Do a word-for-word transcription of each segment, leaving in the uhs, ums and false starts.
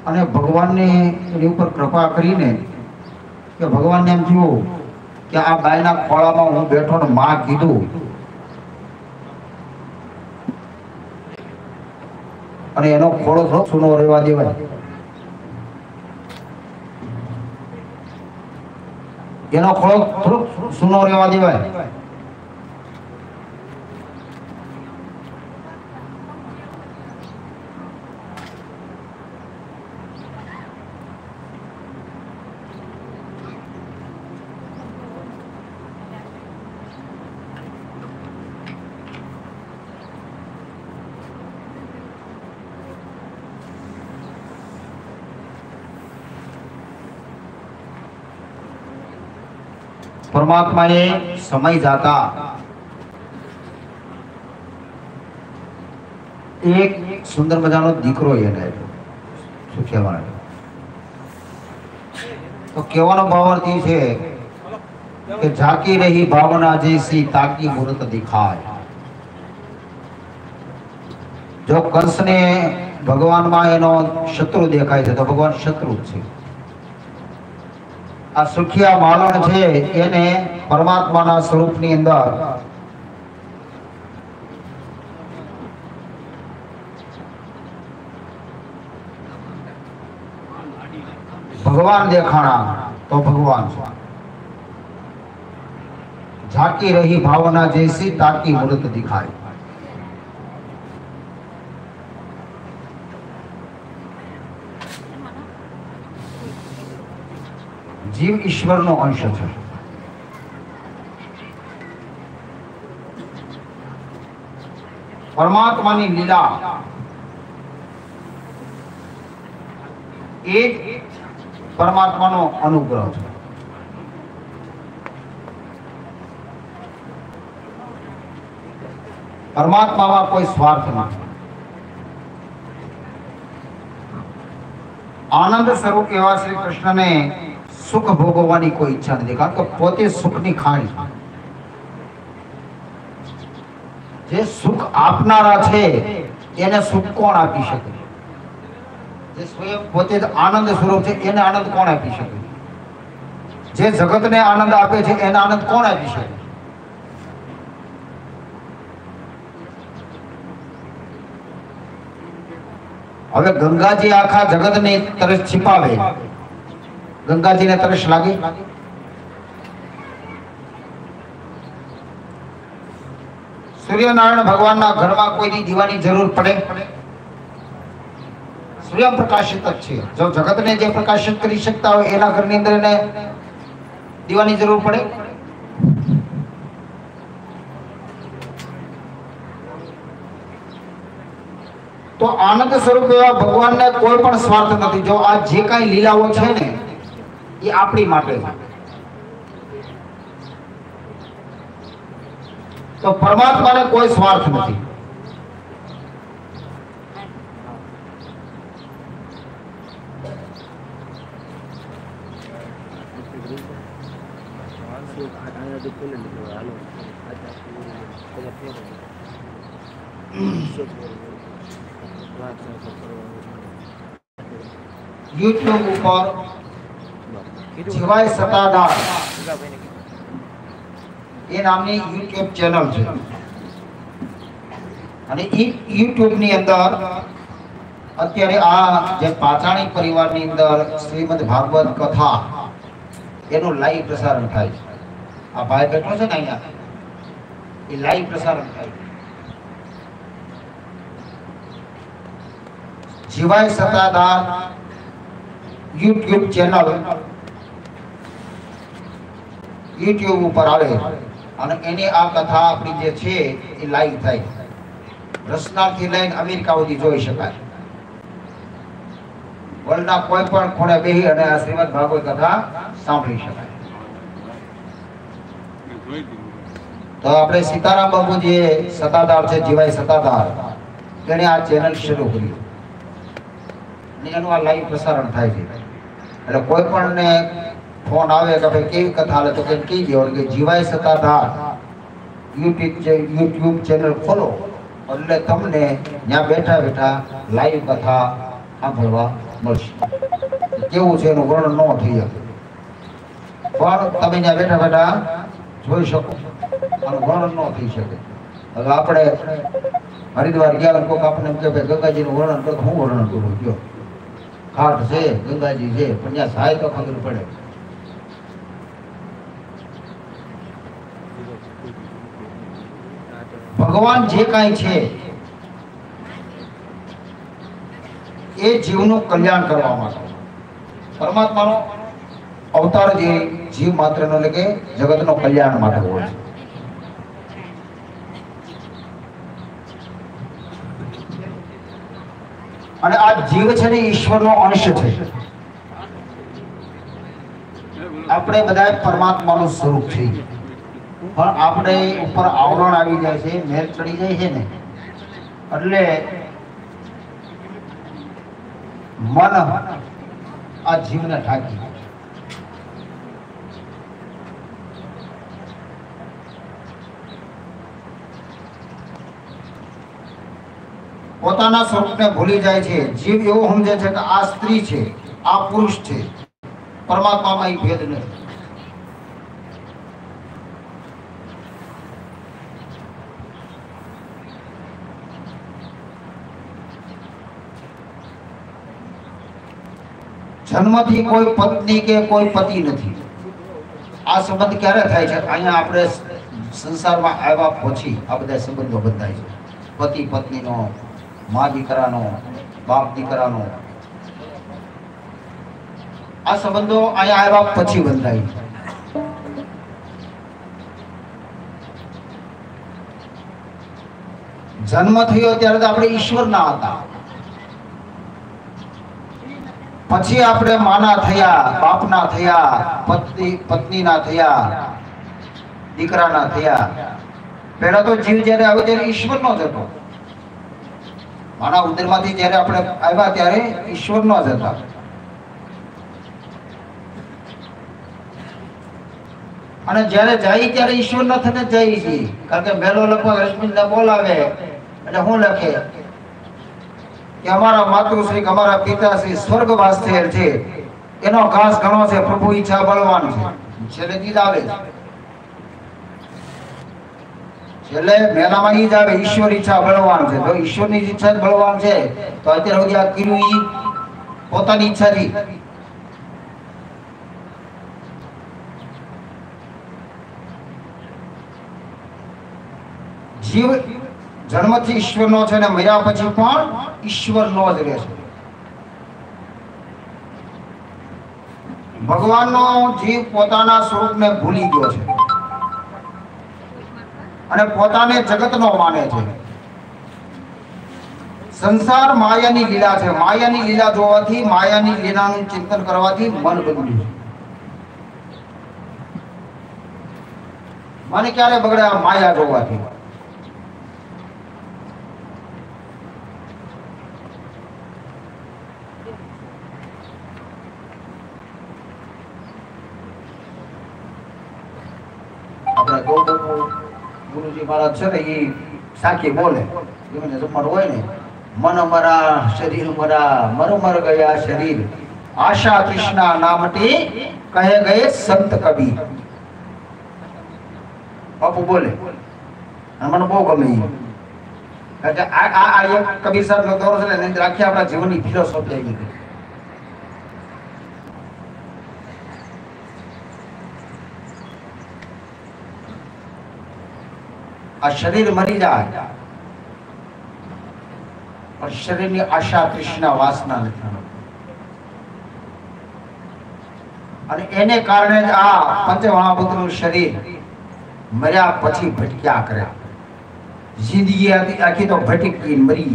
અને ભગવાનને એની ઉપર કૃપા કરીને કે ભગવાનને એમ થયું કે આ બાયના ખોળામાં હું બેઠો ને માં કીધું અને એનો ખોળો થોડો સૂનો રહેવા દેવાય, એનો ખોળો થોડો સૂનો રહેવા દેવાય. પરમાત્માએ સમય જાતા એક સુંદર મજાનો દીકરો એને શું કહેવાય, તો કહેવાનો ભાવાર્થ એ છે કે ઝાંકી રહી ભાવના જૈસી તાકી મૂર્ત દિખાય. જો કંસને ભગવાનમાં એનો શત્રુ દેખાય છે તો ભગવાન શત્રુ છે. આ સુખિયા માલણ છે એને પરમાત્માના સ્વરૂપની અંદર ભગવાન દેખાણા તો ભગવાન ઝાંકી રહી ભાવના જૈસી તાકી મૂર્ત દિખાય. જીવ ઈશ્વરનો અંશ છે. પરમાત્માની લીલા એ પરમાત્માનો અનુગ્રહ છે. પરમાત્મામાં કોઈ સ્વાર્થ નથી. આનંદ સ્વરૂપ એવા શ્રી કૃષ્ણને સુખ ભોગવવાની કોઈ ઈચ્છા નથી, કારણ કે પોતે સુખની ખાણી. જે સુખ આપનારા છે એને સુખ કોણ આપી શકે? જે સ્વયં પોતે જ આનંદ સ્વરૂપ છે એને આનંદ કોણ આપી શકે? જે જગતને આનંદ આપે છે એને આનંદ કોણ આપી શકે? હવે ગંગાજી આખા જગતને તરસ છીપાવે, ગંગાજીને તરસ લાગે? સૂર્યનારાયણ ભગવાનના ઘરમાં કોઈની દીવાની જરૂર પડે? સ્વયં પ્રકાશિત જ છે. જો જગતને જે પ્રકાશિત કરી શકતા હોય એના ઘરની અંદર એને દીવાની જરૂર પડે? તો આનંદ સ્વરૂપ એવા ભગવાનને કોઈ પણ સ્વાર્થ નથી. જો આ જે કાંઈ લીલાઓ છે ને એ આપણી માટે છે. તો પરમાત્માને કોઈ સ્વાર્થ નથી. યુટ્યુબ ઉપર જીવાય સતાદાર એ નામની યુટ્યુબ ચેનલ છે અને એ યુટ્યુબ ની અંદર અત્યારે આ જે પાચાણી પરિવારની અંદર શ્રીમદ ભાગવત કથા એનું લાઈવ પ્રસારણ થાય છે. આ ભાઈ બેઠો છે ને અહીંયા, એ લાઈવ પ્રસારણ થાય છે. જીવાય સતાદાર યુટ્યુબ ચેનલ યુટ્યુબ ઉપર આવે અને એની આ કથા આપણી જે છે એ લાઈવ થાય. રસનાથી લઈને અમેરિકા સુધી જોઈ શકાય. વર્લ્ડના કોઈ પણ ખૂણે બેસી અને આ શ્રીમદ ભાગવત કથા સાંભળી શકાય. તો આપણે સીતારામ બાપુજી સતાદાર છે, જીવાય સતાદાર, તેને આ ચેનલ શરૂ કરી અને એનું આ લાઈવ પ્રસારણ થાય છે. એટલે કોઈ પણ ને ફોન આવે કે ભાઈ કેવી કથા હાલે તો કહી દેવાનું કે જીવાય સતાધાર યુટ્યુબ યુટ્યુબ ચેનલ ખોલો એટલે તમને ત્યાં બેઠા બેઠા લાઈવ કથા સાંભળવા મળશે. કેવું છે એનું વર્ણન ન થઈ શકે, પણ તમે ત્યાં બેઠા બેઠા જોઈ શકો, આનું વર્ણન ન થઈ શકે. હવે આપણે હરિદ્વાર ગયા કોઈક આપણને એમ કે ભાઈ ગંગાજીનું વર્ણન કરો, હું વર્ણન કરું? કયો ઘાટ છે, ગંગાજી છે, પણ ત્યાં જાય તો ખબર પડે. ભગવાન જે કાંઈ છે એ જીવનું કલ્યાણ કરવા માટે, પરમાત્માનો અવતાર જે જીવ માત્રનો એટલે કે જગતનો કલ્યાણ માટે હોય છે. અને આ જીવ છે ને ઈશ્વરનો અંશ છે. આપણે બધા પરમાત્માનું સ્વરૂપ છે, પણ આપણે ઉપર આવરણ આવી જાય છે, મેલ ચડી જાય છે ને, એટલે મન આ જીવને ઢાંકી. પોતાના સ્વરૂપને ભૂલી જાય છે. જીવ એવું સમજે છે કે આ સ્ત્રી છે, આ પુરુષ છે, પરમાત્મામાં એ ભેદ નથી. જન્મથી કોઈ પત્ની કે કોઈ પતિ નથી. આ સંબંધ ક્યારે થાય છે? અહીંયા આપણે સંસારમાં આવ્યા પછી આ બધા સંબંધો બંધાય છે. પતિ પત્નીનો, મા દીકરાનો, બાપ દીકરાનો, આ સંબંધો અહીંયા આવ્યા પછી બંધાય છે. જન્મ થયો ત્યારે તો આપણે ઈશ્વરના હતા, પછી આપણે માના થયા, બાપના થયા, પત્ની પત્નીના થયા, દીકરાના થયા. પહેલા તો જીવ જ્યારે આવે ત્યારે ઈશ્વરનો જ હતો. માના ઉદરમાંથી જ્યારે આપણે આવ્યા ત્યારે ઈશ્વરનો જ હતા. અને જ્યારે જાય ત્યારે ઈશ્વરના થઈને જાય છે. કારણ કે મેલો લગભગ રશ્મિને બોલાવે એટલે હું લખે કે અમારા માતૃશ્રી, અમારા પિતાશ્રી સ્વર્ગવાસ થયેલ છે, એનો ઘાસ ઘણો છે, પ્રભુ ઈચ્છા બળવાન છે. છેલ્લે ગીત આવે છે, છેલ્લે મેલામાં ઈ જ આવે, ઈશ્વર ઈચ્છા બળવાન છે. તો ઈશ્વરની ઈચ્છા જ બળવાન છે, તો અત્યારે સુધી આ કર્યું ઈ પોતાની ઈચ્છાથી. જીવ જન્મથી ઈશ્વરનો છે ને મર્યા પછી પણ ઈશ્વરનો જ રહેશે. ભગવાનનો જીવ પોતાના સ્વરૂપને ભૂલી ગયો છે અને પોતાને જગતનો માને છે. સંસાર માયાની લીલા છે. માયાની લીલા જોવાથી, માયાની લીલાનું ચિંતન કરવાથી મન બગડ્યું છે. મને ક્યારે બગડે? આ માયા જોવાથી. આપણા ગૌતમ ગુરુજી મહારાજ છે ને, એ સાખી બોલે, એમને જમવાનું હોય ને, મન મરા શરીર મરા, મર મર ગયા શરીર, આશા તૃષ્ણા નામટી કહે ગયે સંત કબીર. બાપુ બોલે અને મને બહુ ગમે. કારણ કે આ આ એક કબીર સાહેબ નો દોરો છે ને, એની આખી આપણા જીવનની ફિલોસોફી આવી ગઈ. આ શરીર મરી જાય પણ શરીરની આશા તૃષ્ણા વાસના નથી, અને એને કારણે જ આ પંચમહાભૂતનું શરીર મર્યા પછી ભટક્યા કરે. જિંદગી આખી તો ભટકી મરી.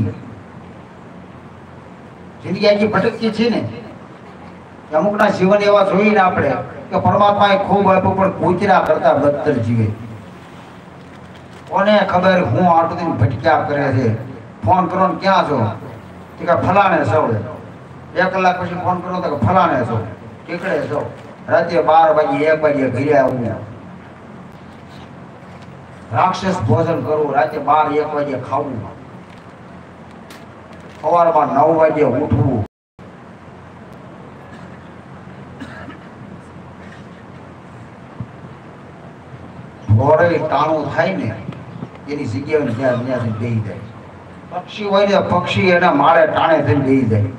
જિંદગી આખી ભટકી છે ને. અમુકના જીવન એવા જોઈને આપણે કે પરમાત્માએ ખૂબ આપ્યું પણ કૂતરા કરતા બદતર જીવે. કોને ખબર હું આટલું દિન ભટક્યા કરે છે. ફોન કરો ને ક્યાં છો? કે ફલાણે છો. એક કલાક પછી ફોન કરો તો ફલાણે છો, ટીકડે છો. રાતે બાર વાગે એક વાગે ઘરે આવું, રાક્ષસ ભોજન કરવું, રાતે બાર એક વાગે ખાવું, સવારમાં નવ વાગે ઉઠવું. ઢોરે ટાણું થાય ને એની જગ્યાએ ત્યાં ત્યાંથી બેસી જાય. પક્ષી હોય ને પક્ષી એના માળે ટાણે થઈને બેસી જાય.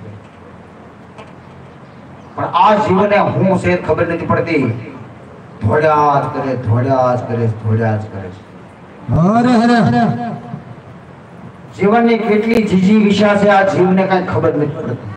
પણ આ જીવને હું છે ખબર નથી પડતી. ધોડ્યા જ કરે ધોડ્યા જ કરે ધોડ્યા જ કરે. હરે હરે હરે જીવનની કેટલી જીજી વિશા છે આ જીવને કઈ ખબર નથી પડતી.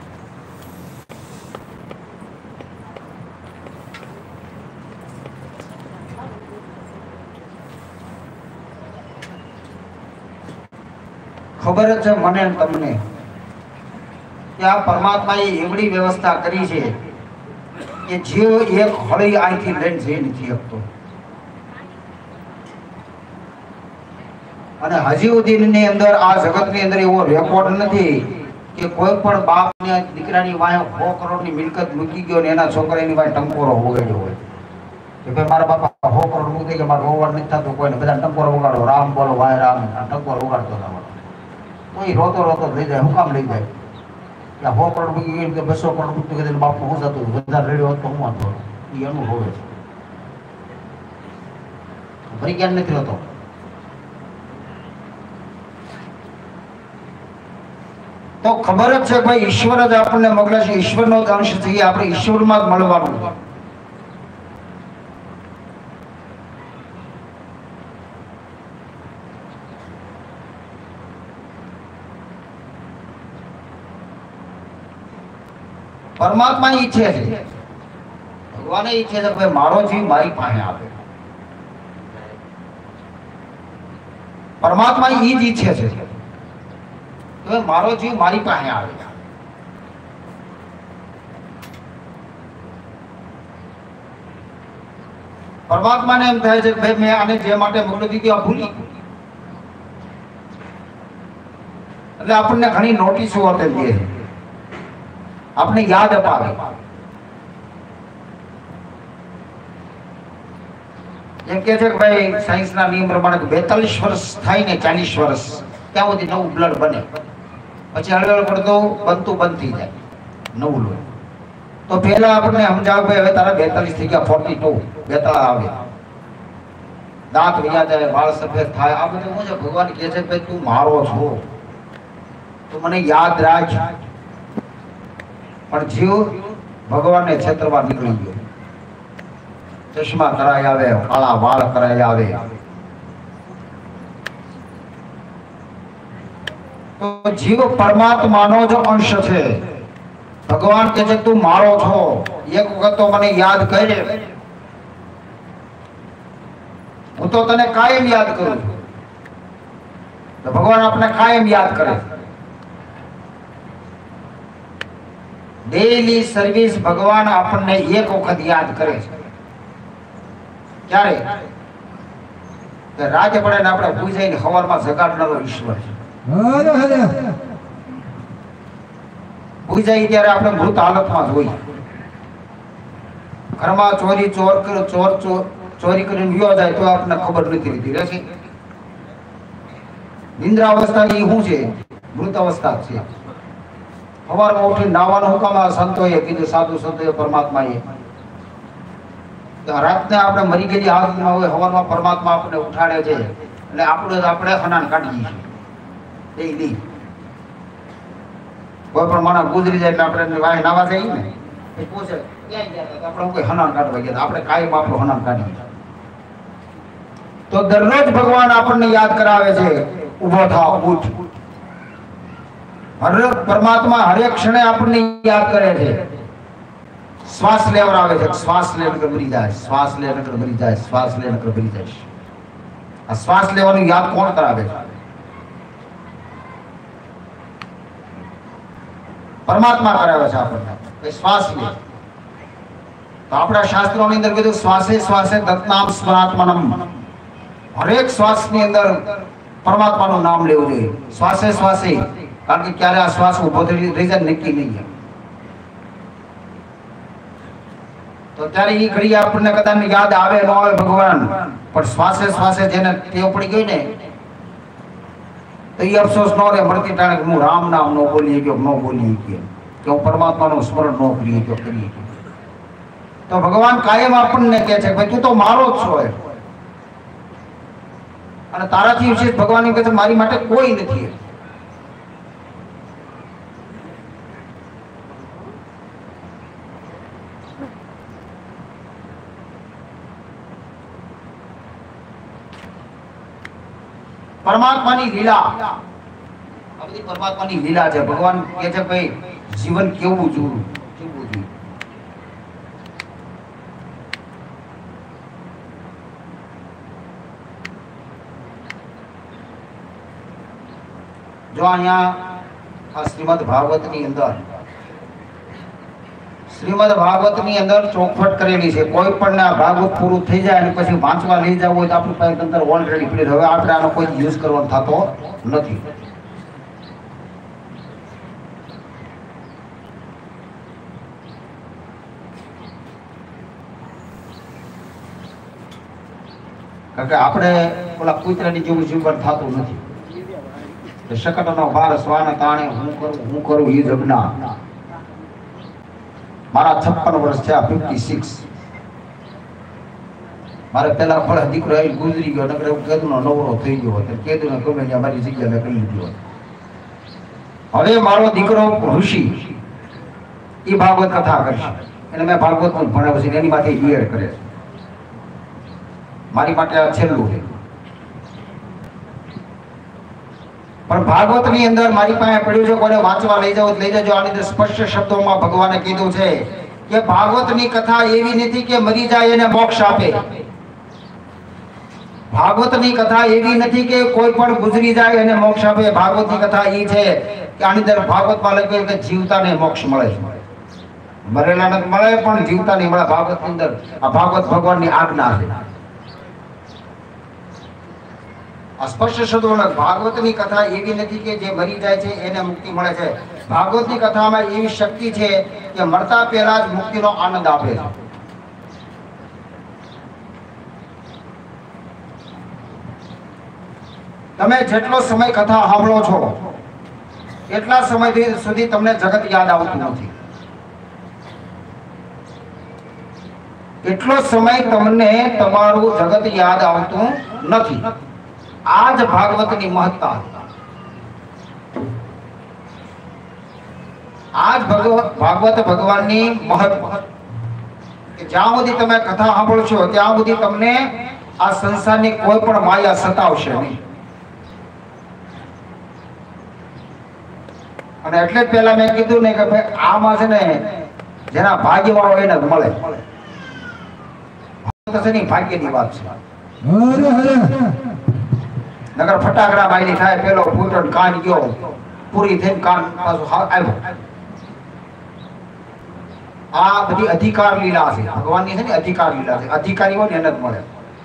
ખબર જ છે મને તમને કે આ પરમાત્માએ એવડી વ્યવસ્થા કરી છે કે જીવ એક હળી અહીંથી લઈને જઈ નથી શકતો. અને હજી સુધીની અંદર આ જગતની અંદર એવો રેકોર્ડ નથી કે કોઈ પણ બાપને દીકરાની વાંહે સો કરોડની મિલકત મૂકી ગયો ને એના છોકરાની વાંહે ટંકોરો વગાડ્યો હોય કે ભાઈ મારા બાપા સો કરોડ મૂકી કે મારો રોવડ નથી થતો કોઈને બધા ટંકોરો વગાડો રામ બોલો વાય રામ ટંકોરો વગાડતો હતો. તો એ રોતો રોતો લઈ જાય. હું કામ લઈ જાય? સો કરોડ મૂકી ગયું કે બસો કરોડ મૂકી ગયું બાપુ હું જતું વધારે રેડ્યો હોત તો હું વાંધો એ એનું હોવે છે. ફરી જ્ઞાન નથી હોતો. તો ખબર જ છે ભાઈ ઈશ્વર જ આપણને મોકલે છે. ઈશ્વરનો જ અંશ છે. આપણે ઈશ્વરમાં જ મળવાનું. પરમાત્મા ઈચ્છે છે, ભગવાન ઈચ્છે છે કે મારો જીવ મારી પાસે આવે. પરમાત્મા ઈ જ ઈચ્છે છે કે મારો જીવ મારી પાસે આવે. પરમાત્માને એમ થાય છે કે ભાઈ મેં આને જે માટે મોકલી દીધી આ ભૂલી. એટલે આપણને ઘણી નોટિસો આપે દે, આપણે યાદ અપાવે. એમ કે છે કે ભાઈ સાયન્સના નિયમ પ્રમાણે બેતાલીસ વર્ષ થાય ને ચાલીસ વર્ષ ત્યાં સુધી નવું બ્લડ બને. પછી હળવળ પડતું બનતું બંધ થઈ જાય નવું લોહી. તો પહેલા આપણને સમજાવે ભાઈ હવે તારા બેતાલીસ થઈ ગયા, ફોર્ટી ટુ બેતાળા આવે, દાંત વયા જાય, વાળ સફેદ થાય. આ બધું શું છે? ભગવાન કહે છે ભાઈ તું મારો છો, તું મને યાદ રાખ. પણ જીવ ભગવાનને છેતરવા નીકળી ગયો. ચશ્મા કરાય આવે, કાળા વાળ કરાય આવે. તો જીવ પરમાત્માનો જ અંશ છે. ભગવાન કહે છે તું મારો છો, એક વખત તો મને યાદ કરે. હું તો તને કાયમ યાદ કરું છું. તો ભગવાન આપણે કાયમ યાદ કરે. ડેલી સર્વિસ ભગવાન આપણને એક વખત યાદ કરે છે. ક્યારે? કે રાતે પડે ને આપણે ભૂઈ જઈને સવારમાં જગાડનારો ઈશ્વર છે. ભૂઈ જાય ત્યારે આપણે મૃત હાલતમાં જ હોય. ઘરમાં ચોરી ચોર ચોર ચોરી કરીને ગયો જાય તો આપણને ખબર નથી રહેતી. રહેશે નિંદ્રા અવસ્થાની શું છે? મૃત અવસ્થા છે. સવારમાં ઉઠી નાવાનું હુકમ સંતોએ કીધું, સાધુ સંતોએ, પરમાત્માએ. રાતને આપણે મરી ગયેલી હાલતમાં હોય, સવારમાં પરમાત્મા આપણને ઉઠાડે છે એટલે આપણે આપણે ખનાન કાઢીએ છીએ. કોઈ પણ માણસ ગુજરી જાય એટલે આપણે વાય નાવા જઈએ ને એ પૂછે ક્યાં ગયા હતા, આપણે કોઈ હનાન કાઢવા ગયા, આપણે કાયમ આપણું હનાન કાઢીએ. તો દરરોજ ભગવાન આપણને યાદ કરાવે છે, ઉભો થાવ, ઉઠ. હરેક પરમાત્મા હરેક ક્ષણે આપણને યાદ કરે છે. શ્વાસ લેવડાવે છે, શ્વાસ લે નકર મરી જાય, શ્વાસ લે નકર મરી જાય, શ્વાસ લે નકર મરી જાય. આ શ્વાસ લેવાનું યાદ કોણ કરાવે છે? પરમાત્મા કરાવે છે આપણને. શ્વાસ લે તો આપણા શાસ્ત્રોની અંદર કીધું શ્વાસે શ્વાસે દત્તનામ સ્મરાત્મનમ. હરેક શ્વાસની અંદર પરમાત્માનું નામ લેવું જોઈએ. શ્વાસે શ્વાસે, કારણ કે ક્યારે આ શ્વાસ ઉભો થઈ જાય નક્કી નહીં. તો ત્યારે એ ઘડી આપણને કદાચ યાદ આવે ન આવે ભગવાન, પણ શ્વાસે શ્વાસે જેને ટેવ પડી ગઈ ને તો એ અફસોસ ન રહે મળતી ટાણે કે હું રામ નામ ન બોલી ગયો, ન બોલી ગયો, કે હું પરમાત્માનું સ્મરણ ન કરી ગયો, કરી ગયો. તો ભગવાન કાયમ આપણને કહે છે ભાઈ તું તો મારો જ છો. અને તારાથી વિશેષ ભગવાન એમ કહે છે મારી માટે કોઈ નથી. પરમાત્માની લીલા, આ બધી પરમાત્માની લીલા છે. ભગવાન કહે છે ભાઈ જીવન કેવું જોવું કેવું જોઈએ. જો અહીંયા આ શ્રીમદ ભાગવત ની અંદર શ્રીમદ ભાગવત ની અંદર ચોખવટ કરેલી છે. કોઈ પણ આ ભાગવત પૂરું થઈ જાય અને પછી વાંચવા લઈ જવું હોય તો આપણી પાસે અંદર ઓલરેડી પ્લેટ. હવે આપણે આનો કોઈ યુઝ કરવાનો થતો નથી. કારણ કે આપણે ઓલા કૂતરાની જેવું જીવન થતું નથી. શકટનો ભાર સ્વાન તાણે હું કરું હું કરું એ જગના. મારા છપ્પન વર્ષ થયા, ફિફ્ટી સિક્સ. મારે પેલા ખોળા દીકરો આવી ગુજરી ગયો, નકર એવું કેદુનો નવરો થઈ ગયો હતો. કેદુને ગમે ત્યાં મારી જગ્યા મેં કરી લીધી હોત. હવે મારો દીકરો ઋષિ એ ભાગવત કથા કરશે. એને મેં ભાગવત નું ભણાવ્યું છે, એની માથે બીએડ કરે છે. મારી માટે આ છેલ્લું છે. પણ ભાગવત ની અંદર મારી પાસે પડ્યું છે, કોને વાંચવા લઈ જાવ લઈ જજો. આની અંદર સ્પષ્ટ શબ્દોમાં ભગવાને કીધું છે કે ભાગવત ની કથા એવી નથી કે મરી જાય એને મોક્ષ આપે. ભાગવત ની કથા એવી નથી કે કોઈ પણ ગુજરી જાય એને મોક્ષ આપે. ભાગવત ની કથા એ છે કે આની અંદર ભાગવતમાં લખ્યું કે જીવતાને મોક્ષ મળે. મરેલાને મળે પણ જીવતાને મળે. ભાગવત ની અંદર આ ભાગવત ભગવાનની આજ્ઞા છે. સ્પષ્ટ શબ્દોમાં ભાગવતની કથા એવી નથી કે જે મરી જાય છે એને મુક્તિ મળે છે. ભાગવતની કથામાં એવી શક્તિ છે કે મરતા પહેલા જ મુક્તિનો આનંદ આપે છે. તમે જેટલો સમય કથા સાંભળો છો એટલા સમય સુધી તમને જગત યાદ આવતું નથી. એટલો સમય તમને તમારું જગત યાદ આવતું નથી. આ જ ભાગવતની મહત્તા. આ જ ભાગવત ભગવાનની મહત્વ. જ્યાં સુધી તમે કથા સાંભળશો ત્યાં સુધી તમને આ સંસારની કોઈ પણ માયા સતાવશે નહીં. અને એટલે જ પહેલા મેં કીધું ને કે ભાઈ આમાં છે ને જેના ભાગ્ય વાળો એને મળે. ભાગ્યની વાત છે. નગર ફટાકડા મારી થાય, પેલો ફૂટો કાન ગયો, પૂરી થઈને કાન પાછું આવ્યો. આ બધી અધિકાર લીલા છે ભગવાનની છે ને. અધિકાર લીલા છે. અધિકારી હોય ને એને જ મળે.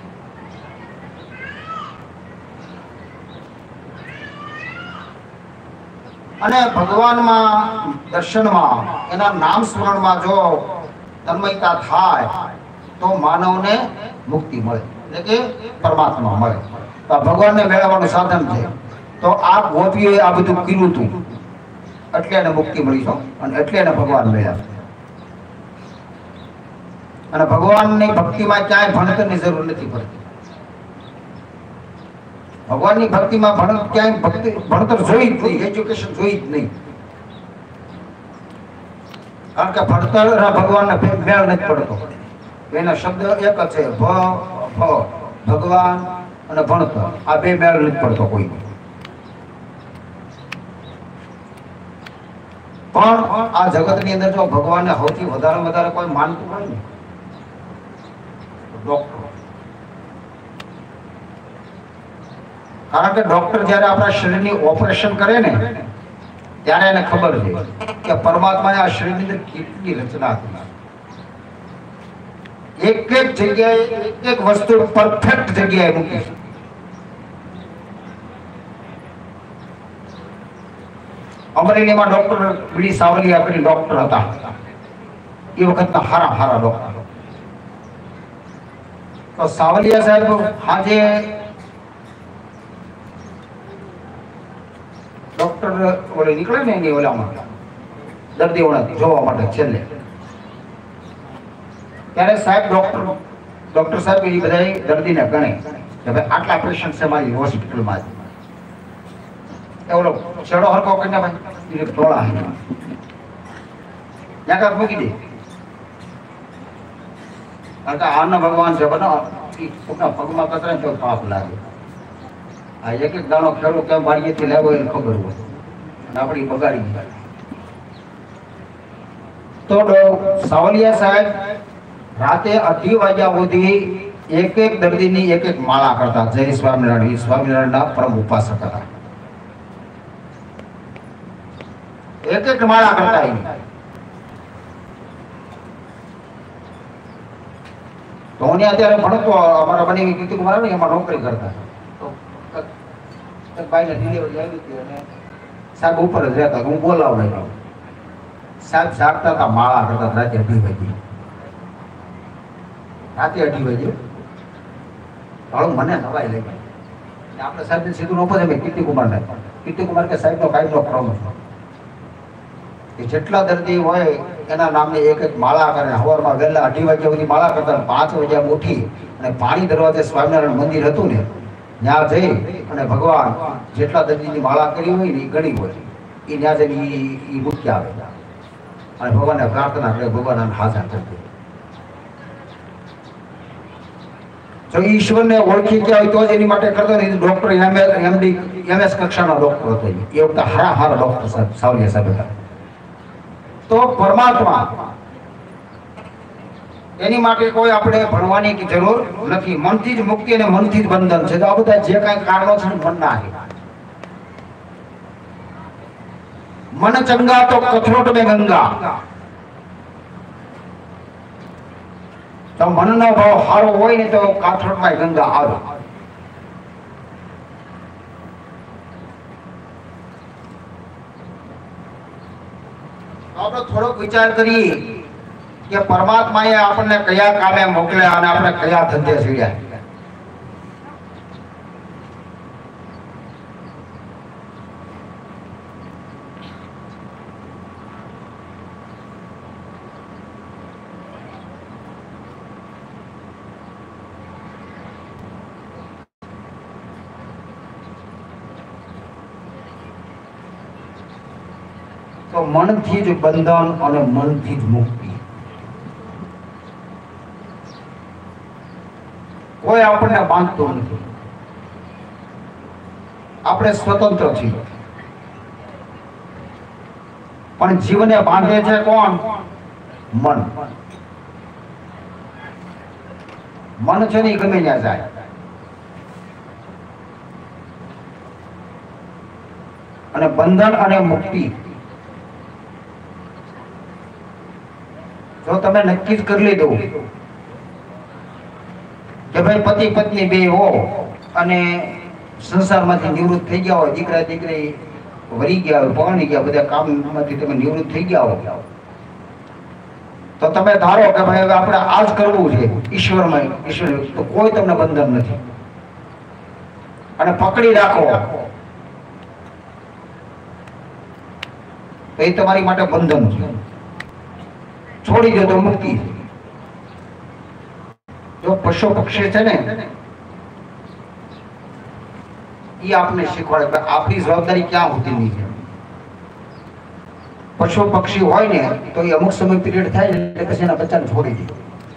અને ભગવાનમાં દર્શનમાં એના નામ સ્મરણમાં જો તન્મયતા થાય તો માનવને મુક્તિ મળે, એટલે કે પરમાત્મા મળે. ભગવાનને મેળવવાનું સાધન છે. તો આ ગોપીઓએ આ બધું કર્યું હતું એટલે એને મુક્તિ મળી છે અને એટલે એને ભગવાન મળ્યા. અને ભગવાનની ભક્તિમાં ક્યાંય ભણતરની જરૂર નથી પડતી. ભગવાનની ભક્તિમાં ભણ ક્યાંય ભક્તિ ભણતર જોઈ જ નહીં, એજ્યુકેશન જોઈ જ નહીં. કારણ કે ભણતર ભગવાનને મેળ નથી પડતો. એના શબ્દ એક જ છે, ભ ભગવાન અને ભણતર. આ બે મેળ નથી પડતો કોઈ. પણ આ જગત ની અંદર જો ભગવાનને સૌથી વધારે વધારે કોઈ માનતું હોય ને ડોક્ટર. કારણ કે ડોક્ટર જયારે આપણા શરીરની ઓપરેશન કરે ને ત્યારે એને ખબર છે કે પરમાત્માએ આ શરીરની અંદર કેટલી રચના હતી. એક એક જગ્યાએ એક એક વસ્તુ પરફેક્ટ જગ્યાએ મૂકી. અમરેલીમાં ડોક્ટર બીડી સાવલિયા કરી ડોક્ટર હતા. એ વખતના હારા હારા ડોક્ટર. તો સાવલિયા સાહેબ આજે ડોક્ટર ઓલે નીકળે ને એની ઓલામાં દર્દીઓને જોવા માટે છેલ્લે ત્યારે સાહેબ ડોક્ટર ડોક્ટર સાહેબ એ બધા દર્દીને ગણે કે ભાઈ આટલા પેશન્ટ છે મારી હોસ્પિટલમાં એવડો છેડો હરકો કરીને ભાઈ ટોળા ત્યાં કાંક મૂકી દે. કારણ કે આના ભગવાન છે બધા પગમાં કતરે તો પાપ લાગે. આ એક એક દાણો ખેડૂત કેમ વાડીએથી લેવો એને ખબર હોય અને આપણી બગાડી જાય. તો સાવલિયા સાહેબ રાતે અઢી વાગ્યા સુધી એક એક દર્દીની એક એક માળા કરતા. જય સ્વામિનારાયણ. સ્વામિનારાયણના પરમ ઉપાસક હતા. એક એક માળા કરતા. તો હું અત્યારે ભણતો અમારા બની કીર્તિ કુમાર ને એમાં નોકરી કરતા. ભાઈને ડિલિવરી આવી હતી અને સાહેબ ઉપર જ રહેતા. હું બોલાવડાવી સાહેબ જાગતા હતા, માળા કરતા રાતે અઢી વાગે. રાતે અઢી વાગે હાલો મને નવાઈ લઈ આપણે સાહેબ સીધું નો પધે કીર્તિ કુમાર ને કીર્તિ કુમાર કે સાહેબ નો કાયદો ક્રમ કે જેટલા દર્દી હોય એના નામની એક એક માળા કરે. સવારમાં વહેલા અઢી વાગ્યા સુધી માળા કરતા. પાંચ વાગ્યા ઉઠી અને પાણી દરવાજે સ્વામિનારાયણ મંદિર હતું ને ત્યાં જઈ અને ભગવાન જેટલા દર્દીની માળા કરી હોય ને એ ગણી હોય એ ત્યાં જઈને એ મૂકી આવે અને ભગવાનને પ્રાર્થના કરે, ભગવાન હાજર કરી દે. જો ઈશ્વરને ઓળખી ગયા હોય તો જ એની માટે કરતો ને. ડોક્ટર એમડી એમએસ કક્ષાનો ડોક્ટર હતો. એ વખતે હારા હારા ડોક્ટર સાહેબ સાવલિયા સાહેબ હતા. તો પરમાત્મા એની માટે કોઈ આપણે ભણવાની જરૂર નથી. મનથી જ મુક્તિ અને મનથી જ બંધન છે. તો આ બધા જે કાંઈ કારણો છે મનના છે. મન ચંગા તો કથરોટ મેં ગંગા. તો મનનો ભાવ સારો હોય ને તો કાથરોટમાં ગંગા આવે. આપણે થોડોક વિચાર કરીએ કે પરમાત્માએ આપણને કયા કામે મોકલ્યા અને આપણે કયા ધંધે સીડ્યા. તો મનથી જ બંધન અને મનથી જ મુક્તિ. કોઈ આપણને બાંધતું નથી. આપણે સ્વતંત્ર છીએ. પણ જીવને બાંધે છે કોણ? મન. મન છે ને ગમે ત્યાં જાય. અને બંધન અને મુક્તિ જો તમે નક્કી જ કરી લીધું કે ભાઈ પતિ પત્ની બે હો અને સંસારમાંથી નિવૃત્ત થઈ ગયા હોય, દીકરા દીકરી વળી ગયા હોય, પરણી ગયા, બધા કામમાંથી તમે નિવૃત્ત થઈ ગયા હો, તો તમે ધારો કે ભાઈ હવે આપણે આ જ કરવું છે ઈશ્વરમાં, ઈશ્વર તો કોઈ તમને બંધન નથી. અને પકડી રાખો તો એ તમારી માટે બંધન છે. છોડી દો તો મુક્તિ. જો પશુ પક્ષી છે ને એ આપને શીખવાડે આપણી જવાબદારી ક્યાં હોતી છે. પશુ પક્ષી હોય ને તો એ અમુક સમય પીરિયડ થાય ને એટલે પછી એના બચ્ચાને છોડી દે.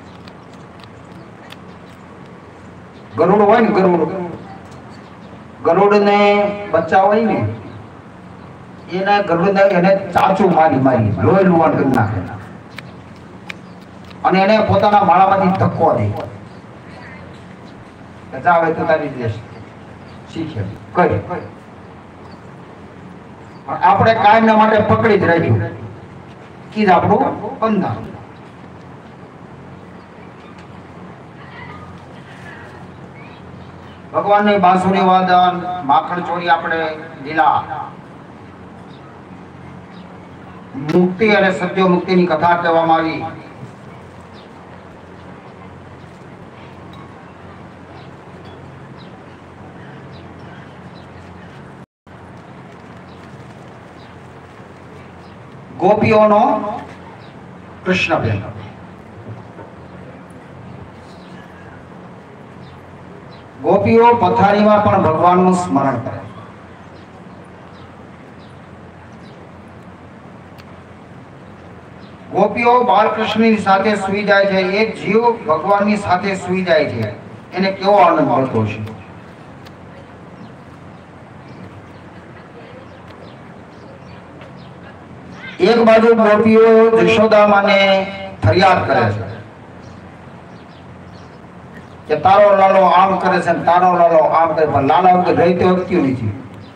ગરુડ હોય ને ગરુડ ગરુડ ને બચ્ચા હોય ને એના ગરુડ એને ચાચું મારી મારી લોહી લુવાણ કરી નાખે અને એને પોતાના માળામાંથી ધક્કો દે. જાવે તો તારી દેશ શીખે કઈ. આપણે કાયમના માટે પકડી જ રાખ્યું કી જ આપણું બંધન. ભગવાનની બાંસુરી વાદન, માખણ ચોરી આપણે લીલા, મુક્તિ અને સત્ય મુક્તિની કથા કહેવામાં આવી. ગોપીઓનો કૃષ્ણ પ્રેમ. ગોપીઓ પથારીમાં પણ ભગવાનનું સ્મરણ કરે. ગોપીઓ બાલકૃષ્ણની સાથે સૂઈ જાય છે. એક જીવ ભગવાનની સાથે સૂઈ જાય છે, એને કેવો આનંદ મળતો છે. એક બાજુ ગોપીઓ જશોદામાને ફરિયાદ કરે છે કે તારો લાલો આમ કરે છે, તારો લાલો આમ કરે, પણ લાલા વગર રહી તો અટક્યું નથી.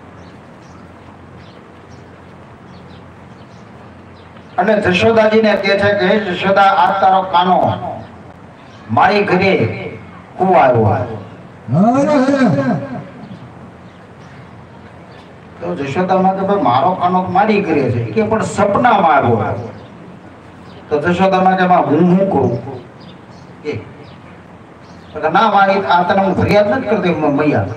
અને જશોદાજીને કહે છે કે હે જશોદા, આ તારો કાનો મારી ઘરે ખૂબ આવ્યો. તો જશોદામાં કે ભાઈ મારો કાનો મારી ઘરે છે, કે પણ સપનામાં આવ્યો. તો જશોદામાં કે હું શું કરું? કે ના મારી આ તને હું ફરિયાદ નથી કરતી મૈયા,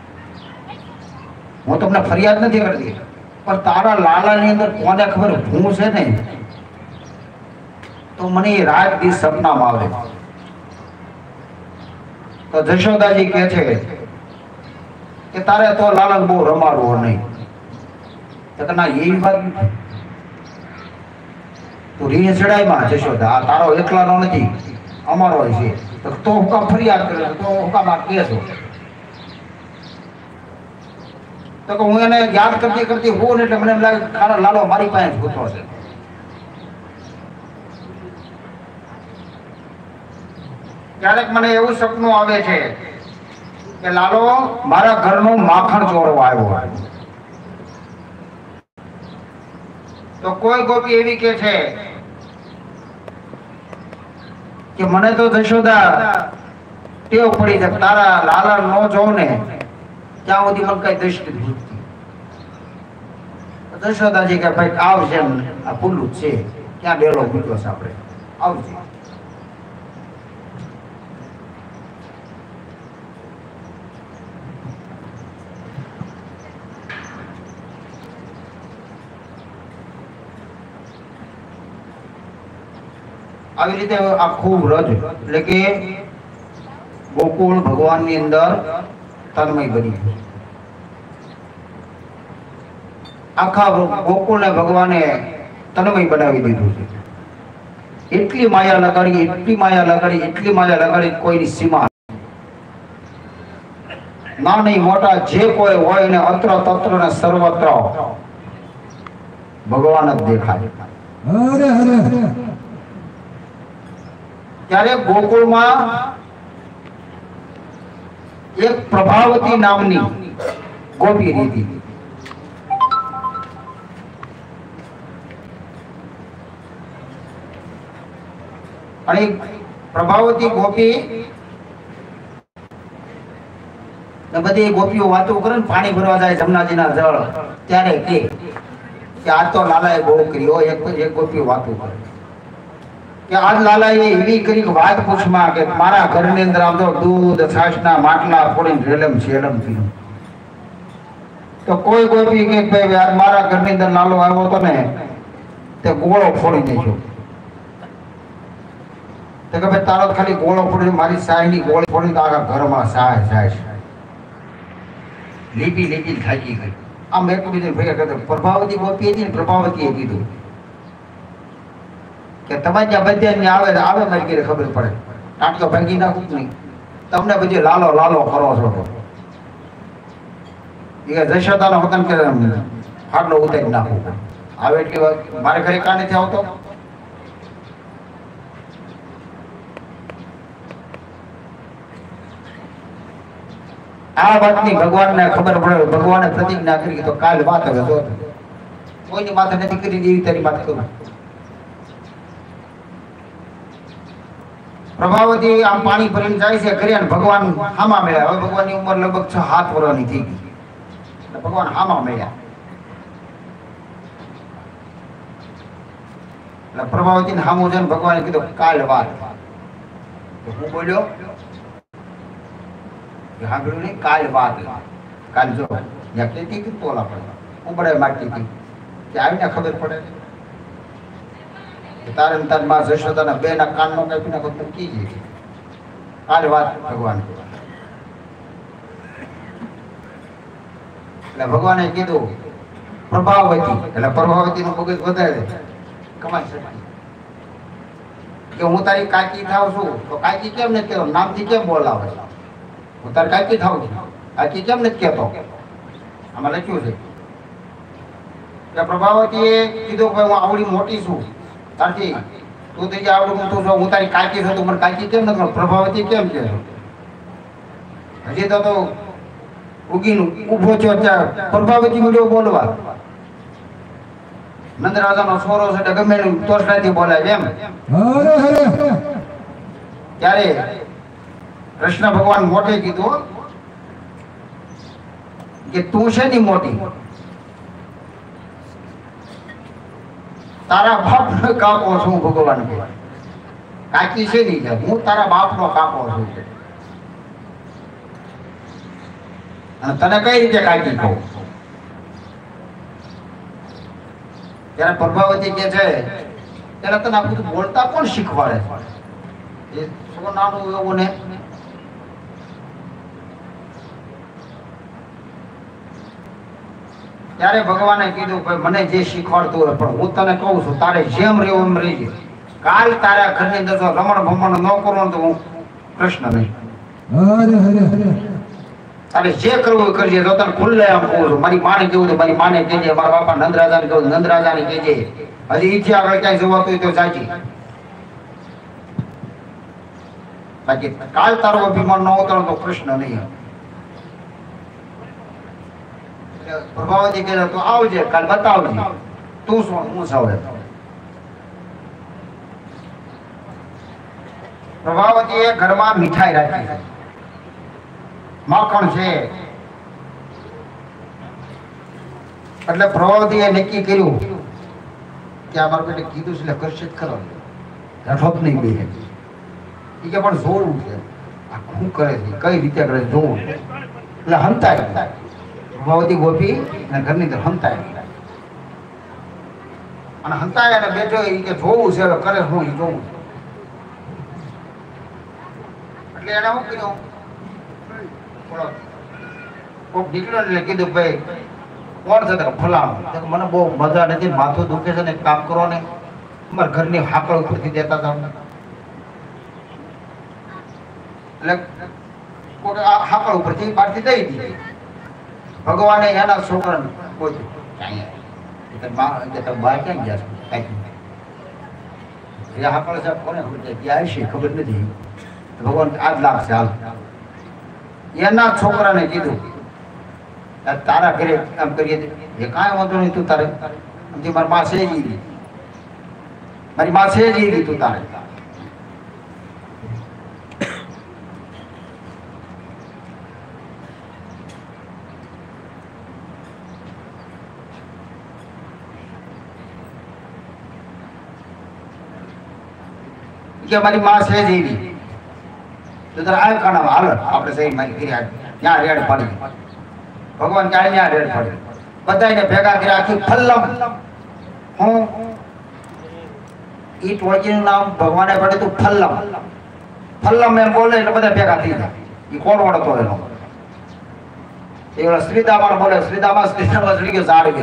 હું તમને ફરિયાદ નથી કરતી, પણ તારા લાલાની અંદર કોને ખબર હું છે ને, તો મને એ રાત દી સપનામાં આવે. તો જશોદાજી કહે છે કે તારે તો લાલા બહુ રમાડવો નહીં. તો ના એવી વાત તું રીહ ચડાઈમાં જશોદા, આ તારો એકલાનો નથી, અમારો છે. તો હું કામ ફરિયાદ કરે, તો હું કામ આ કહેશો? તો હું એને યાદ કરતી કરતી હોઉં ને એટલે મને એમ લાગે તારો લાલો મારી પાસે ભૂતો છે. ક્યારેક મને એવું સપનું આવે છે કે લાલો મારા ઘરનું માખણ ચોરવા આવ્યો. તો કોઈ ગોપી એવી કે છે કે મને તો જશોદા ટેવ પડી છે, તારા લાલા નો જોઉં ને ત્યાં સુધી મને કઈ દ્રષ્ટિ ભૂલતી. જશોદાજી કે ભાઈ આવશે, આ પુલ્લું છે ક્યાં ડેલો મૂક્યો છે, આપણે આવજે. આવી રીતે આખું વ્રજ એટલે કે ગોકુળ ભગવાનની અંદર તન્મય બની ગયું. આખા ગોકુળને ભગવાને તન્મય બનાવી દીધું છે. એટલી માયા લગાડી, એટલી માયા લગાડી, એટલી માયા લગાડી, કોઈની સીમા નાની મોટા જે કોઈ હોય ને અત્ર તત્ર ને સર્વત્ર ભગવાન જ દેખાય. હરે હરે હરે. ત્યારે ગોકુળમાં એક પ્રભાવતી નામની ગોપી હતી. અને પ્રભાવતી ગોપી બધી ગોપીઓ વાતો કરે ને, પાણી ભરવા જાય જમનાજીના જળ, ત્યારે કે આ તો લાલાએ બહુ કર્યો. એક એક ગોપીઓ વાતો કરે કે આજ લાલાએ એવી કરી વાત પૂછમાં કે મારા ઘરની અંદર આમ તો દૂધ છાશના માટલા ફોડીને રેલમ છેલમ થયું. તો કોઈ ગોપી કે ભાઈ આજ મારા ઘરની અંદર લાલો આવ્યો હતો ને તે ગોળો ફોડી દેજો. તો કે ભાઈ તારો ખાલી ગોળો ફોડી, મારી સાયની ગોળી ફોડી તો આખા ઘરમાં સાય સાય લીપી લીપી થાકી ગઈ. આમ એક બીજું ભેગા કરતો પ્રભાવતી ગોપી હતી ને, પ્રભાવતીએ કીધું કે તમારે જ્યાં બધે આવે આવે મારી ઘરે ખબર પડે, ટાંટીઓ ભાંગી નાખું નહીં, તમને બધી લાલો લાલો કરો છો. એ જશોદાનો વતન કે ફાટલો ઉતારી નાખું આવે એટલી વાત મારે ઘરે કાં નથી આવતો. આ વાતની ભગવાનને ખબર પડે, ભગવાને પ્રતિજ્ઞા કરી તો કાલ વાત હવે જો કોઈની માથે નથી કરી એવી તારી વાત કરું. પ્રભાવતી આમ પાણી ભરીને જાય છે ઘરે, અને ભગવાન હામા મળ્યા. હવે ભગવાનની ઉંમર લગભગ છ સાત વર્ષની થઈ ગઈ, ભગવાન હામા મળ્યા. એટલે પ્રભાવતી ને હામું જઈને ભગવાને કીધું કાલ વાત. હું બોલ્યો સાંભળ્યું નહીં, કાલ વાત. કાલ જો ત્યાં કહેતી હતી તોલા પડે ઉબડે માગતી હતી કે આવીને ખબર પડે તારે તાર માં જશોદાના બે ના કાન નો કાપી નાખો તમે કીજે. કાલ વાત ભગવાન એટલે ભગવાને કીધું પ્રભાવતી, એટલે પ્રભાવતી નું મગજ વધારે કમાઈ શકે કે હું તારી કાકી થાવ છું, તો કાકી કેમ નથી કહેતો? નામથી કેમ બોલાવે? હું તારી કાકી થાવ છું, કાકી કેમ નથી કહેતો? આમાં લખ્યું છે કે પ્રભાવતીએ કીધું કે હું આવડી મોટી છું, તારથી તું થઈ ગયા આવડું તું છું, હું તારી કાકી છું, તું મને કાકી કેમ નથી? પ્રભાવતી કેમ કે હજી તો તો ઉગીનું ઉભો છો ત્યાં પ્રભાવતી મળ્યો બોલવા. નંદરાજાનો છોરો છે એટલે ગમે એનું તોષડાથી બોલાય એમ. હરે હરે ત્યારે કૃષ્ણ ભગવાન મોટે કીધું કે તું છે ની મોટી, તારા બાપ નો કાકો છું ભગવાન કે કાકી છે ની, હું તારા બાપ નો કાકો છું અને તને કઈ રીતે કાકી કહું? ત્યારે પ્રભાવતી કે છે ત્યારે તને આ બધું બોલતા કોણ શીખવાડે? એ શું નાનું એવું ને ત્યારે ભગવાને કીધું ભાઈ મને જે શીખવાડતું હોય, પણ હું તને કહું છું તારે જેમ રહેવું એમ રહીજે. કાલ તારા ઘરની અંદર જો રમણ ભમણ ન કરો તો હું કૃષ્ણ નહીં. હરે હરે હરે તારે જે કરવું એ કરજે. તો તને ખુલ્લે આમ કહું છું, મારી માને કેવું તો મારી માને કહેજે, મારા બાપા નંદરાજાને કહું નંદરાજાને કહેજે. હજી ઈચ્છે આગળ ક્યાંય જવાતું હોય તો જાજી, બાકી કાલ તારો અભિમાન ન ઉતરો તો કૃષ્ણ નહીં. પ્રભાવતી કહે તો આવજે, કાલ બતાવજે તું શું હું સૌ. પ્રભાવતીએ ઘરમાં મીઠાઈ રાખી છે, માખણ છે. એટલે પ્રભાવતીએ નક્કી કર્યું કે આ મારું બેટે કીધું છે એટલે કરશે જ ખરો, હેઠો જ નહીં બે. એ કે પણ જોવું છે આ શું કરે છે, કઈ રીતે કરે છે જોવું. એટલે હંતાય પ્રભાવતી ગોપી અને ઘરની અંદર હંતાય અને હંતાય અને બેઠો એ કે જોવું છે હવે કરે હું એ જોવું. એટલે એને શું કર્યું, કોક નીકળ્યો એટલે કીધું ભાઈ કોણ છે? ફલાણું. મને બહુ મજા નથી, માથું દુખે છે ને કામ કરો ને અમારા ઘરની હાકળ ઉપરથી દેતા હતા. એટલે કોક હાકળ ઉપરથી બહારથી દઈ દીધી. ભગવાને એના છોકરાને પૂછ્યું બહાર ક્યાં ગયા છો? હાકળ સાહેબ કોને ત્યાં છે ખબર નથી. ભગવાન આજ લાગશે હાલ. એના છોકરાને કીધું તારા ઘરે આમ કરીએ એ કાંઈ વાંધો નહીં, તું તારે મારી માં છે જ મારી માં છે જ તું તારે. કે મારી માં છે જ એવી તો તારે આ કાણામાં હાલો આપણે સહી મારી કરી ત્યાં રેડ પડી. ભગવાન ક્યારે ત્યાં રેડ પડી બધાને ભેગા કર્યા આખી ફલ્લમ. હું ઈ ટોળકીનું નામ ભગવાને પડે તું ફલ્લમ. ફલ્લમ એમ બોલે એટલે બધા ભેગા થઈ જાય. એ કોણ ઓળખતો એનો? એ ઓલા શ્રીદામા બોલે શ્રીદામા શ્રીદામા શ્રી ગયો ઝાડવે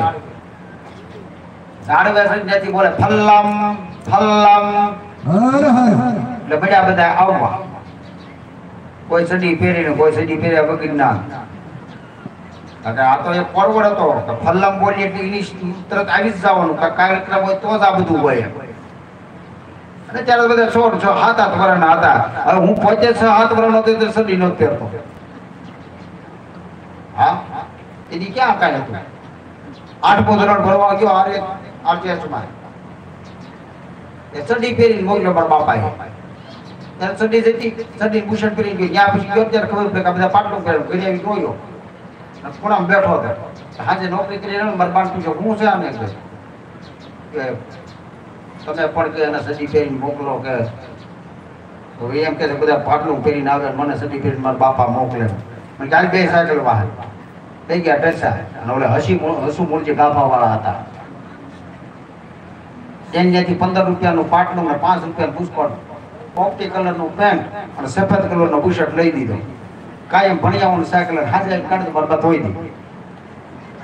ઝાડવે ત્યાંથી બોલે ફલ્લમ ફલ્લમ. એટલે બધા બધા આવવા, કોઈ સડી પહેરીને કોઈ સડી પહેર્યા વગર ના. આ તો એક ફોરવર્ડ હતો ફલ્લમ બોલી એટલે ઇંગ્લિશ તરત આવી જ જવાનું કાર્યક્રમ હોય તો જ આ બધું હોય. અને ત્યારે બધા છોડ છો હાથ હાથ વરના હતા. હવે હું પોતે છ હાથ વરનો હતો તો સડી નહોતો પહેરતો. હા એની ક્યાં કાંઈ હતું? આઠમો ધોરણ ભણવા ગયો આરે આરટીએસમાં એ સડી પહેરીને મોકલ્યો મારા બાપાએ. ત્યારે સડી જતી સડી બુશર્ટ પહેરીને ગયો. ત્યાં પછી ગયો ત્યારે ખબર પડે કે બધા પાટલું પહેર્યું ઘરે આવી જોયો ખૂણામાં બેઠો હતો. આજે નોકરી કરી મારા બાપ પૂછ્યો હું છે આને કે તમે પણ કે એને સડી પહેરીને મોકલો કે એમ કે બધા પાટલું પહેરીને આવે મને સડી પહેરીને મારા બાપા મોકલે. મને કાલે બે સાયકલ વાહન થઈ ગયા પૈસા અને ઓલે હસી હસુ મૂળજી ગાભા વાળા હતા. ત્યાંથી પંદર રૂપિયાનું પાટલું ને પાંચ રૂપિયાનું પુષ્પટ પોપટી કલરનું પેન્ટ અને સફેદ કલરનો બુશર્ટ લઈ દીધો. કાયમ ભણિયાઓનું સાયકલ હાજર કાઢી બરબાદ હોય દીધી.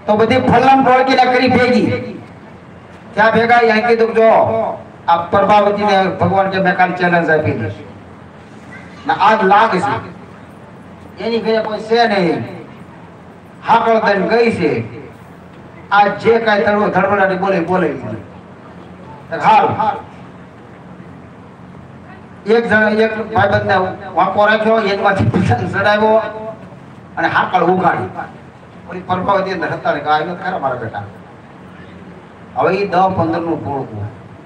તો બધી ફલમ ઢોળકીને કરી ભેગી ત્યાં ભેગા અહીં કીધું જો આ પ્રભાવતીને ભગવાન કે મેં કાલ ચેલેન્જ આપી દઈશ ને આજ લાગ છે એની ઘરે કોઈ છે નહીં હાકળ દઈને ગઈ છે આ જે કાંઈ તળવો ધડબડાટી બોલે બોલે હાલ એક જણા એક ભાઈબંધને વાંકો રાખ્યો એમાંથી પીછાને ચડાવ્યો અને હાકળ ઉગાડી ઓલી પ્રભાવતી અંદર હતા ને કાંઈ ખરા મારા બેટા હવે એ દસ પંદર નું ટોળકું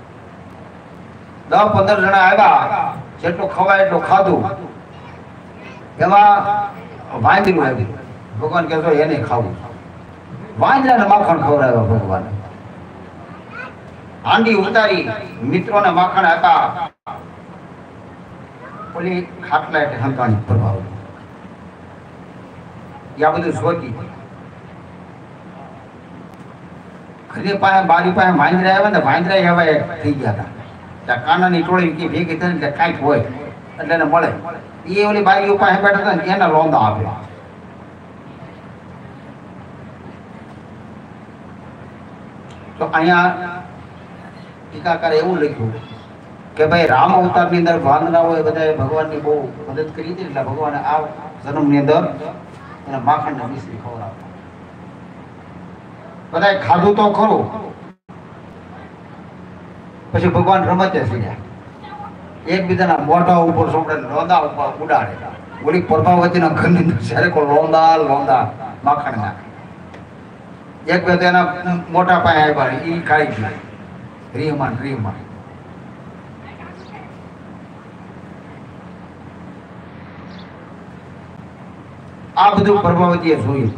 દસ પંદર જણા આવ્યા જેટલું ખવાય એટલું ખાધું એમાં વાંદરું આવ્યું ભગવાન કહેતો એને ખાવું વાંદરાને માખણ ખવડાવ્યા ભગવાન હાંડી ઉતારી મિત્રોને માખણ આપ્યા ઓલી ખાટલા એટલે હંકાણી પ્રભાવ આ બધું શોધી ઘરે પાસે બારી પાસે વાંદરા આવ્યા ને વાંદરા એવા થઈ ગયા હતા ત્યાં કાનાની ટોળી કે ભેગી થઈને એટલે કાંઈક હોય એટલે એને મળે એ ઓલી બારી પાસે બેઠા હતા ને એના લોંદા આપ્યા તો અહીંયા ટીકાકારે એવું લખ્યું કે ભાઈ રામ અવતારની અંદર વાંદરા હોય બધા ભગવાનની બહુ મદદ કરી હતી એટલે ભગવાને આ જન્મની અંદર એને માખણને મિશ્રી ખવડાવ્યા બધાએ ખાધું તો ખરું પછી ભગવાન રમતે સીડ્યા એકબીજાના મોઢા ઉપર સોંપડે લોંદા ઉપર ઉડાડે ઓલી પ્રભાવતીના ઘરની અંદર જ્યારે કોઈ લોંદા લોંદા માખણ નાખે એક બે તો એના મોટા પાસે આવ્યા એ ખાઈ ગયું રીહમાન રીહમાન આ બધું પ્રભાવતીએ જોયું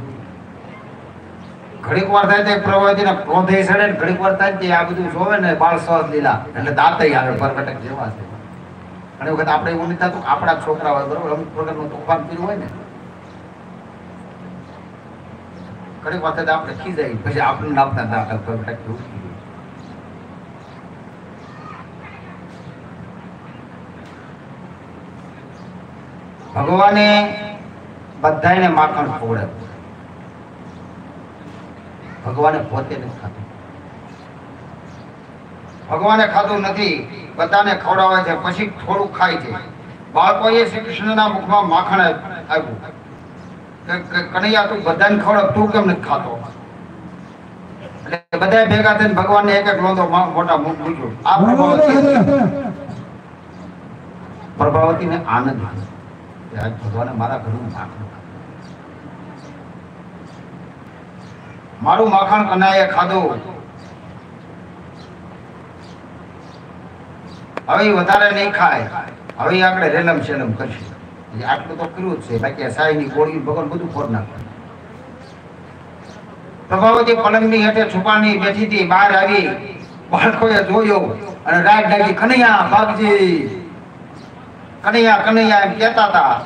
ઘડીક વાર થાય તો પ્રભાવતીના ક્રોધે સડે ને ઘડીક વાર થાય તે આ બધું જોવે ને બાળ સહજ લીલા એટલે દાંતય આવે પરકટક જેવા છે ઘણી વખત આપણે એવું નથી થતું આપણા છોકરા હોય બરોબર અમુક પ્રકારનું તોફાન કર્યું હોય ને ઘણીક વાર થાય આપણે ખીજાય પછી આપણે નાપતા દાંત પરકટક જેવું ભગવાને બધાને માખણ ખવડાવ્યું ભગવાને પોતે નથી ખાધું ભગવાને ખાધું નથી બધાને ખવડાવે છે પછી થોડું ખાય છે બાળકોએ શ્રી કૃષ્ણના મુખમાં માખણ આવ્યું કે કનૈયા તું બધાને ખવડાવ તું કેમ નથી ખાતો એટલે બધા ભેગા થઈને ભગવાનને એક એક લોંદો મોટા મુખ મૂક્યો આ પ્રભાવતી પ્રભાવતીને આનંદ આજ ભગવાને મારા ઘરનું માખણ મારું માખણ કનાએ ખાધું હવે વધારે નહીં ખાય હવે આપણે રેલમ શેલમ કરશે આટલું તો કર્યું જ છે બાકી સાયની ગોળી ભગવાન બધું ખોર નાખે પ્રભાવતી પલંગની હેઠે છુપાની બેઠી હતી બહાર આવી બાળકોએ જોયો અને રાત ડાકી કનૈયા ભાગજી કનૈયા કનૈયા એમ કહેતા હતા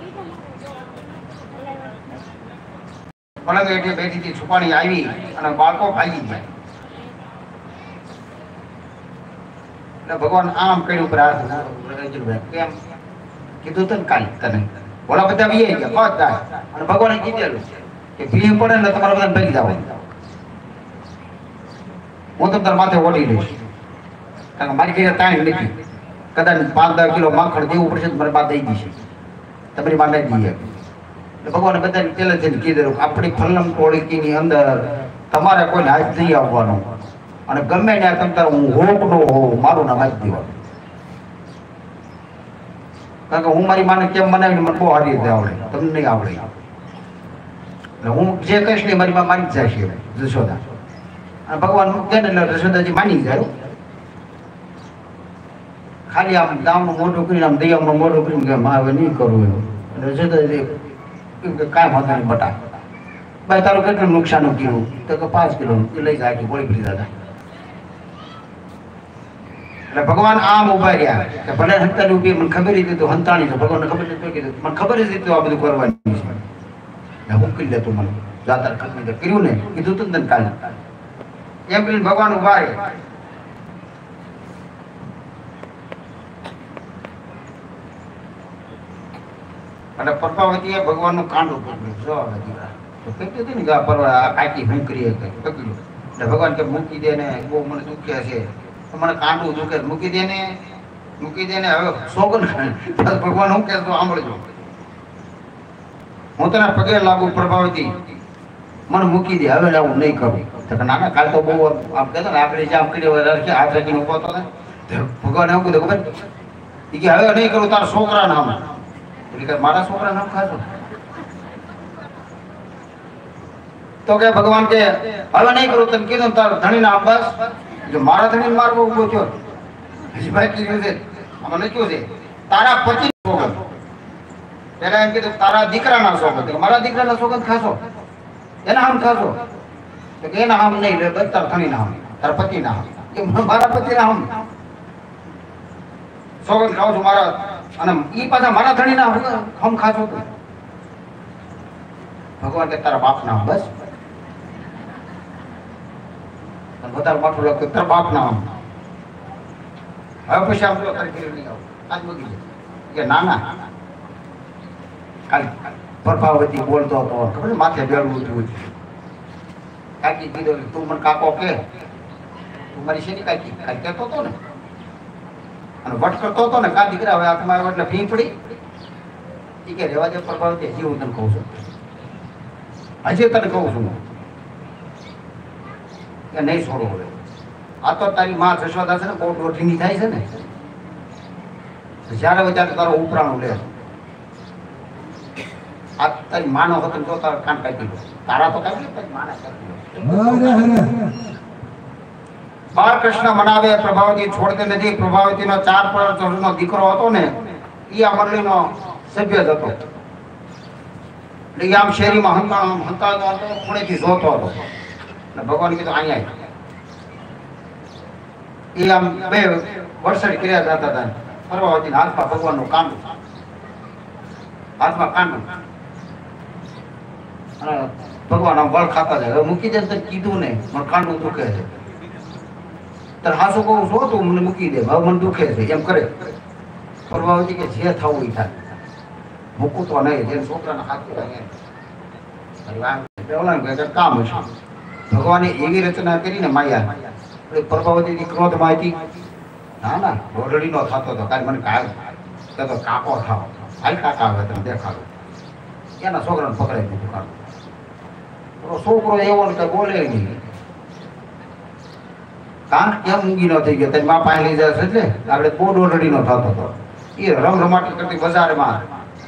પલંગ હેઠે બેઠી હતી છુપાણી આવી અને બાળકો ભાગી ગયા એટલે ભગવાન આમ કર્યું પ્રાર્થના કેમ કીધું તો કાલ તને બોલા બધા વી ગયા પાંચ થાય અને ભગવાને કીધેલું કે ભીમ પડે ને તમારા બધા ભેગી જાવ હું તો તાર માથે ઓડી લઈશ કારણ કે મારી ઘરે ટાઈમ નથી કદાચ પાંચ દસ કિલો માખણ દેવું પડશે તો મારે બા દઈ દીશે તમારી બા નહીં દઈએ ભગવાને બધાને પહેલેથી કીધેલું આપણી ફલમ ટોળકીની અંદર તમારે કોઈને હાથ નહીં આવવાનું અને ગમે ત્યાં તમે તારે હું હોક નો હોઉં મારું નામ આપી દેવાનું કારણ કે હું મારી માને કેમ બનાવીને મને બહુ સારી રીતે આવડે તમને નહીં આવડે એટલે હું જે કહીશ ને મારી માં માની જ જાય છે જશોદા અને ભગવાન કહે ને એટલે જશોદાજી માની જાય ખાલી આમ દામનું મોઢું કરીને આમ દયામનું મોઢું કરીને કે મારે નહીં કરવું એવું એટલે જશોદાજી કાંઈ વાંધો નહીં બટા ભાઈ તારું કેટલું નુકસાન કર્યું તો કે પાંચ કિલો એ લઈ જાય ગોળી પડી દાદા એટલે ભગવાન આમ ઉભા રહ્યા કે ભલે હંતાની ઉભી મને ખબર હતી તો હંતાણી છે ભગવાનને ખબર નથી કીધું મને ખબર જ હતી આ બધું કરવાની છે હું કરી લેતું મને જાતર ખતમી કર્યું ને કીધું તું ને કાલે એમ કરીને ભગવાન ઉભા રહ્યા અને પ્રભાવતીએ ભગવાનનું કાંડું પકડ્યું જો હવે દીકરા તો કહેતી હતી ને કે આ પરવા કાકી હું કરીએ કે પકડ્યું એટલે ભગવાન કે મૂકી દે ને બહુ મને દુખ્યા છે તો મને કાંડું દુખે મૂકી દે ને મૂકી દે ને હવે સોગન ભગવાન હું કહેતો સાંભળજો હું તને પગે લાગુ પ્રભાવતી મને મૂકી દે હવે આવું નહીં કરું તો ના ના કાલ તો બહુ આમ કહેતો ને આપણે જામ કરી હાથ રાખીને ઉભો હતો ને ભગવાન એવું કીધું ખબર એ કે હવે નહીં કરું તારા છોકરા નામ એટલે કે મારા છોકરા નામ ખાશો તો કે ભગવાન કે હવે નહીં કરું તને કીધું તારા ધણી નામ બસ જો મારા ધણી મારવો ઉભો થયો હજી ભાઈ કીધું છે આમાં લખ્યું છે તારા પતિ સોગંદ પેલા એમ કીધું તારા દીકરાના સોગંદ મારા દીકરાના સોગંદ ખાશો એના આમ ખાશો તો કે એના આમ નહીં લે બસ તારા ધણી નામ તારા પતિ ના કે મારા પતિ ના આમ સોગંદ ખાવ છું મારા અને ઈ પાછા મારા ધણી ના હમ ખાશો તો ભગવાન કે તારા બાપ ના બસ વધારે માથું લાગતું તારા બાપ ના આમ હવે પછી આમ તારી ઘરે નહીં આવું આજ મૂકી દે કે ના ના કાલ પ્રભાવતી બોલતો હતો ખબર માથે બેડવું ઉઠવું કાકી કીધું તું મને કાકો કે તું મારી શેની કાકી કાલ કહેતો હતો ને અને વટ કરતો હતો ને કા દીકરા હવે હાથમાં આવ્યો એટલે ફી પડી એ કે રેવા દે પ્રભાવતી હજી હું તને કહું છું હજી તને કહું છું કે નહીં છોડો હવે આ તો તારી માં જશોદા છે ને બહુ દોઢીની થાય છે ને જ્યારે હોય ત્યારે તારો ઉપરાણું લે આ તારી માનો હતો જો તારા કાન કાઢી દો તારા તો કાઢી તારી માના કાઢી બાળકૃષ્ણ મનાવે પ્રભાવતી છોડતી નથી પ્રભાવતી નો ચાર પાંચ વર્ષનો દીકરો હતો ને એ આ મંડળીનો સભ્ય જ હતો એટલે આમ શેરીમાં હંતા હંતાતો હતો ખૂણેથી જોતો હતો એટલે ભગવાન કીધું અહીંયા એ આમ બે વરસાદ કર્યા જતા હતા પ્રભાવતીના હાથમાં ભગવાનનું કાંડું હાથમાં કાંડું અને ભગવાન આમ બળ ખાતા જાય હવે મૂકી દે તો કીધું ને મને કાંડું દુખે છે તારે હાસુ કહું છો તું મને મૂકી દે હવે મને દુખે છે એમ કરે પ્રભાવતી કે જે થવું એ થાય મૂકું તો નહીં જેમ છોકરાના હાથ કામ હશે ભગવાને એવી રચના કરીને માયા પ્રભાવતી ક્રોધમાં હતી ના ના રોડડી નો થતો હતો કાલે મને કાય તો કાકો થાવ હાલ કાકા હવે તમે દેખાડો એના છોકરાને પકડાઈ દીધું કાઢું છોકરો એવો ને કઈ બોલે નહીં કાંક કેમ ઊંઘી ન થઈ ગયો તારી મા પાસે લઈ જશે એટલે આપણે બહુ રોડડી નો થતો હતો એ રમ રમાટી કરતી બજારમાં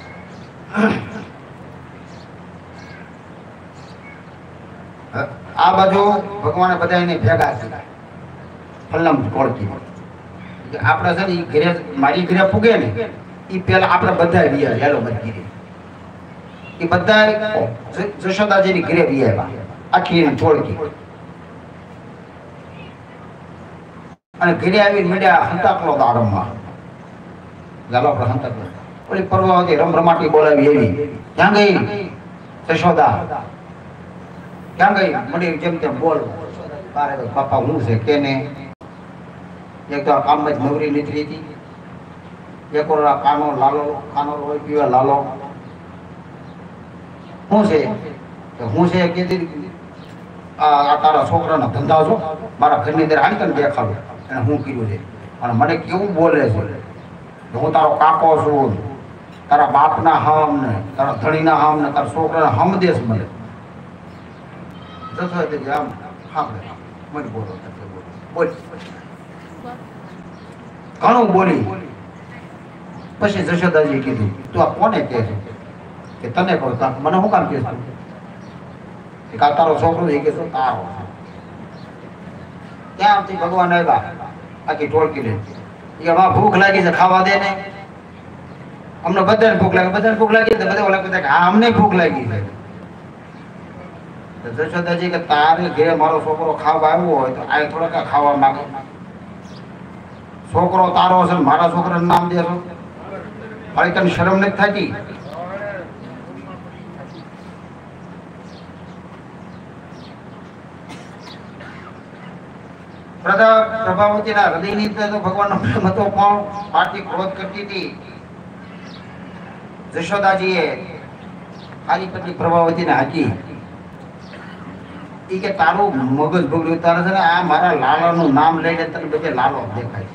આ બાજુ ભગવાને બધા એને ભેગા કર્યા ફલમ કોળકી આપણે છે ને એ ઘરે મારી ઘરે પૂગે ને એ પેલા આપણે બધા રહ્યા હેલો મરગીરે એ બધા જશોદાજીની ઘરે રહ્યા આખી ચોળકી અને ઘરે આવીને મળ્યા હંતાકલો દાડમમાં ગાલો આપણે હંતાકલો ઓલી પરવાવતી રમ રમાટી બોલાવી એવી ક્યાં ગઈ જશોદા ક્યાં ગઈ મને જેમ તેમ બોલ બારે બાપા હું છે કે ને એક તો આ કામમાં જ નવરી નીકળી હતી એક ઓલા કાનો લાલો કાનો હોય પીવા લાલો શું છે હું છે કીધી આ તારા છોકરાના ધંધા છો મારા ઘરની અંદર હાલી તને દેખાડું અને હું કર્યું છે અને મને કેવું બોલે છે હું તારો કાકો છું તારા બાપના હમ ને તારા ધણીના હમ ને તારા છોકરાના હમ દેશ મળે જશો એટલે આમ હા મને બોલો બોલ ઘણું બોલી પછી જશોદાજી કીધું તું આ કોને કહે છે કે તને કહું મને શું કામ કહે છે કે તારો છોકરો એ કે શું તારો ત્યાંથી ભગવાન આવ્યા આખી ટોળકી લે એ હવે ભૂખ લાગી છે ખાવા દે ને અમને બધાને ભૂખ લાગે બધાને ભૂખ લાગી બધા ઓલા કહેતા કે હા અમને ભૂખ લાગી છે જશોદાજી કે તારે ઘરે મારો છોકરો ખાવા આવ્યો હોય તો આ થોડાક ખાવા માંગે છોકરો તારો હશે મારા છોકરાનું નામ દેશો મારી તને શરમ નથી થતી પ્રભાવતીના હૃદયની તો ભગવાનનો પ્રેમ હતો પણ પાર્ટી ક્રોધ કરતી હતી જશોદાજીએ ખાલી પત્ની પ્રભાવતીને હાકી ઈ કે તારું મગજ બગડ્યું તારે છે ને આ મારા લાલાનું નામ લઈને તને બધે લાલો દેખાય છે.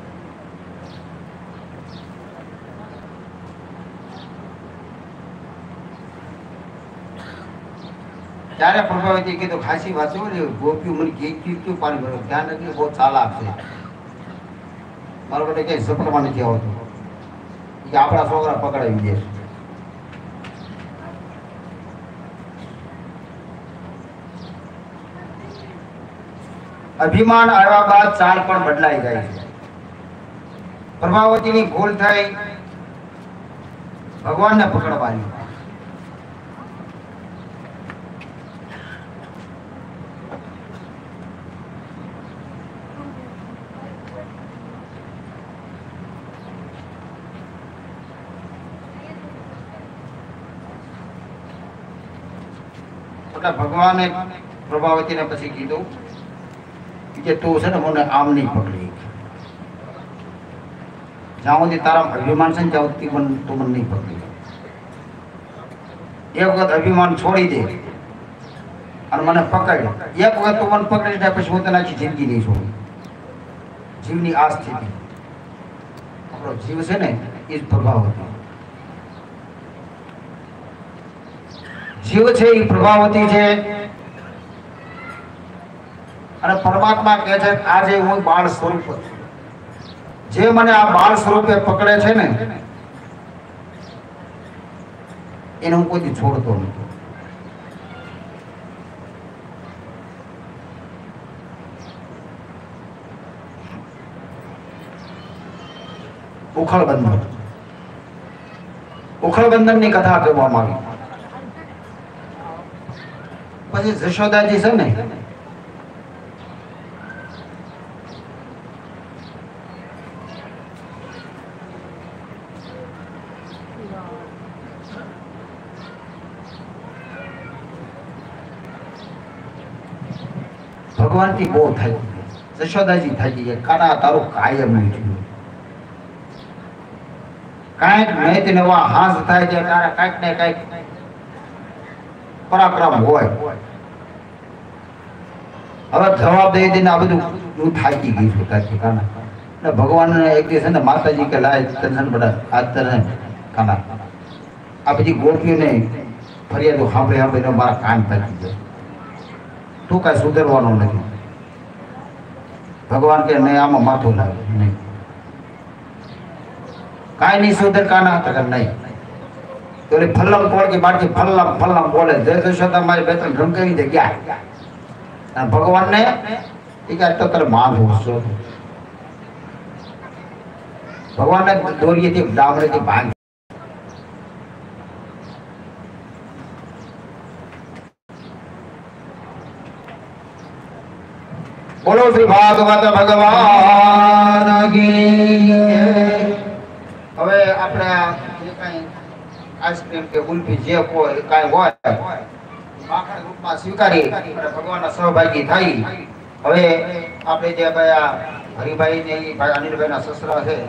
ત્યારે પ્રભાવતી કીધું ખાસી વાત છે ગોપીઓ મને કે ક્યું પાણી ભરો ધ્યાન રાખીને બહુ ચાલાક છે. મારો બેટા ક્યાંય સફરમાં નથી આવતું કે આપણા છોકરા પકડાવી દે. અભિમાન આવ્યા બાદ ચાલ પણ બદલાઈ જાય છે. પ્રભાવતીની ભૂલ થઈ ભગવાનને પકડવાની. એટલે ભગવાને પ્રભાવતીને પછી કીધું કે તું છે ને મને આમ નહીં પકડી, જ્યાં સુધી તારા અભિમાન છે ને ત્યાં સુધી મને તું મને નહીં પકડી. એક વખત અભિમાન છોડી દે અને મને પકડ. એક વખત તું મને પકડી જાય પછી હું તને આખી જિંદગી નહીં છોડું. જીવની આ સ્થિતિ. આપણો જીવ છે ને એ જ પ્રભાવતી. જીવ છે એ પ્રભાવતી છે. અને પરમાત્મા કહે છે આજે હું બાળ સ્વરૂપ છું. જે મને આ બાળ સ્વરૂપે પકડે છે ને એને હું કોઈ છોડતો નથી. ઉખળ બંધન. ઉખળ બંધન ની કથા કહેવામાં આવી. પછી જશોદાજી છે ને ભગવાન થી બહુ થાય. જશોદાજી થાય છે કાના તારું કાયમ નહીં થયું. કાંઈક નહીં તેને હાંસ થાય છે તારે કાંઈક ને કાંઈક પરાક્રમ હોય. હવે જવાબ દઈ દઈને આ બધું હું થાકી ગઈ છું થાકી કાના. એટલે ભગવાન એક દિવસ ને માતાજી કે લાય દર્શન બધા આ તને કાના આ બધી ગોપીઓને ફરિયાદો સાંભળે સાંભળીને મારા કાન થાકી ગયા. તું કાંઈ સુધરવાનું નથી. ભગવાન કે નહીં આમાં માથું લાગે નહીં, કાંઈ નહીં સુધર કાના હતા નહીં. તો ફલ્લમ બોલ કે બાકી ફલ્લમ ફલ્લમ બોલે જય જશોદા મારી બે ત્રણ ઢંકાવી દે ગયા. અને ભગવાનને એ કે તો તારે માથું છો. ભગવાનને દોરીએથી ડામરેથી ભાંગ. બોલો શ્રી ભાગવત ભગવાન કી. હવે આપણે જે કઈ આઈસ્ક્રીમ કે ગુલ્ફી જે કોઈ કાંઈ હોય માખણ રૂપમાં સ્વીકારી અને ભગવાનના સહભાગી થઈ. હવે આપણે જે ભાઈ આ હરિભાઈ ને ભાઈ અનિલભાઈ ના સસરા છે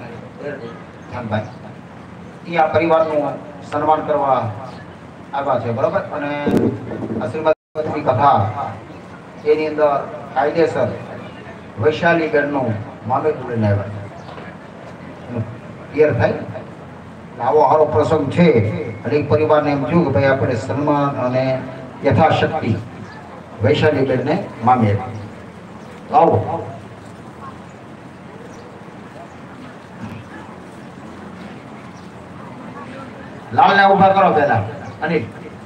ધનભાઈ એ આ પરિવારનું સન્માન કરવા આવ્યા છે બરોબર. અને આશીર્વાદની કથા એની અંદર કાયદેસર વૈશાલી બેનનું મામેરું લઈને આવ્યા ક્લિયર થાય. આવો સારો પ્રસંગ છે અને એક પરિવારને એમ થયું કે ભાઈ આપણે સન્માન અને યથાશક્તિ વૈશાલી બેનને મામી આવો. લાલને ઉભા કરો પેલા. અનિલ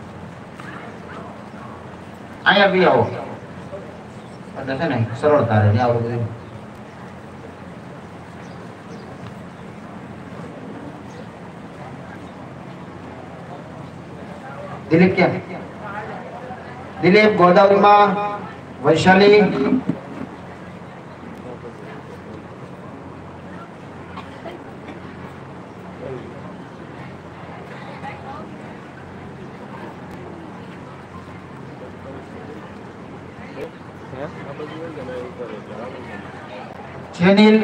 અહીંયા બી આવો એટલે છે ને સરળતા રહે. આવું બધું દિલીપ ક્યાં? દિલીપ ગોદાવરીમાં વૈશાલી જેનિલ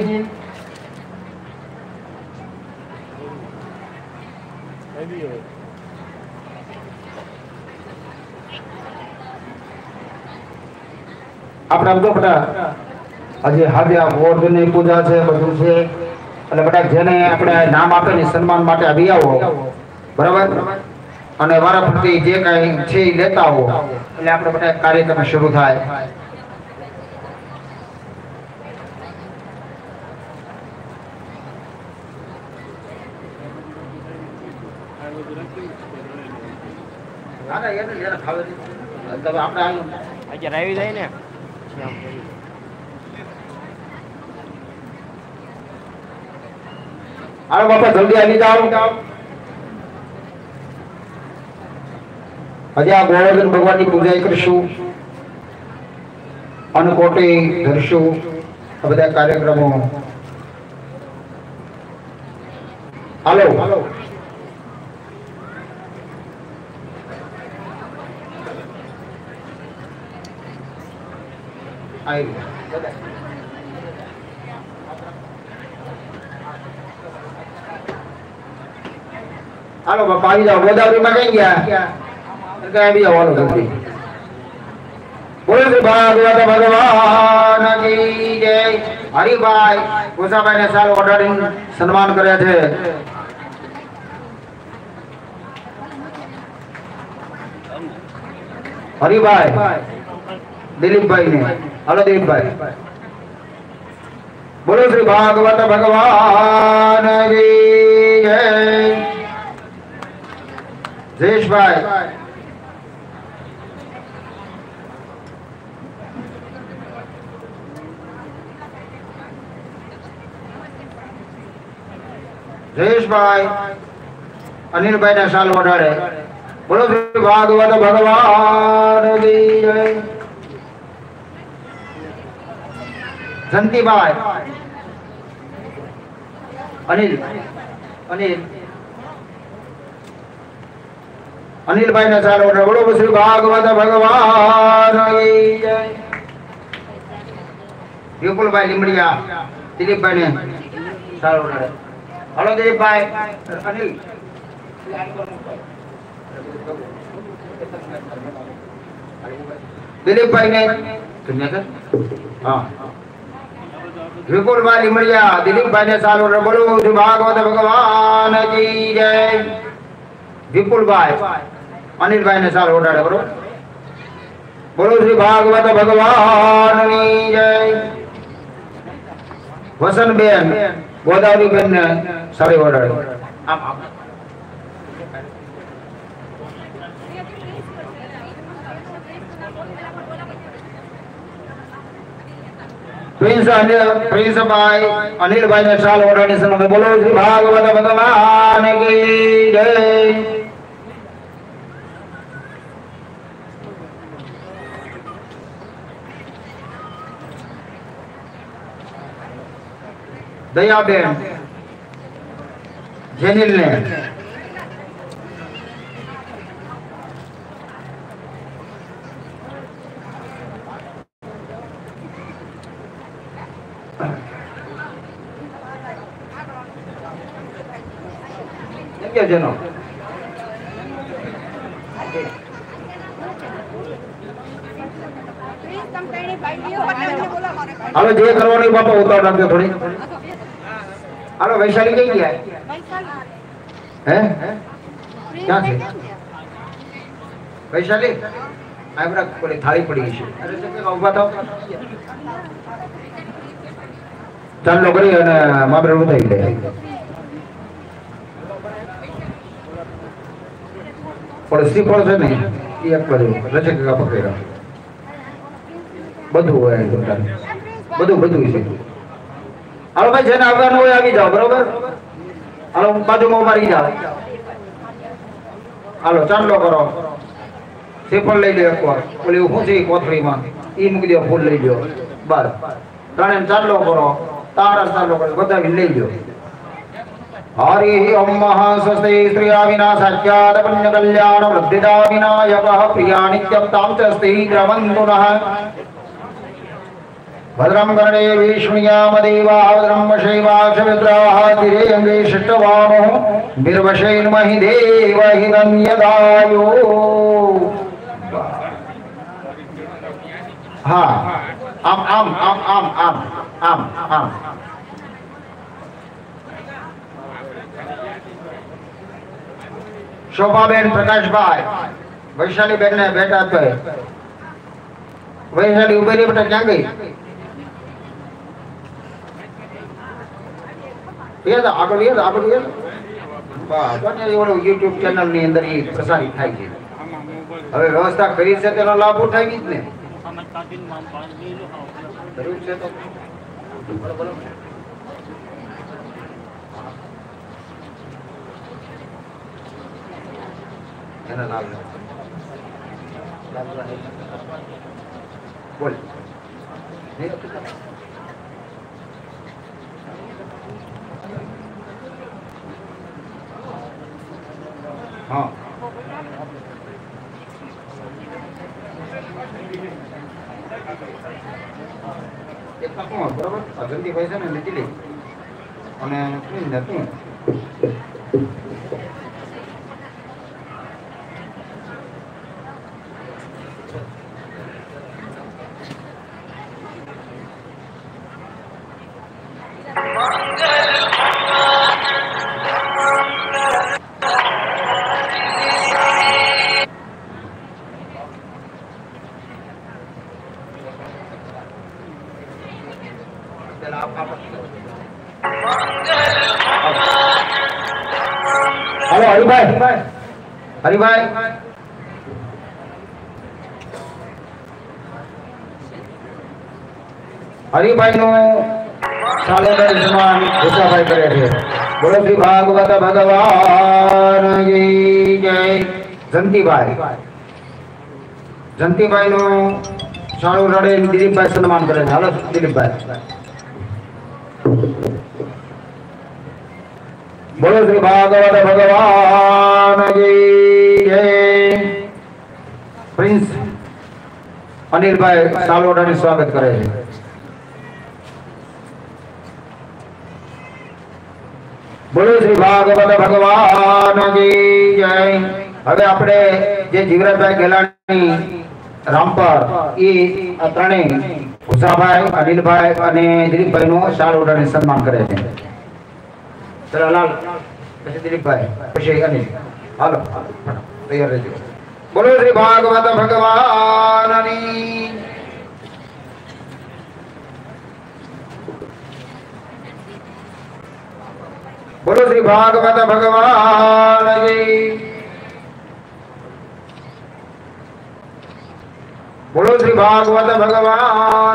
આપણા બધો બધા આજે હાજર ગોવર્ધનની પૂજા છે બધું છે એટલે બધા જેને આપણે નામ આપે ને સન્માન માટે આવી આવો બરાબર અને વારા ફરતી જે કાંઈ છે એ લેતા આવો એટલે આપણે બધા કાર્યક્રમ શરૂ થાય. આવી જાય ને હાલો બાપા જલ્દી આવી જાઓ. હજી આ ગોવર્ધન ભગવાનની પૂજા કરીશું અન્નકોટી ધરશું આ બધા કાર્યક્રમો. હાલો આવી હાલો બાપા આવી જાઓ. ગોદાવરીમાં કઈ ગયા આવી જાઓ. હાલો જલ્દી. બોલો શ્રી ભાગવત ભગવાન કી જય. હરિભાઈ ગોસાભાઈ ને સાલ ઓઢાડીને સન્માન કર્યા છે. હરિભાઈ દિલીપભાઈ ને હાલો દિલીપભાઈ. બોલો શ્રી ભાગવત ભગવાન કી જય. જયેશભાઈ જયેશભાઈ અનિલભાઈ ને સાલ વઢાડે. બોલો શ્રી ભાગવત ભગવાન કી જય. જંતીભાઈ અનિલ અનિલ અનિલભાઈ ને સાલ વઢાડે. બોલો શ્રી ભાગવત ભગવાન કી જય. વિપુલભાઈ લીમડિયા દિલીપભાઈ ને સાલ વઢાડે. હાલો દિલીપભાઈ અનિલ દિલીપભાઈ ને હા વિપુલભાઈ લીમડિયા દિલીપભાઈ ને સાલ વઢાડે. બોલો શ્રી ભાગવત ભગવાન કી જય. વિપુલભાઈ અનિલભાઈ ને સાલ વઢાડે. બરોબર. બોલો શ્રી ભાગવત ભગવાન કી જય. વસંતબેન ગોદાવરીબેન ને સાડી વઢાડે. આમ આમ પ્રિન્સ અનિલ પ્રિન્સભાઈ અનિલભાઈ ને સાલ વઢાડી સન્માન. બોલો શ્રી ભાગવત ભગવાન કી જય. દયાબેન જેનિલ ને જેનો હાલો જે કરવાની બાપા ઉતાર રાખજો થોડી. હાલો વૈશાલી કઈ ગયા હે ક્યાં છે વૈશાલી? આપણા કોઈ થાળી પડી છે. ઉભા થાવ ચાલો કરી અને માબરે ઉતારી લે. પણ શ્રીફળ છે ને એ એક બાજુ રચક કાકા પકડ્યા બધું હોય બધું બધું છે. હાલો ભાઈ જેને આવવાનું હોય આવી જાઓ. બરોબર. હાલો બાજુમાં ઉભા રહી જાઓ. હાલો ચાંદલો કરો. શ્રીફળ લઈ લો એકવાર. ઓલી શું છે કોથળીમાં એ મૂકી દો. ફૂલ લઈ લો. બસ ત્રણે ચાંદલો કરો. તારા ચાંદલો કરો બધા લઈ લો. हरि ओम महास्वस्ति स्त्रिया विनाशाख्यात पुण्य कल्याण वृद्धिदा विनायकः प्रिया नित्यं तां च स्त्रीग्रवन्तु नः भद्रं कर्णे विष्णुयाम देवाः भद्रं वशैवाक्षविद्राः तिरे अङ्गे शिष्टवामो निर्वशैर्महि देवहिदन्यदायो. हाँ આમ આમ આમ આમ આમ આમ આમ શોભાબેન પ્રકાશભાઈ વૈશાલીબેન ને બેટા આપે વૈશાલી ઉભી રહી બેટા ક્યાં ગઈ યાદ આગળ યાદ આગળ યાદ યુટ્યુબ ચેનલ ની અંદર એ પ્રસારિત થાય છે હવે વ્યવસ્થા કરી છે તેનો લાભ ઉઠાવી જ ને જરૂર છે તો એના લાભ બોલ हाँ बराबर अगंती पैसा ने लीधी ली અને શું નથી हेलो हरिभाई हरिभाई हरिभाई नो सालोदर समान भूषाभाई करे छे बोलो श्री भागवत भगवान की जय जंतीभाई जंतीभाई नो साळू रडे दिलीपभाई सन्मान करे छे हालो दिलीपभाई बोलो श्री भागवत भगवान की जय प्रिंस अनिल भाई सालोड़ा ने स्वागत करे छे बोलो श्री भागवत भगवान की जय હવે આપણે જે જીવરાજભાઈ ગેલાણી રામપર એ ત્રણે ઉષાભાઈ અનિલભાઈ અને દિલીપભાઈ નું સાલોડાને સન્માન કરે છે चलो लाल પછી દિલીપભાઈ પછી અનિલ હાલો તૈયાર રહેજો બોલો શ્રી ભાગવત ભગવાનની बोलो श्री भागवत भगवान की बोलो श्री भागवत भगवान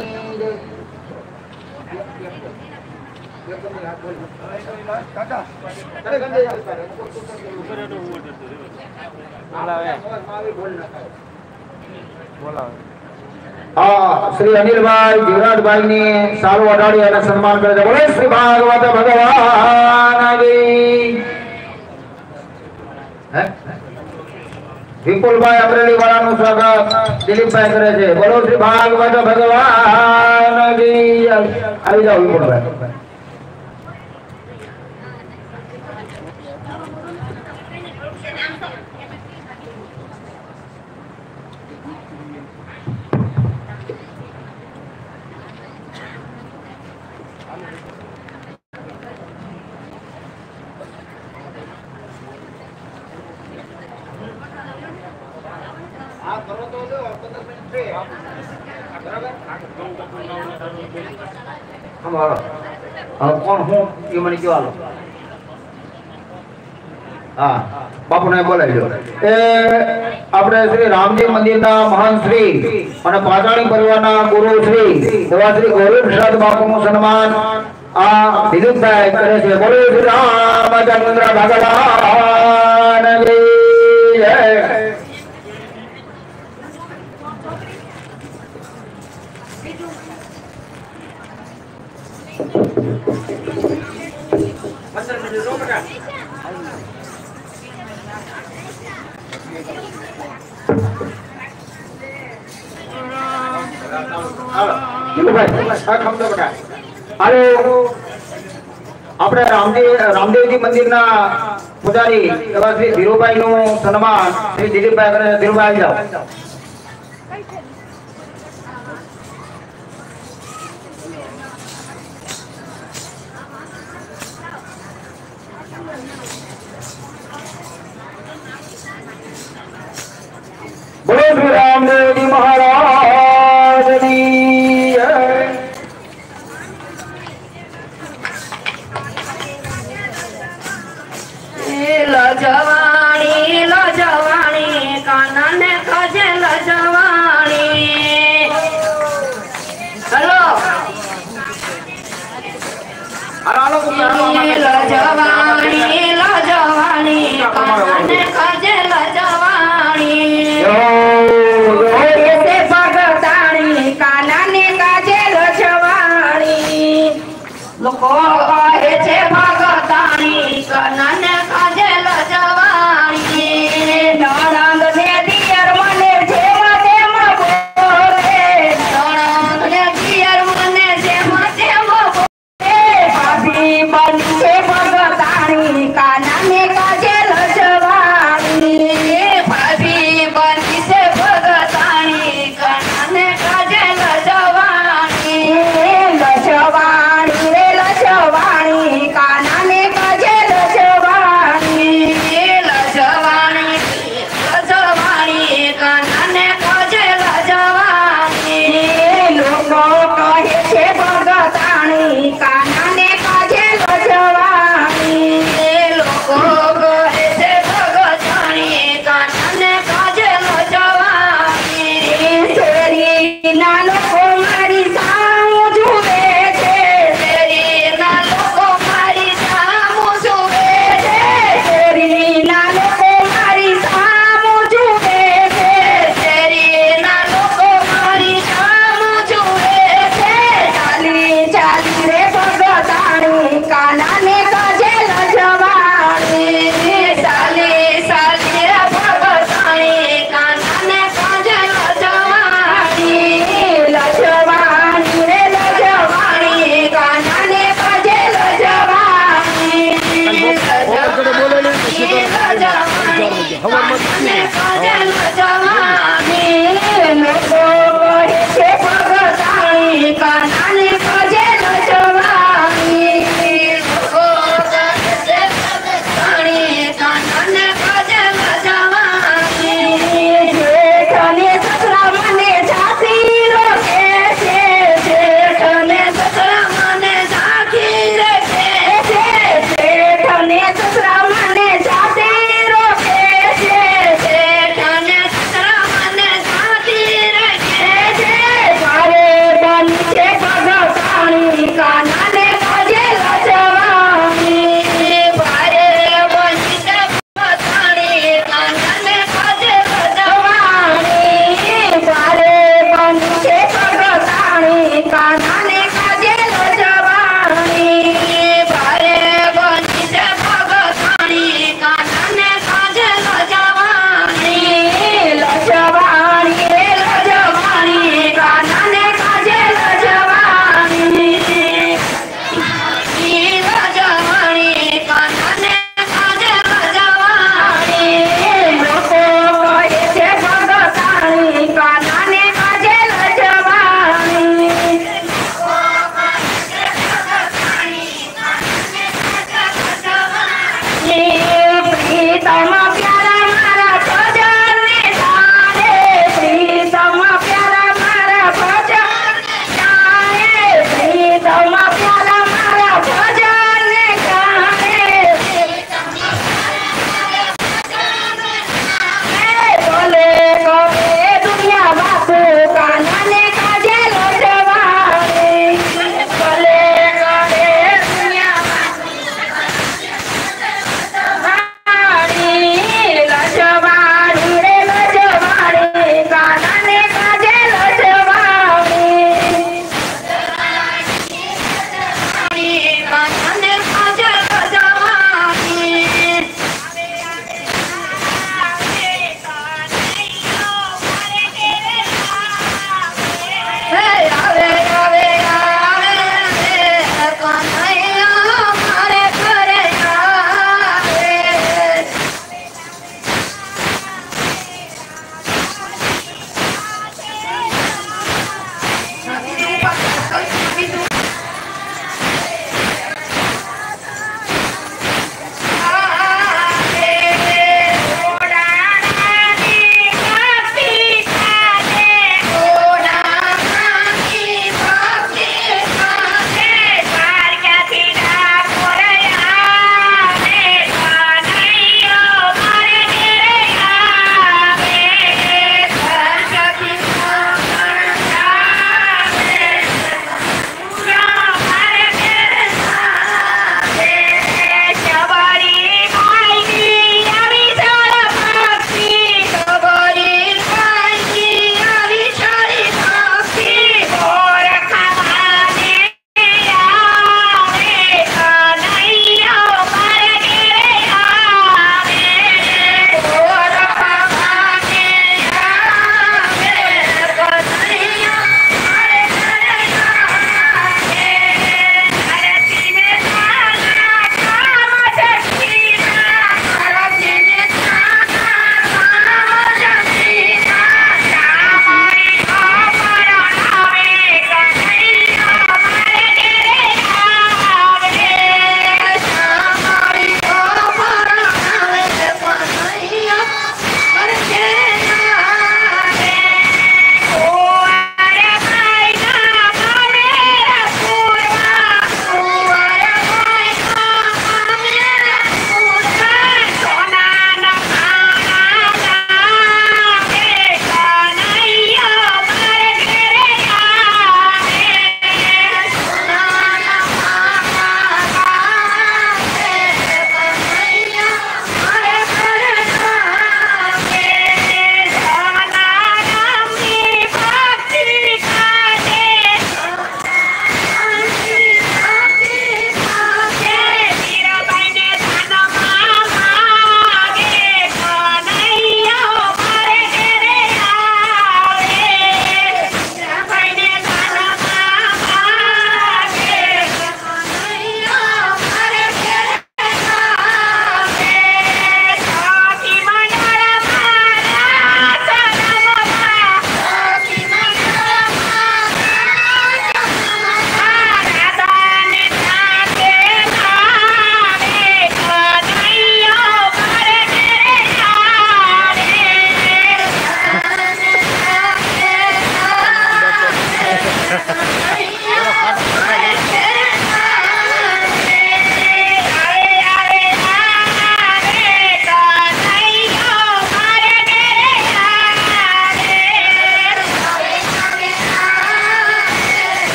हाँ श्री अनिल भाई जीवराज भाई ने सालू अडाड़ी અને સન્માન કરે છે બોલે શ્રી ભાગવત ભગવાન की હે વિપુલ ભાઈ અમરેલી વાળાનું સ્વાગત દિલીપ ભાઈ કરે છે બોલો શ્રી ભાગવત ભગવાન की આવી જાઓ વિપુલ ભાઈ कौन हूँ ये मैंने क्यों आलो हाँ बापू ने बोला जो ए अपने श्री रामजी मंदिर ना महान श्री અને પાટાણી પરિવારના ગુરુ શ્રી એવા શ્રી ગૌરી પ્રસાદ બાપુનું સન્માન આ દિલીપભાઈ કરે છે બોલો શ્રી રામચંદ્ર ભગવાન કી જય આપણે રામદેવ રામદેવજી મંદિરના પૂજારી એવા શ્રી ધીરુભાઈ નું સન્માન શ્રી દિલીપભાઈ કરે ધીરુભાઈ આવી જાઓ શ્રી રામદેવજી મહારાજની જય. લજવાણી લજવાણી કાનને ખજે લજવાણી. હેલો લજવાણી લજવાણી કાનને ખજે લજવાણી. ભગતાણી કાનને કાજે લજવાણી. લોકો કહે છે ભગતાણી કાનને કાજે લજવાણી. નણંદ ને દિયર મને જેમ તેમ બોલે. નણંદ ને દિયર મને જેમ તેમ બોલે. ભાભી બની છે ભગતાણી કાનને કાજે લજવાણી. ભાભી બની છે ભગતાણી કાનને કાજે લજવાણી. લજવાણી રે લજવાણી કાનને કાજે લજવાણી.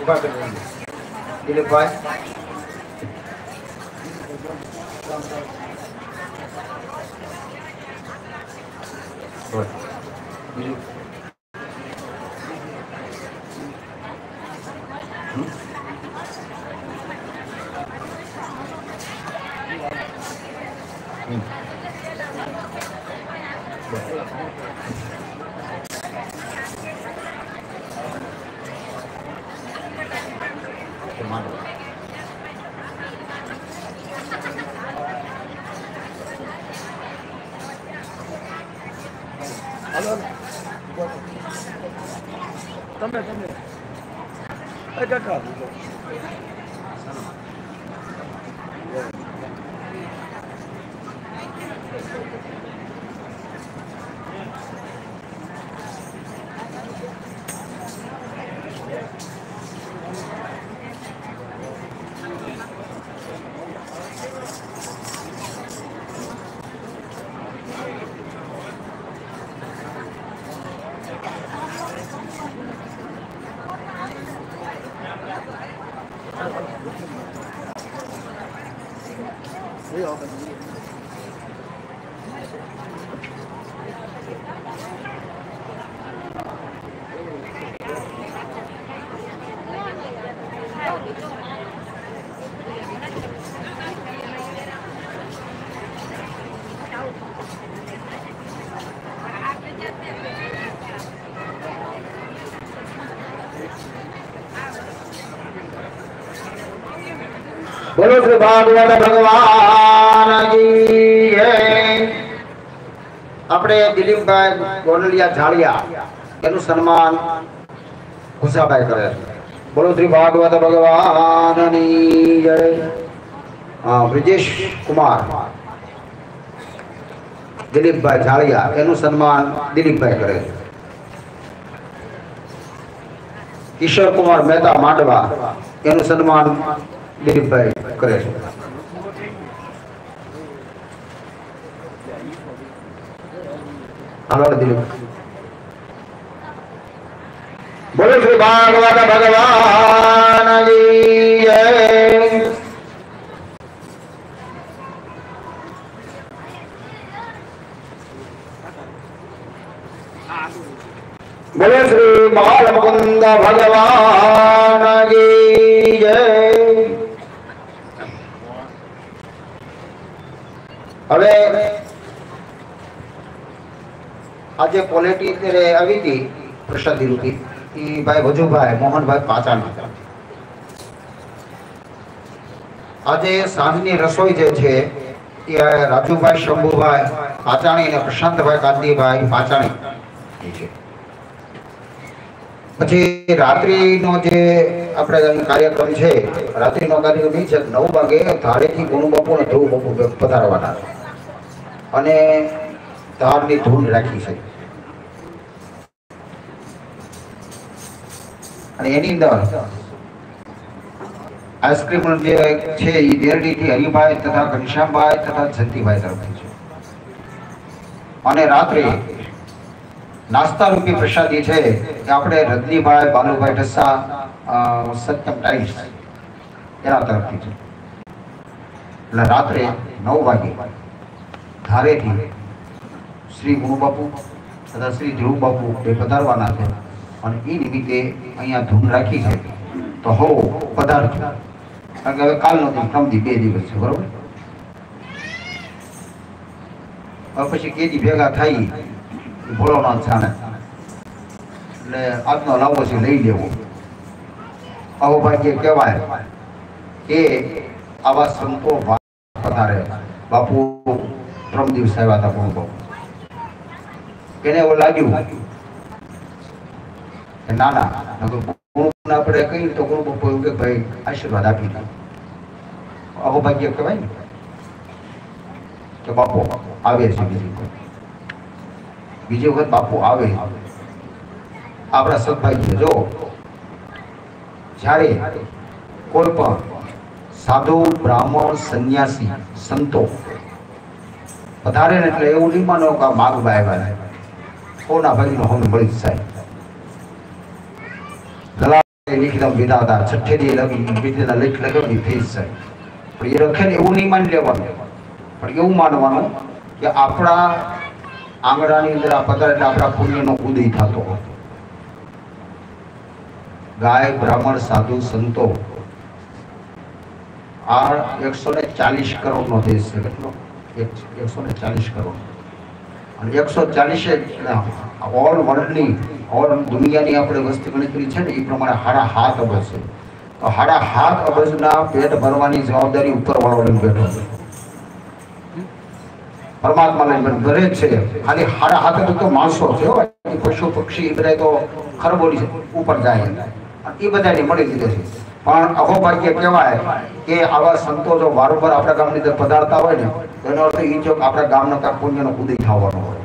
ઉભા કરી દિલીપભાઈ બીજું તમે તમે એ કાકા બોલો શ્રી ભાગવત ભગવાન કી જય। આપણે દિલીપભાઈ ગોંડલિયા ઝાડિયા એનું સન્માન ખુશાભાઈ કરે છે। બોલો શ્રી ભાગવત ભગવાનની જય। હા, બ્રિજેશ કુમાર દિલીપભાઈ ઝાડિયા એનું સન્માન દિલીપભાઈ કરે છે। કિશોર કુમાર મહેતા માંડવા એનું સન્માન દિલીપભાઈ કરે છે। હાલો દિલીપ બોલો શ્રી ભાગવત ભગવાન કી જય। બોલો શ્રી બાલ મુકુંદ ભગવાન કી જય। હવે આજે પોલેટી અત્યારે આવી હતી પ્રસાદી રૂપી એ ભાઈ વજુભાઈ મોહનભાઈ પાચાના। આજે સાંજની રસોઈ જે છે એ રાજુભાઈ શંભુભાઈ પાચાણી અને પ્રશાંતભાઈ કાંતિભાઈ પાચાણી છે। પછી રાત્રિનો જે આપણે કાર્યક્રમ છે રાત્રિનો કાર્યક્રમ એ છે નવ વાગે ધારેથી ગુણુ બાપુ અને ધ્રુવ બાપુ પધારવાના છે અને ધારની ધૂન રાખી છે અને એની અંદર આઈસ્ક્રીમ જે છે એ દેરડીથી હરિભાઈ તથા ઘનશ્યામભાઈ તથા જયંતિભાઈ તરફથી છે અને રાત્રે નાસ્તા રૂપી પ્રસાદી છે એ આપણે રજનીભાઈ બાલુભાઈ ઢસા સત્યમ ટાઈમ્સ એના તરફથી છે। એટલે રાત્રે નવ વાગે ધારેથી શ્રી ગુરુ બાપુ તથા શ્રી ધ્રુવ બાપુ એ પધારવાના છે અને એ નિમિત્તે અહીંયા ધૂન રાખી છે તો હો પધારજો કારણ કે હવે કાલનો દિવસ પ્રમદી બે દિવસ છે બરોબર। હવે પછી કેદી ભેગા થઈ ભોળોનાથ જાણે એટલે આજનો લાવો છે લઈ લેવો। આવો ભાગ્ય કહેવાય કે આવા સંતો પધારે। બાપુ ત્રણ દિવસ આવ્યા હતા ગુરુ બાપુ એને એવું લાગ્યું કે ના ના ગુરુને આપણે કહીએ તો ગુરુ બાપુ એવું કે ભાઈ આશીર્વાદ આપી દે। આવો ભાગ્ય કહેવાય ને કે બાપુ આવે છે બીજી વખત બીજી વખત બાપુ આવે આપણા સદભાઈ જો જ્યારે કોઈ પણ સાધુ બ્રાહ્મણ સંન્યાસી સંતો વધારે ને એટલે એવું નહીં માનો કે માગવા આવ્યા કોના ભાઈનો હમ મળી જાય લિખિતમ વિધાતા છઠ્ઠે દી લગી વિદ્યાના લેખ લગાવી ફીસ છે પણ એ લખે ને એવું નહીં માની લેવાનું પણ એવું માનવાનું કે આપણા આંગણાની અંદર આ પધાર એટલે આપણા પુણ્યનો ઉદય થતો હતો. ગાય બ્રાહ્મણ સાધુ સંતો આ એકસો ને ચાલીસ કરોડ નો દેશ છે. કેટલો? એકસો ને ચાલીસ કરોડ. અને એકસો ચાલીસ ઓલ વર્લ્ડની ઓલ દુનિયાની આપણે વસ્તી ગણતરી છે ને એ પ્રમાણે સાડા હાથ અબજ છે. તો સાડા હાથ અબજના પેટ ભરવાની જવાબદારી ઉપર વાળો લઈને બેઠો છે. પરમાત્મા લઈને ભરે જ છે. ખાલી સાડા હાથ અબજ તો માણસો છે, પશુ પક્ષી એ બધા તો ખરબોલી છે ઉપર જાય એ બધાને મળી લીધે છે. પણ અહોભાગ્ય કહેવાય કે આવા સંતો જો વારંવાર આપણા ગામની અંદર પધારતા હોય ને તો એનો અર્થ એ છે કે આપણા ગામનો કાંઈક પુણ્યનો ઉદય થવાનો હોય,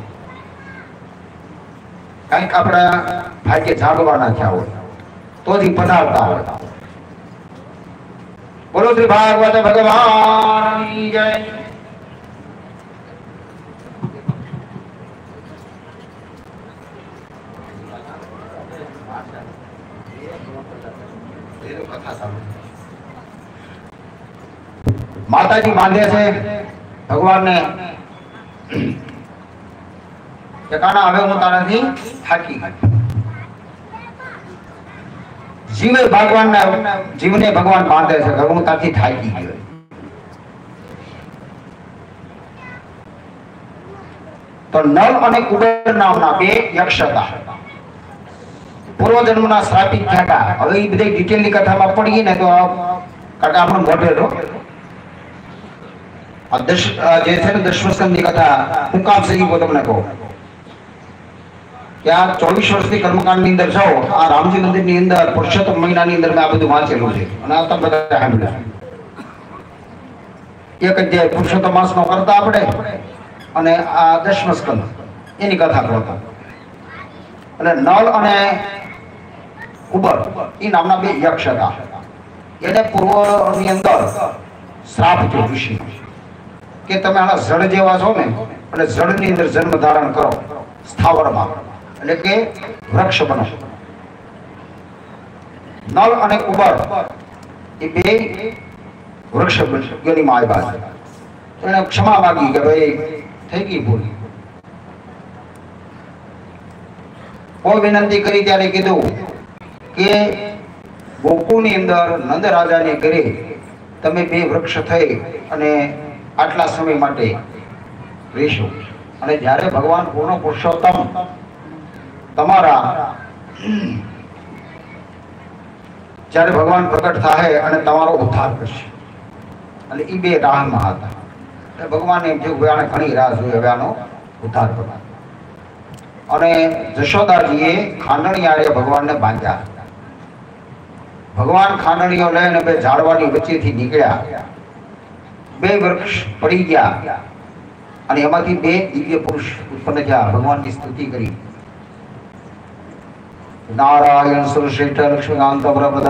કંઈક આપણા ભાગ્ય જાગવાના થયા હોય તો જ પધારતા હોય. બોલો શ્રી ભાગવત ભગવાનની જય. માતાજી બાંધે છે ભગવાનને કે કાના હવે હું તારાથી થાકી. જીવે ભગવાનને જીવને ભગવાન બાંધે છે કે હું તારથી થાકી ગયો. તો નળ અને કુબેર નામના બે યક્ષ હતા. પૂર્વ જન્મના શ્રાપિત થયા. હવે એ બધી ડિટેલની કથામાં પડીએ ને તો કાકા આપણને મોઢે રહો. આ દશ જે છે ને દશમસ્કંદની કથા હું કામ છે એ તમને કહું કે આ ચોવીસ વર્ષની કર્મકાંડની અંદર જાઓ, આ રામજી મંદિરની અંદર પુરુષોત્તમ મહિનાની અંદર મેં આ બધું વાંચેલું છે અને આ તમે બધા સાંભળ્યું. એક અધ્યાય પુરુષોત્તમ માસનો કરતા આપણે અને આ દશમસ્કંદ એની કથા કરતા. અને નળ અને કુબર એ નામના બે યક્ષ હતા. એને પૂર્વની અંદર શ્રાપ થયો ઋષિ કે તમે આના જળ જેવા છો ને અને જળની અંદર જન્મ ધારણ કરો સ્થાવરમાં, એટલે કે વૃક્ષ બનો. નળ અને કુબર એ બે વૃક્ષ યોનીમાં આવ્યા છે. એને ક્ષમા માગી કે ભાઈ થઈ ગઈ ભૂલ. કોઈ વિનંતી કરી ત્યારે કીધું કે ગોકુળની અંદર નંદ રાજાને ઘરે તમે બે વૃક્ષ થઈ અને આટલા સમય માટે રહેશો, અને જ્યારે ભગવાન પૂર્ણ પુરુષોત્તમ તમારા જ્યારે ભગવાન પ્રગટ થાય અને તમારો ઉદ્ધાર કરશે. અને એ બે રાહમાં હતા. એટલે ભગવાને એમ થયું આને ઘણી રાહ જોઈ, હવે આનો ઉદ્ધાર કરવા. અને જશોદાજીએ ખાંડણીયારે ભગવાનને બાંધ્યા. ભગવાન ખાંડણીઓ લઈને બે ઝાડવાની વચ્ચેથી નીકળ્યા. બે વૃક્ષ પડી ગયા અને એમાંથી બે દિવ્ય પુરુષ ઉત્પન્ન થયા. ભગવાનની સ્તુતિ કરી. નારાયણ સુરશ્રેષ્ઠ લક્ષ્મીકાંત પ્રપદ.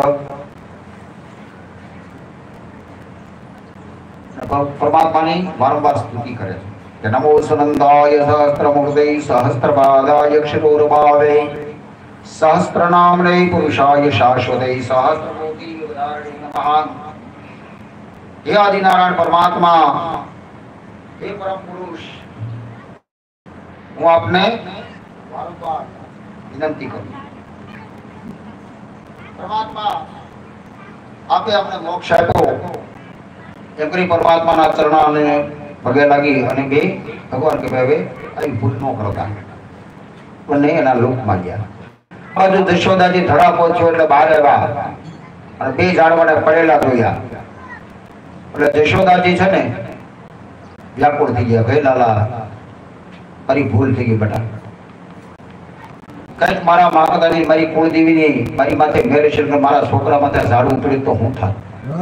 પરમાત્માની વારંવાર સ્તુતિ કરે છે કે નમો સુનંદાય સહસ્ત્રમૂર્તે સહસ્ત્રપાદાય ક્ષિરોરભાવે સહસ્ત્રનામ્ને પુરુષાય શાશ્વતે સહસ્ત્રમૂર્તિ નમઃ. હે આદિનારાયણ પરમાત્મા, હે પરમ પુરુષ, હું આપને વારંવાર વિનંતી કરું. પરમાત્મા આપે અમને મોક્ષ આપ્યો એમ કરી પરમાત્માના ચરણોને પગે લાગી અને બે ભગવાન કે ભાઈ આવી ભૂલ ન કરતા બંને એના લોકમાં ગયા. બાજુ દશોદાજી ધડા પહોંચ્યો એટલે બહાર આવ્યા અને બે ઝાડવાને પડેલા જોયા. એટલે જશોદાજી છે ને વ્યાકુળ થઈ ગયા. ભાઈ લાલા મારી ભૂલ થઈ ગઈ બેટા, કઈક મારા માતાની મારી કુળદેવીની મારી માથે મેર છે, મારા છોકરા માથે ઝાડવું પડ્યું તો હું થાય.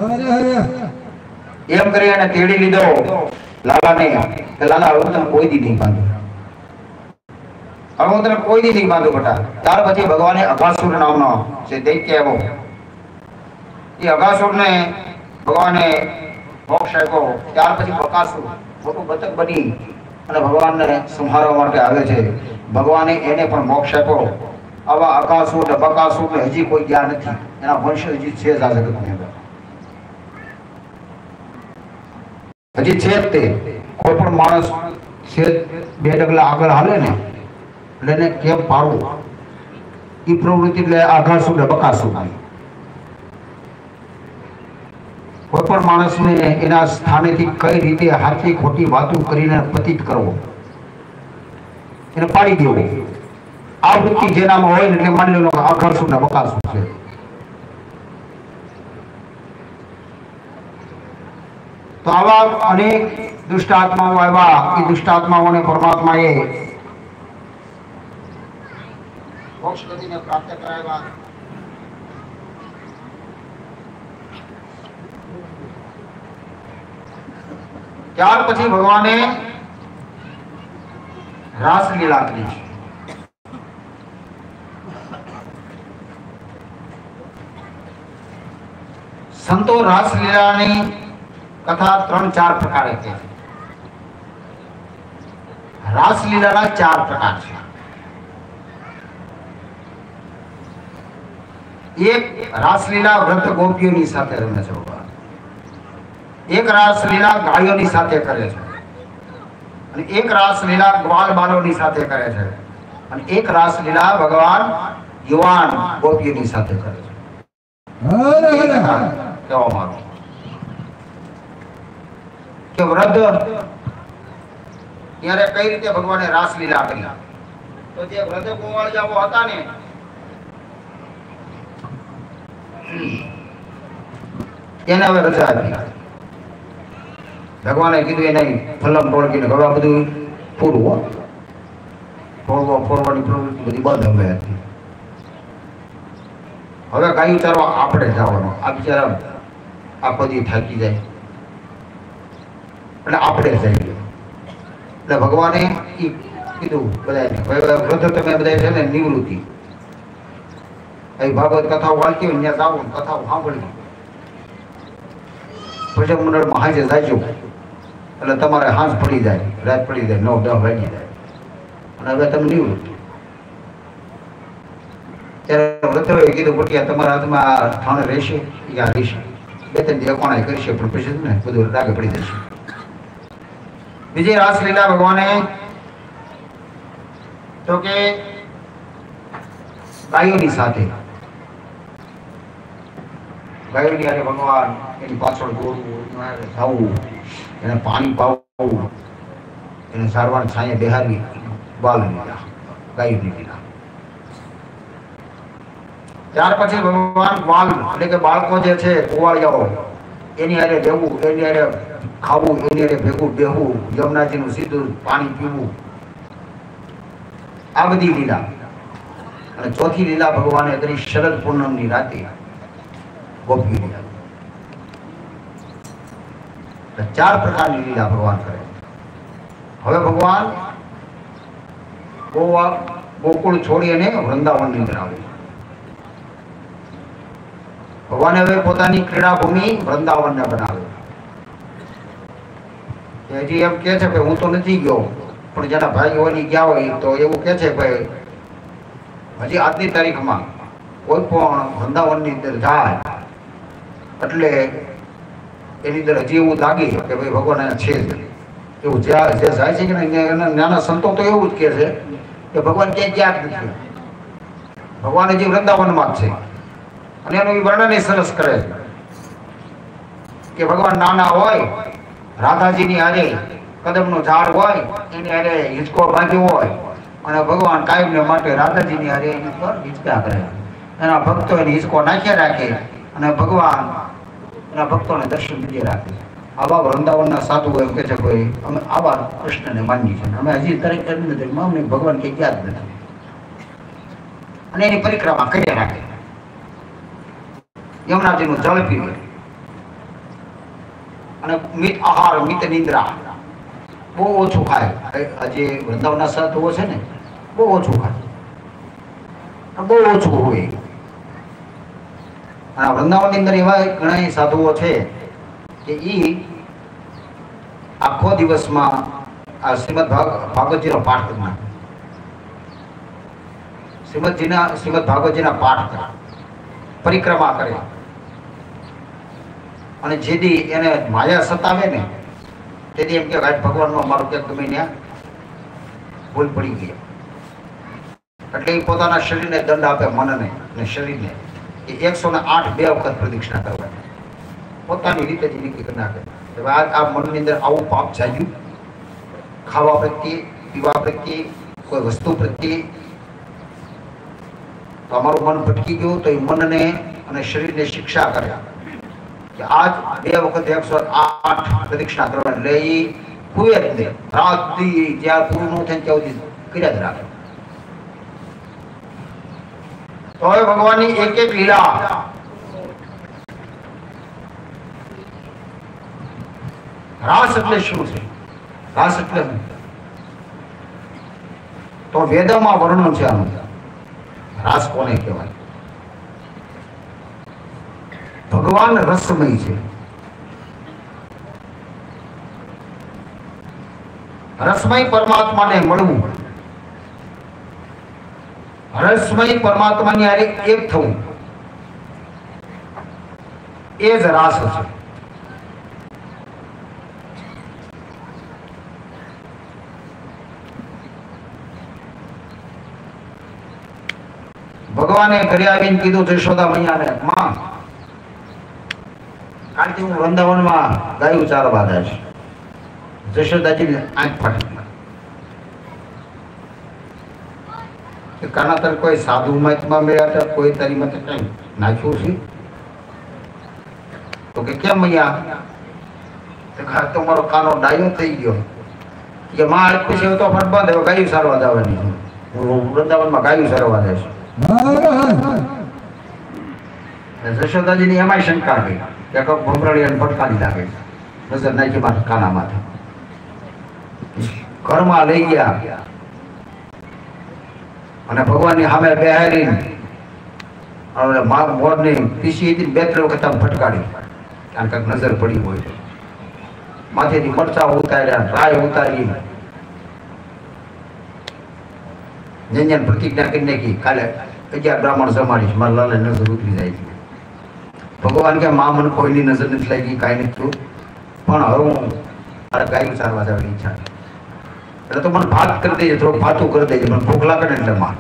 એમ કરી અને તેડી લીધો લાલાને કે લાલા હવે તને કોઈ દી નહીં બાંધું, હવે હું તને કોઈ દી નહીં બાંધું બેટા. ત્યાર પછી ભગવાને અઘાસુર નામનો જે દૈત્ય આવ્યો, એ અઘાસુરને ભગવાને મોક્ષ આપ્યો. ત્યાર પછી બકાસુર મોટું બતક બની અને ભગવાનને સંહારવા માટે આવે છે. ભગવાને એને પણ મોક્ષ આપ્યો આવા અકાસુર ને બકાસુર ને હજી કોઈ ગયા નથી. એના વંશ હજી છે જ આ જગતની અંદર, હજી છે જ તે. કોઈ પણ માણસ છે બે ડગલા આગળ હાલે ને એટલે એને કેમ પાડવું, એ પ્રવૃત્તિ એટલે આઘાસુર ને બકાસુર. કોઈ પણ માણસને એના સ્થાનેથી કઈ રીતે હાથી ખોટી વાતો કરીને પતિત કરવો, એને પાડી દેવો, આ વૃત્તિ જેનામાં હોય ને એટલે માની લો આઘાસુર ને બકાસુર છે. તો આવા અનેક દુષ્ટ આત્માઓ આવ્યા. એ દુષ્ટ આત્માઓને પરમાત્માએ મોક્ષ ગતિને પ્રાપ્ત કરાવ્યા. ત્યાર પછી ભગવાને રાસલીલા કરી છે. સંતો રાસલીલાની કથા ત્રણ ચાર પ્રકારે કહે છે. રાસલીલાના ચાર પ્રકાર છે. એક રાસલીલા વ્રત ગોપીઓની સાથે રમે છે ભગવાન. એક રાસલીલા ગાયોની સાથે કરે છે, અને એક રાસલીલા ગ્વાલ બાલોની સાથે કરે છે, અને એક રાસલીલા ભગવાન યુવાન ગોપીઓની સાથે કરે છે. કહેવામાં આવે કે વૃદ્ધ ત્યારે કઈ રીતે ભગવાને રાસલીલા કરી. તો જે વૃદ્ધ ગોવાળિયાઓ હતા ને એને હવે રજા આપી. ભગવાને કીધું એને ફલમ ટોળકીને હવે બધું પૂરું, ફોરવા ફોરવાની પ્રવૃત્તિ બધી બંધ હવે હતી. હવે ગાયું ચારવા આપણે જવાનું. આ બિચારા આખો દી થાકી જાય એટલે આપણે જઈએ. એટલે ભગવાને કીધું બધાને વૃદ્ધ તમે બધા છે ને નિવૃત્તિ ભાગવત કથાઓ વાંચી હોય ત્યાં જાઓ, કથાઓ સાંભળી ભજન મંડળમાં હાજે જાજો એટલે તમારે હાંસ પડી જાય, રાત પડી જાય, નવ દસ વાગી જાય, અને હવે તમે નિવૃત્ત. ત્યારે વૃદ્ધોએ કીધું પટિયા તમારા હાથમાં ઠાણે રહેશે, ત્યાં રહેશે, બે ત્રણ દી અકોણાય કરશે, પણ પછી ને બધું રાગે પડી જશે. બીજી રાસલીલા ભગવાને તો કે ગાયોની સાથે, ગાયોની હારે ભગવાન એની પાછળ દોડવું, ખાવું, એને પાણી પાવું, એને સારવાર છાંયે બેહારવી, બાલ લીલા, ગાયોની લીલા. ત્યાર પછી ભગવાન બાલ એટલે કે બાળકો જે છે કુવાળિયાઓ એની હારે રહેવું, એની હારે ખાવું, એની હારે ભેગું બેહવું, યમુનાજીનું સીધું પાણી પીવું, આ બધી લીલા. અને ચોથી લીલા ભગવાને કરી શરદ પૂનમની રાતે ગોપી લીલા. ચાર પ્રકારની લીલા ભગવાન કરે. હવે ભગવાન ગોવા ગોકુળ છોડી અને વૃંદાવનની અંદર આવે. ભગવાને હવે પોતાની ક્રીડા ભૂમિ વૃંદાવનને બનાવે. હજી એમ કે છે કે હું તો નથી ગયો, પણ જેના ભાઈઓની ગયા હોય તો એવું કે છે કે હજી આજની તારીખમાં કોઈ પણ વૃંદાવનની અંદર જાય એટલે એની અંદર હજી એવું લાગે કે ભાઈ ભગવાન અહીંયા છે જ એવું. જે જે જાય છે કે નાના સંતો તો એવું જ કહે છે કે ભગવાન ક્યાંય ગયા જ નથી, ભગવાન હજી વૃંદાવનમાં જ છે. અને એનું વર્ણન સરસ કરે છે કે ભગવાન નાના હોય, રાધાજીની હારે કદમનું ઝાડ હોય, એની હારે હિંચકો બાંધ્યો હોય, અને ભગવાન કાયમને માટે રાધાજીની હારે એની પર હિંચકા કરે. એના ભક્તો એને હિંચકો નાખ્યા રાખે અને ભગવાન એના ભક્તોને દર્શન દીધે રાખે. આવા વૃંદાવનના સાધુઓ એમ કે છે કોઈ અમે આવા કૃષ્ણને માનીએ છીએ, અમે હજી દરેક અમને ભગવાન કંઈ યાદ નથી, અને એની પરિક્રમા કર્યા રાખે. યમુનાજીનું જળ પીવે અને મિત આહાર, મિત નિંદ્રા બહુ ઓછું ખાય. આજે વૃંદાવનના સાધુઓ છે ને બહુ ઓછું ખાય, બહુ ઓછું હોય. અને વૃંદાવનની અંદર એવા ઘણા સાધુઓ છે કે એ આખો દિવસમાં આ શ્રીમદ ભાગ ભાગવતજીનો પાઠ કરી નાખે. શ્રીમદજીના શ્રીમદ ભાગવતજીના પાઠ કરે, પરિક્રમા કરે, અને જેથી એને માયા સતાવે ને તેથી એમ કે ભગવાનમાં મારું ક્યાંક ગમે ત્યાં ભૂલ પડી ગઈ, એટલે એ પોતાના શરીરને દંડ આપે, મનને અને શરીરને, એ એકસો ને આઠ બે વખત પ્રદક્ષિણા કરવાની, પોતાની રીતે જ નીકળી કરી નાખે. હવે આ આ મનની અંદર આવું પાપ જાગ્યું, ખાવા પ્રત્યે, પીવા પ્રત્યે, કોઈ વસ્તુ પ્રત્યે, તો અમારું મન ભટકી ગયું, તો એ મનને અને શરીરને શિક્ષા કરે કે આજ બે વખત એકસો આઠ પ્રદક્ષિણા કરવાની, એટલે એ કુએ જ દે, રાત દી જ્યાં પૂરું ન થાય ત્યાં સુધી કર્યા જ રાખે. તો હવે ભગવાનની એક એક લીલા, રાસ એટલે શું છે? રાસ એટલે તો વેદોમાં વર્ણન છે આનું, રાસ કોને કહેવાય? ભગવાન રસમય છે. રસમય પરમાત્માને મળવું, રસમય પરમાત્માની હારે એક થવું, એ જ રાસ છે. ભગવાને ઘરે આવીને કીધું જશોદા મૈયાને, માં કાલથી હું વૃંદાવનમાં ગાયું ચારવા જઈશ. જશોદાજીની આંખ ફાટી ગઈ. કાના તર કોઈ સાધુ મતમાં મળ્યા હતા, કોઈ તારી મત કઈ નાખ્યું છે? તો કે કેમ મૈયા? તો મારો કાનો ડાયો થઈ ગયો કે માં પછી તો ફટ બંધ, હવે ગાયું સારવા જવાની, હું વૃંદાવનમાં ગાયું સારવા જઈશ. જશોદાજીની એમાંય શંકા ગઈ કે ભમરાળીને ફટકારી લાગે, નજર નાખી મારા કાના માથે. ઘરમાં લઈ ગયા અને ભગવાનની સામે બેહારી મોરની પીસી હતી, બે ત્રણ વખત આમ ફટકારી, કારણ કે નજર પડી હોય. માથેથી મરચા ઉતાર્યા, રાય ઉતારી, જન્યન પ્રતિજ્ઞા કરી નાખી, કાલે અગિયાર બ્રાહ્મણ જમાડીશ, મારા લાલે નજર ઉતરી જાય છે. ભગવાન કે મા મને કોઈની નજર નથી લાગી, કાંઈ નથી થયું, પણ હવે હું મારે ગાયું ચારવા જવાની ઈચ્છા છે, એટલે તો મને ભાત કરી દેજે, થોડું ભાતું કરી દેજે, મને ભૂખ લાગે ને એટલે માં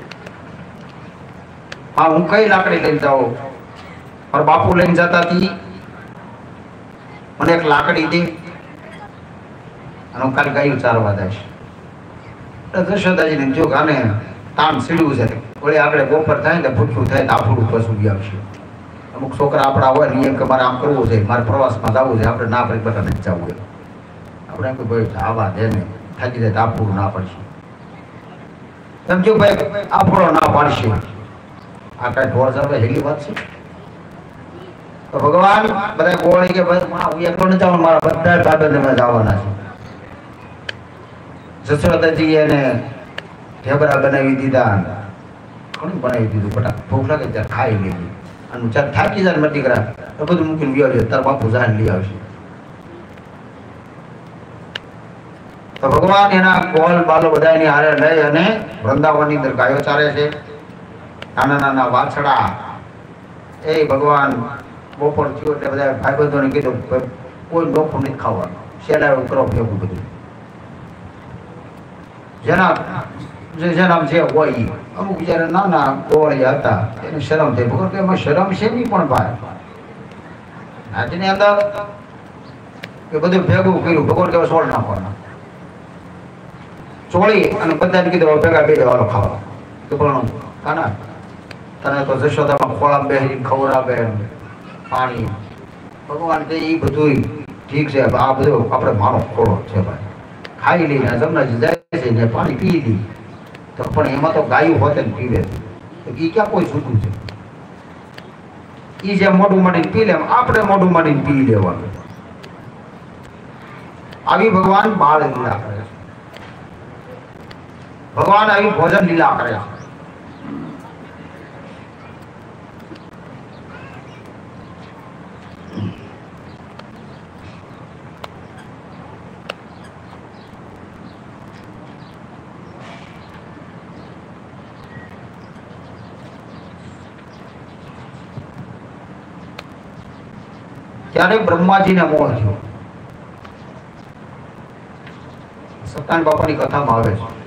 હા હું કઈ લાકડી લઈને જાઉં? મારા બાપુ લઈને જતા હતી, મને એક લાકડી દે અને હું કાલે ગાયું ચારવા જઈશ. જશોદાજીને જો આને તાણ સીડ્યું છે, વળી આપણે બપોર થાય ને ભૂઠું થાય, આપણું પશુ આવશે. અમુક છોકરા આપણા હોય ને એમ કે મારે આમ કરવું છે, મારે પ્રવાસમાં જવું છે, આપણે ના પડે બધા નથી જવું હોય, આપણે એમ કે ભાઈ આવા દે ને થાકી જાય તો આપણું ના પડશે. સમજો ભાઈ આપણો ના પાડશે, આ કઈ ઢોર જવે હેલી વાત છે? તો ભગવાન બધા ગોળી કે બસ હું એકલો નથી જવાનું, મારા બધા ભાઈબંધ અમે જવાના છે. જશોદાજી એને ઢેબરા બનાવી દીધા, ઘણું બનાવી દીધું, ફટાક ભૂખ લાગે ત્યારે ખાઈ લીધી, અને ચાર થાકી જાય મટી કરા તો બધું મૂકીને બી આવજો, તાર બાપુ જાન લઈ આવશે. તો ભગવાન એના કોલ બાલો બધાની હારે લઈ અને વૃંદાવનની અંદર ગાયો ચારે છે, નાના નાના વાછડા. એ ભગવાન બપોર થયો એટલે બધા ભાઈબંધોને કીધું કોઈ ડોખું નથી ખાવાનું, શેડા કરો ભેગું બધું, જેના જેના જે હોય. અમુક જયારે નાના ગોવાળિયા હતા એને શરમ થઈ, ભગવાન કે એમાં શરમ છે નહીં, પણ ભાઈ આજની અંદર એ બધું ભેગું કર્યું. ભગવાન કે સોળ નાખવાના ચોળી અને બધાને કીધું ભેગા બે દેવાનો ખાવા. તો પણ કાના તને તો જશોદામાં ખોળા બેહરી ખવડાવે પાણી. ભગવાન કે એ બધું ઠીક છે, આ બધું આપણે મારો ખોળો છે ભાઈ, ખાઈ લઈને જમનાજી જાય છે ને પાણી પી લી, તો પણ એમાં તો ગાયું હોતે ને પીવે, તો એ ક્યાં કોઈ છૂટું છે? એ જેમ મોઢું માંડીને પી લે આપણે મોઢું માંડીને પી લેવાનું. આવી ભગવાન બાળ લીલા કરે છે, ભગવાન આવી ભોજન લીલા કરે છે. ત્યારે બ્રહ્માજીને મોહ થયો. સત્યનારાયણ બાપાની કથામાં આવે છે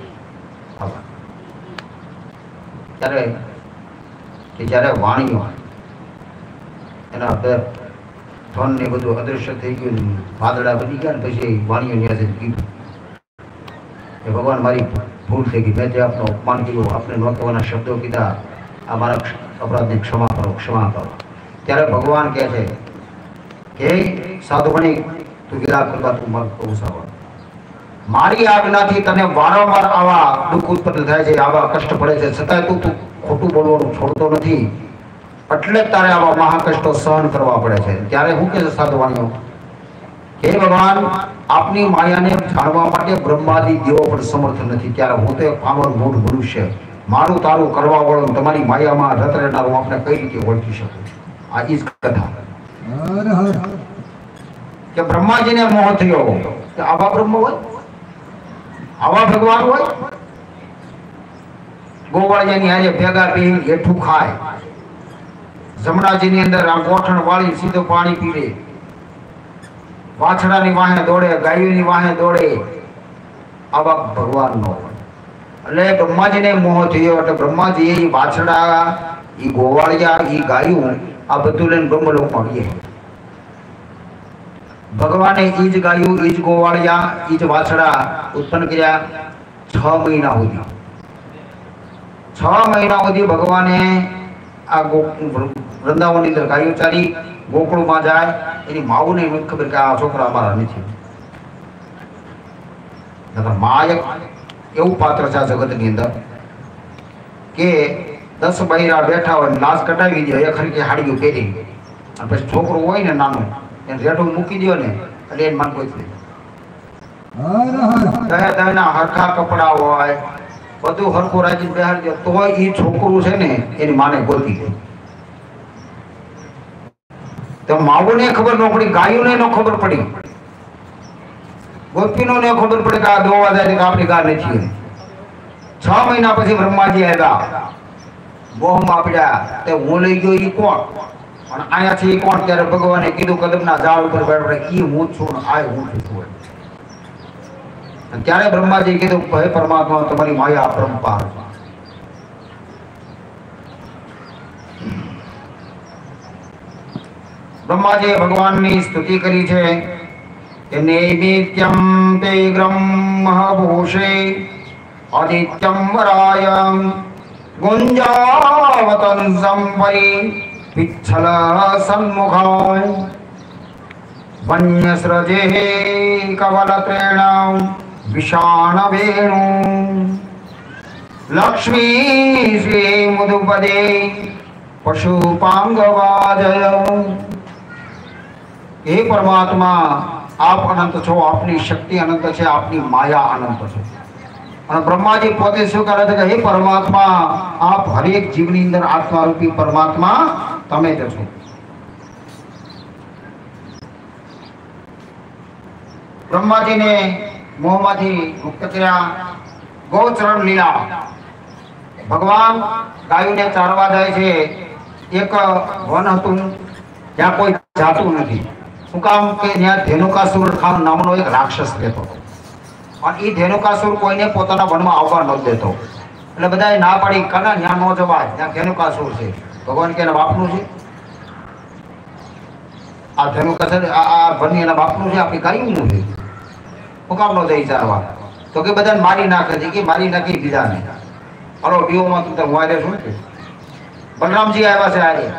ત્યારે કે જ્યારે વાણીઓ એના અંદર ધન ને બધું અદૃશ્ય થઈ ગયું, વાદળા બની ગયા ને પછી વાણીઓ ન્યાસે કીધું કે ભગવાન મારી ભૂલ થઈ ગઈ, મેં જે આપનો અપમાન કર્યું, આપને ન કહેવાના શબ્દો કીધા, આ મારા અપરાધની ક્ષમા કરો, ક્ષમા કરો. ત્યારે ભગવાન કહે છે કે સાધુ બની તું ગિરા કરવા તું મત કહું સાવર, મારી આજ્ઞાથી તને વારંવાર આવા દુઃખ ઉત્પન્ન થાય છે, આવા કષ્ટ પડે છે, છતાંય તું તું ખોટું બોલવાનું છોડતો નથી, એટલે તારે આવા મહાકષ્ટો સહન કરવા પડે છે. ત્યારે હું કે સાધુવાણીઓ હે ભગવાન, આપની માયાને જાણવા માટે બ્રહ્માદિ દેવો પણ સમર્થ નથી. ત્યારે હું તો એક પામર મૂઢ મનુષ્ય, મારું તારું કરવા વાળો તમારી માયામાં રત રહેનારું આપણે કઈ રીતે ઓળખી શકું? આ જ કથા કે બ્રહ્માજીને મોહ થયો કે આવા બ્રહ્મ હોય, આવા ભગવાન હોય, ગોવાળિયાની હારે ભેગા બેહી હેઠું ખાય, જમનાજીની અંદર આ ગોઠણ વાળી સીધું પાણી પીવે, વાછડાની વાહે દોડે, ગાયોની વાહે દોડે, આવા ભગવાન નો હોય. એટલે બ્રહ્માજીને મોહ થયો એટલે બ્રહ્માજી એ વાછડા, એ ગોવાળિયા, એ ગાયું આ બધું લઈને બ્રહ્મલોકમાં ગયા. ભગવાને એ જ ગાયું, એ જ ગોવાળિયા, એ જ વાછડા ઉત્પન્ન કર્યા છ મહિના સુધી. છ મહિના સુધી ભગવાને આ વૃંદાવનની અંદર ગાયો ચાલી, ગોકુળમાં જાય, એની માવુને નથી ખબર કે આ છોકરા અમારા નથી. મા એક એવું પાત્ર છે આ જગતની અંદર કે દસ બૈરા બેઠા હોય, લાશ કટાવી દે, એક હરકી હાડીઓ પહેરી, અને પછી છોકરું હોય ને નાનું એને રેઠું મૂકી દો ને એટલે એને મન કોઈ દહેના હરખા કપડા હોય, બધું હરખું રાખીને બેહાડી દે, તો એ છોકરું છે ને એની માને ગોતી ગઈ. તો માવુને ખબર ન પડી, ગાયોને ન ખબર પડી, ગોપીનો ને ખબર પડી કે આ દોવા જાય કે આપણી ગા નથી. છ મહિના પછી બ્રહ્માજી આવ્યા, બોહમાં પડ્યા, તે હું લઈ ગયો ઈ કોણ, અને અહીંયાથી ઈ કોણ? ત્યારે ભગવાને કીધું કદમના ઝાડ ઉપર બેઠા ઈ હું છું ને આ હું છું. ત્યારે બ્રહ્માજી કીધું હે પરમાત્મા, તમારી માયા અપરંપાર. બ્રહ્માજીએ ભગવાનની સ્તુતિ કરી છે કે નૈમિત્યમ તે બ્રહ્મભૂષે આદિત્યમ વરાય ગુંજાવતં સંપરી પિચ્છલ સન્મુખાય વન્યસ્રજે કવલત્રેણ વિષાણ વેણુ લક્ષ્મી શ્રી મુદુપદે પશુપાંગવાજય. હે પરમાત્મા, આપ અનંત છો, આપની શક્તિ અનંત છે, આપની માયા અનંત છે. અને બ્રહ્માજી પોતે શું કરે છે કે હે પરમાત્મા, આપ હરેક જીવની અંદર આત્મા રૂપી પરમાત્મા તમે જ છો. બ્રહ્માજીને મોહમાંથી મુક્ત કર્યા. ગૌચરણ લીલા, ભગવાન ગાયોને ચારવા જાય છે. એક વન હતું ત્યાં કોઈ જાતું નથી. શું કામ? કે ત્યાં ધેનુકાસુર ખાન નામનો એક રાક્ષસ રહેતો, અને એ ધેનુકાસુર કોઈને પોતાના વનમાં આવવા ન દેતો. એટલે બધાએ ના પાડી, કના ત્યાં ન જવાય, ત્યાં ધેનુકાસુર છે. ભગવાન કે એના બાપનું છે, આ ધેનુકાસુર આ વનની એના બાપનું છે, આપણી ગાયનું છે. શું કામ ન જઈ ચારવા? તો કે બધાને મારી નાખે છે, કે મારી નાખી બીજાને. હલો ડીઓમાં તું તાર વાયરે શું છે? બલરામજી આવ્યા છે આજે.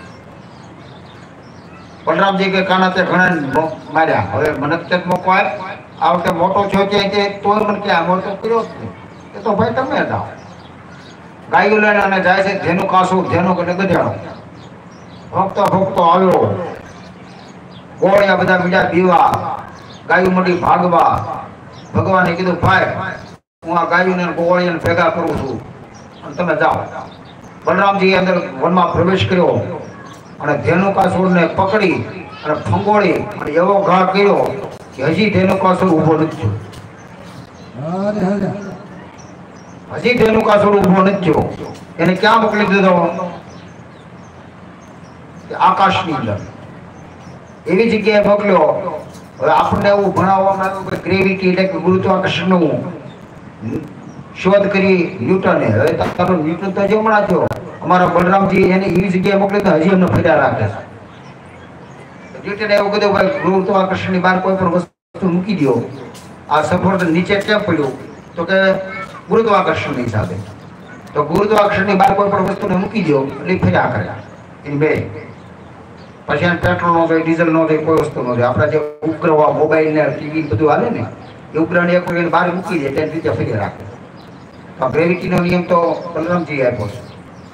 બલરામજી કે કાના તે ઘણા માર્યા, હવે મને તે મોકવાય, આ વખતે મોટો થયો ત્યાં તે તોય મને ક્યાં મોટો કર્યો જ નહીં. એ તો ભાઈ તમે જાઓ. ગાયો લઈને અને જાય છે ધેનું કાસું, ધેનું એટલે ગધેડો. ભક્તો ભક્તો આવ્યો, ગોળિયા બધા બીજા પીવા, ગાયું મંડી ભાગવા. ભગવાને કીધું ભાઈ, હું આ ગાયોને ગોળિયાને ભેગા કરું છું અને તમે જાઓ. બલરામજી અંદર વનમાં પ્રવેશ કર્યો અને ધેનુકાસુરને પકડી અને ફંગોળી અને એવો ઘા કર્યો કે હજી ધેનુકાસુર ઊભો નથી થયો. હજી ધેનુકાસુર ઊભો નથી થયો. એને ક્યાં મોકલી દીધો? આકાશની અંદર. એવી જગ્યાએ મોકલ્યો. હવે આપણને એવું ભણાવવામાં આવ્યું કે ગ્રેવિટી એટલે કે ગુરુત્વાકર્ષણનું શોધ કરી ન્યૂટને. હવે તારો ન્યૂટન તો જે હમણાં થયો, અમારા બલરામજી એને એવી જગ્યાએ મોકલે તો હજી અમને ફર્યા રાખે છે. ન્યૂટને એવું કીધું ભાઈ ગુરુત્વાકર્ષણની બહાર કોઈ પણ વસ્તુ મૂકી દો, આ સફરજન નીચે કેમ પડ્યું? તો કે ગુરુત્વાકર્ષણની હિસાબે. તો ગુરુત્વાકર્ષણની બહાર કોઈ પણ વસ્તુને મૂકી દો એટલે ફર્યા કરે એની બે. પછી એને પેટ્રોલ નો જોઈએ, ડીઝલ નો જોઈએ, કોઈ વસ્તુ નો જોઈએ. આપણા જે ઉપગ્રહ મોબાઈલ ને ટીવી બધું હાલે ને એ ઉપગ્રહ ને એક વખત બહાર મૂકી દે તેની રીતે ફરી રાખે. તો ગ્રેવિટી નો નિયમ તો બલરામજી આપ્યો છે.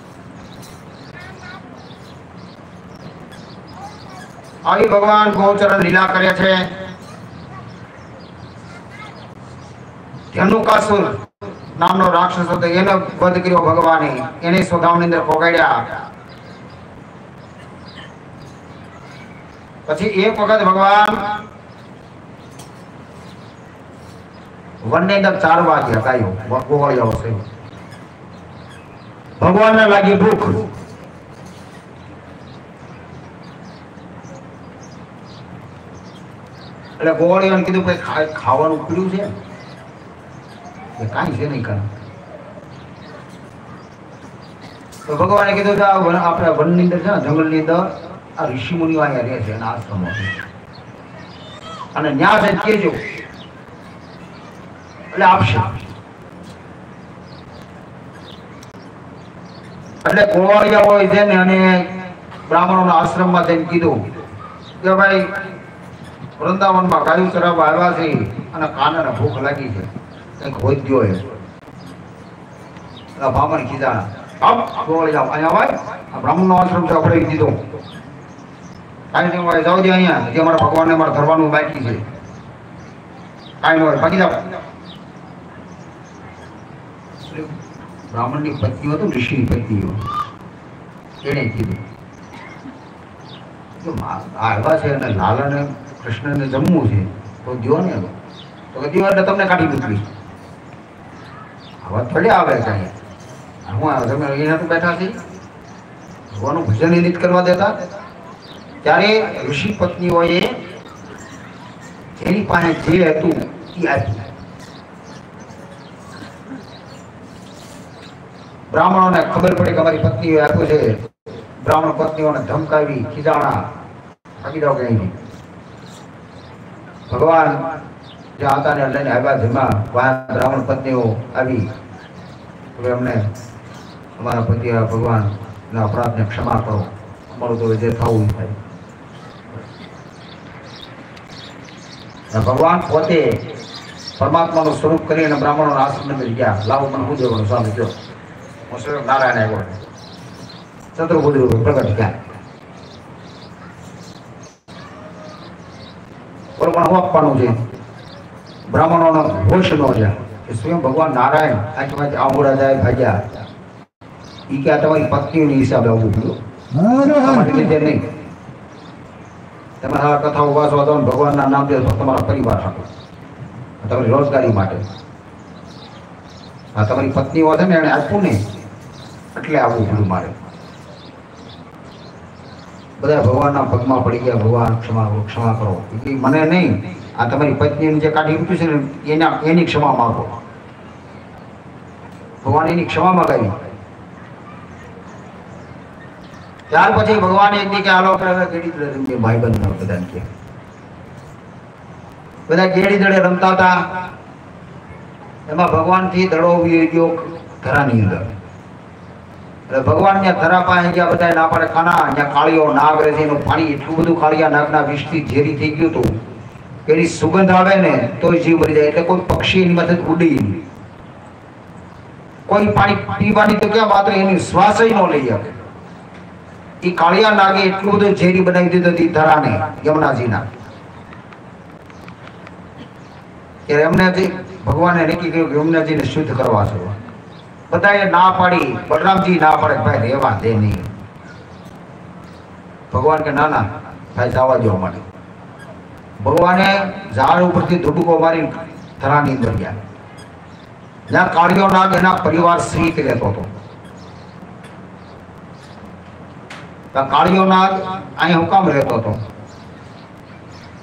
આવી ભગવાન ગૌચરણ લીલા કરે છે. ધનુકાસુર નામનો રાક્ષસ હતો, એનો વધ કર્યો ભગવાને. એને સ્વધામની અંદર પોગાડ્યા. પછી એક વખત ભગવાન વનની અંદર ચારવા ગયા ગાયો ગોવાળિયાઓ છે. ભગવાનને લાગી ભૂખ. એટલે ગોવાળિયાને કીધું ભાઈ ખાવાનું પીડ્યું છે કે કાંઈ છે નહીં કરે. તો ભગવાને કીધું આપણે વનની અંદર છે ને જંગલની અંદર આ ઋષિ મુનિઓ અહીંયા રહે છે એના આશ્રમો અને ન્યા જઈને કહેજો એટલે આપશે. એટલે ગોવાળિયા હોય છે ને અને બ્રાહ્મણોના આશ્રમમાં જઈને કીધું કે ભાઈ વૃંદાવનમાં ગાયું ચરાવવા આવ્યા છે અને કાનાને ભૂખ લાગી છે, કંઈક હોદ્યો એ બ્રાહ્મણ કીધા ગોવાળિયા અહીંયા ભાઈ આ બ્રાહ્મણનો આશ્રમ છે આપણે કીધું કાંઈ નહીં હોય, જાઓ દે અહીંયા, હજી અમારા ભગવાનને અમારે ધરવાનું બાકી છે, કાંઈ ન હોય ભાગી જાઓ. બ્રાહ્મણની પત્નીઓ તો ઋષિની પત્નીઓ એને કીધું આવ્યા છે અને લાલાને કૃષ્ણને જમવું છે તો દ્યો ને. તો કે દ્યો એટલે તમને કાઢી મૂકવી. આવા થોડી આવે કાંઈ હું આવે તમે અહીંયા તો બેઠા છે ભગવાનનું ભજન એ નથી કરવા દેતા. ત્યારે ઋષિ પત્નીઓએ જેની પાસે જે હતું એ આપ્યું. બ્રાહ્મણોને ખબર પડી કે અમારી પત્નીએ આપ્યું છે. બ્રાહ્મણ પત્નીઓને ધમકાવી ખીજાણા ભાગી જાવ કઈ નહીં. ભગવાન જે હતા ને લઈને આવ્યા જેમાં બ્રાહ્મણ પત્નીઓ આવી હવે અમને અમારા પતિ ભગવાન ના અપરાધને ક્ષમા કરો, અમારું તો જે થવું થાય. ભગવાન પોતે પરમાત્માનું સ્વરૂપ કરી અને બ્રાહ્મણો આશ્રમ અંદર ગયા. લાવો મને શું દેવાનું સ્વામી જો હું સ્વયં નારાયણ આવ્યો ચતુર્ભુજ પ્રગટ ગયા. બરોબર હું આપવાનું છે બ્રાહ્મણોનો હોશ ન રહ્યા કે સ્વયં ભગવાન નારાયણ આંખમાંથી આંગોડા જાય ભાગ્યા. એ કે આ તમારી પત્નીઓની હિસાબે આવવું પડ્યું તમારી રીતે નહીં. તમે આ કથાઓ વાંચો તો ભગવાનના નામ દે તમારા પરિવાર સાથે તમારી રોજગારી માટે. આ તમારી પત્નીઓ છે ને એને આપ્યું ને એટલે આવવું પડ્યું મારે. બધા ભગવાનના પગમાં પડી ગયા, ભગવાન ક્ષમા ક્ષમા કરો. મને નહીં, આ તમારી પત્નીને જે કાઢી મૂક્યું છે ને એના એની ક્ષમા માંગો. ભગવાન એની ક્ષમા માંગાવી. ત્યાર પછી ભગવાન એક દી કે હાલો આપણે ગેડી દડે ભાઈ બંધ બધા કે બધા ગેડી દડે રમતા હતા. એમાં ભગવાન થી દડો ગયો ધરાની અંદર. એટલે ભગવાન ત્યાં ધરા પાસે ગયા બધા ના પડે ખાના ત્યાં કાળીઓ નાગ રહે છે. એનું પાણી એટલું બધું કાળિયા નાગના વિષથી ઝેરી થઈ ગયું હતું કે એની સુગંધ આવે ને તો જીવ મરી જાય. એટલે કોઈ પક્ષી એની મદદ ઉડી નહીં. કોઈ પાણી પીવાની તો ક્યાં માત્ર એની શ્વાસ ન લઈ શકે. એ કાળિયા નાગે એટલું બધું ઝેરી બનાવી દીધું હતી ધરાને યમુનાજીના કે એમનાજી ભગવાને નક્કી કર્યું કે યમુનાજીને શુદ્ધ કરવા છે. બધાએ ના પાડી. બલરામજી ના પાડે ભાઈ રહેવા દે નહીં. ભગવાન કે ના ના ભાઈ જવા દો માટે. ભગવાને ઝાડ ઉપરથી ધુડકો મારી ધરાની અંદર ગયા. જ્યાં કાળિયો નાગ એના પરિવાર સહિત રહેતો હતો. કાળિયો નાગ અહીં હુકામ રહેતો હતો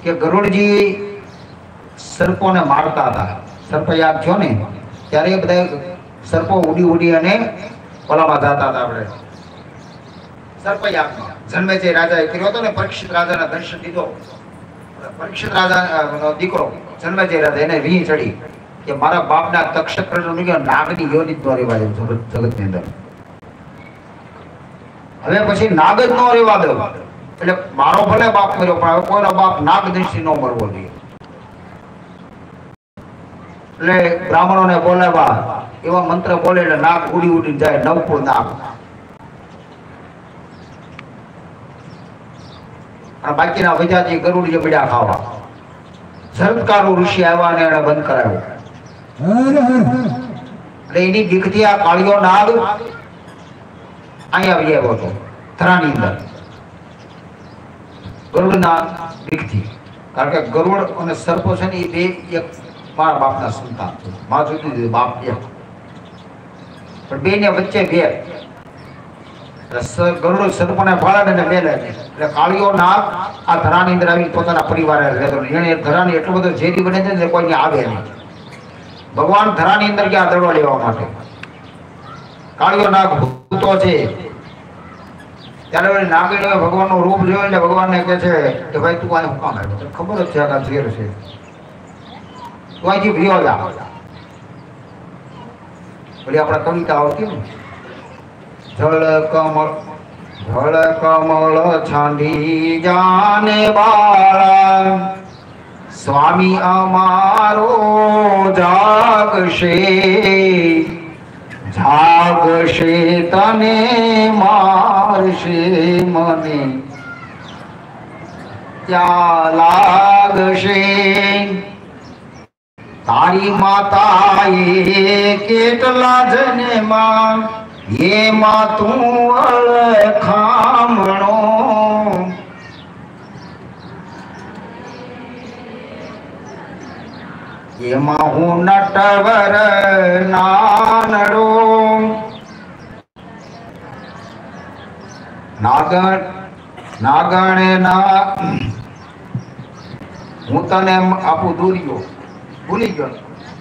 કે ગરુડજી સર્પોને મારતા હતા. સર્પયાગ થયો ને ત્યારે એ બધા સર્પો ઉડી ઉડી અને ઓલામાં જતા હતા. આપણે સર્પયાગમાં જન્મેજય રાજાએ કર્યો હતો ને, પરીક્ષિત રાજાના દર્શન દીધો. પરીક્ષિત રાજાનો દીકરો જન્મેજય રાજા એને રી ચડી કે મારા બાપના તક્ષક નાગની યોનિ જ ન રહેવા દેવું જગતની અંદર. હવે પછી નાગ જ ન રહેવા દઉં એટલે મારો ભલે બાપ મર્યો પણ હવે કોઈનો બાપ નાગ દ્રષ્ટિ ન મરવો જોઈએ. એટલે બ્રાહ્મણોને બોલાવવા એવા મંત્ર બોલે એટલે નાગ ઉડી ઉડી જાય. નવકુળ નાગ. અને બાકીના વજાજી ગરુડ જે બીડા ખાવા. ઝરત્કારો ઋષિ આવ્યા અને એને બંધ કરાવ્યો. એટલે એની દીકરી આ કાળિયો નાગ અહીંયા આવી આવ્યો હતો ધરાની અંદર. ગરુડના દીકથી, કારણ કે ગરુડ અને સર્પો છે ને એ બે એક મારા બાપના સંતાન છે. માં જુદી બાપ એક પણ બે ને વચ્ચે બે. ગરુડ સર્પોને ફાળે ને મેલે એટલે કાળિયો નાગ આ ધરાની અંદર આવી પોતાના પરિવારે રહેતો. એને ધરાની એટલો બધો ઝેરી બને છે ને કોઈને આવે નહીં. ભગવાન ધરાની અંદર ગયા દડો લેવા માટે. કાળિયો નાગ ભૂતો છે. ત્યારે નાગીણીએ ભગવાનનું રૂપ જોયું એટલે ભગવાનને કહે છે કે ભાઈ તું અહીં હું કામ આવ્યો? ખબર જ છે આ ઝેર છે, તું અહીંથી ભીયો જા. પેલી આપણે કવિતા આવતી ને, જળ કમળ જળ કમળ છાંડી જાને બાળા, સ્વામી અમારો જાગશે જાગશે તને મારશે મને ત્યાં લાગશે. તારી માતાએ કેટલા જન્મા એમાં તું અળખામણો, એમાં હું નટવર નાનડો. નાગણ નાગણે ના હું તને આપું દૂરિયો, ભૂલી ગયો.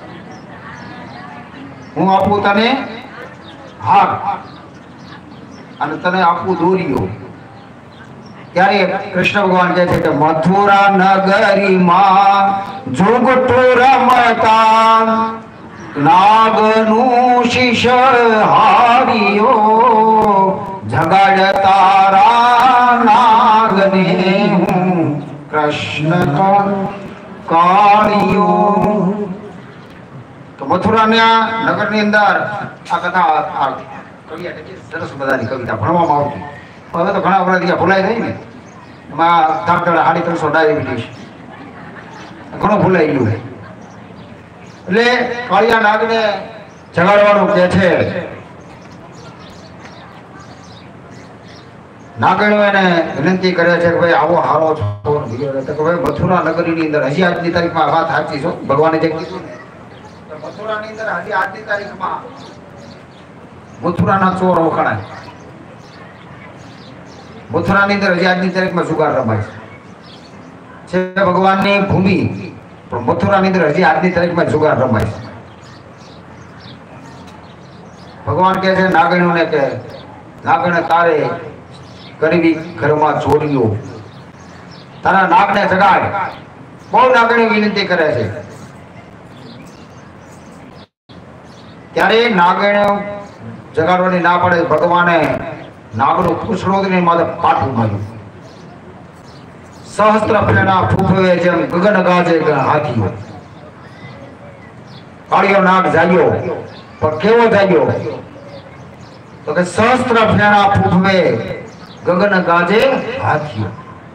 હું આપું તને હાર અને તને આપું દૂરિયો. ત્યારે કૃષ્ણ ભગવાન કહે છે કે મથુરા નગરીમાં ઝુંગટો રમતા નાગનું શીશ હારિયો, જગાડ તારા નાગને હું કૃષ્ણ કાળિયો. તો મથુરાના નગરની અંદર આ કથા સરસ મજાની કવિતા ભણવામાં આવતી. હવે તો ઘણા બધા ભૂલાઈ ગઈ ને, એમાં ધાકડા સાડી ત્રણસો ડાયાબિટીસ ઘણું ભૂલાઈ ગયું. એટલે કાળિયા નાગને જગાડવાનું કે છે. નાગણો એને વિનંતી કરે છે કે ભાઈ આવો હારો છો. કે ભાઈ મથુરા નગરીની અંદર હજી આજની તારીખમાં વાત સાચી છો. ભગવાને જે કીધું ને મથુરાની અંદર હજી આજની તારીખમાં મથુરાના ચોર વખણાય. મથુરાની અંદર હજી આજની તારીખમાં જુગાર રમાય છે. ભગવાનની ભૂમિ પણ મથુરાની અંદર હજી આજની તારીખમાં જુગાર રમાય છે. ભગવાન કહે છે નાગણીઓને કે નાગણે તારે ગરીબી ઘરમાં ચોરીઓ, તારા નાગને જગાડ. બહુ નાગણી વિનંતી કરે છે. ત્યારે નાગણીઓ જગાડવાની ના પડે. ભગવાને નાગનું પૂછડોને માથે પાઠું માર્યું. સહસ્ત્ર ફેણા ફૂફવે જેમ ગગન ગાજે હાથીઓ. કાળિયો નાગ જાગ્યો પણ કેવો જાગ્યો તો કે સહસ્ત્ર ફેણા ફૂફવે ગગન ગાજે હાથીઓ.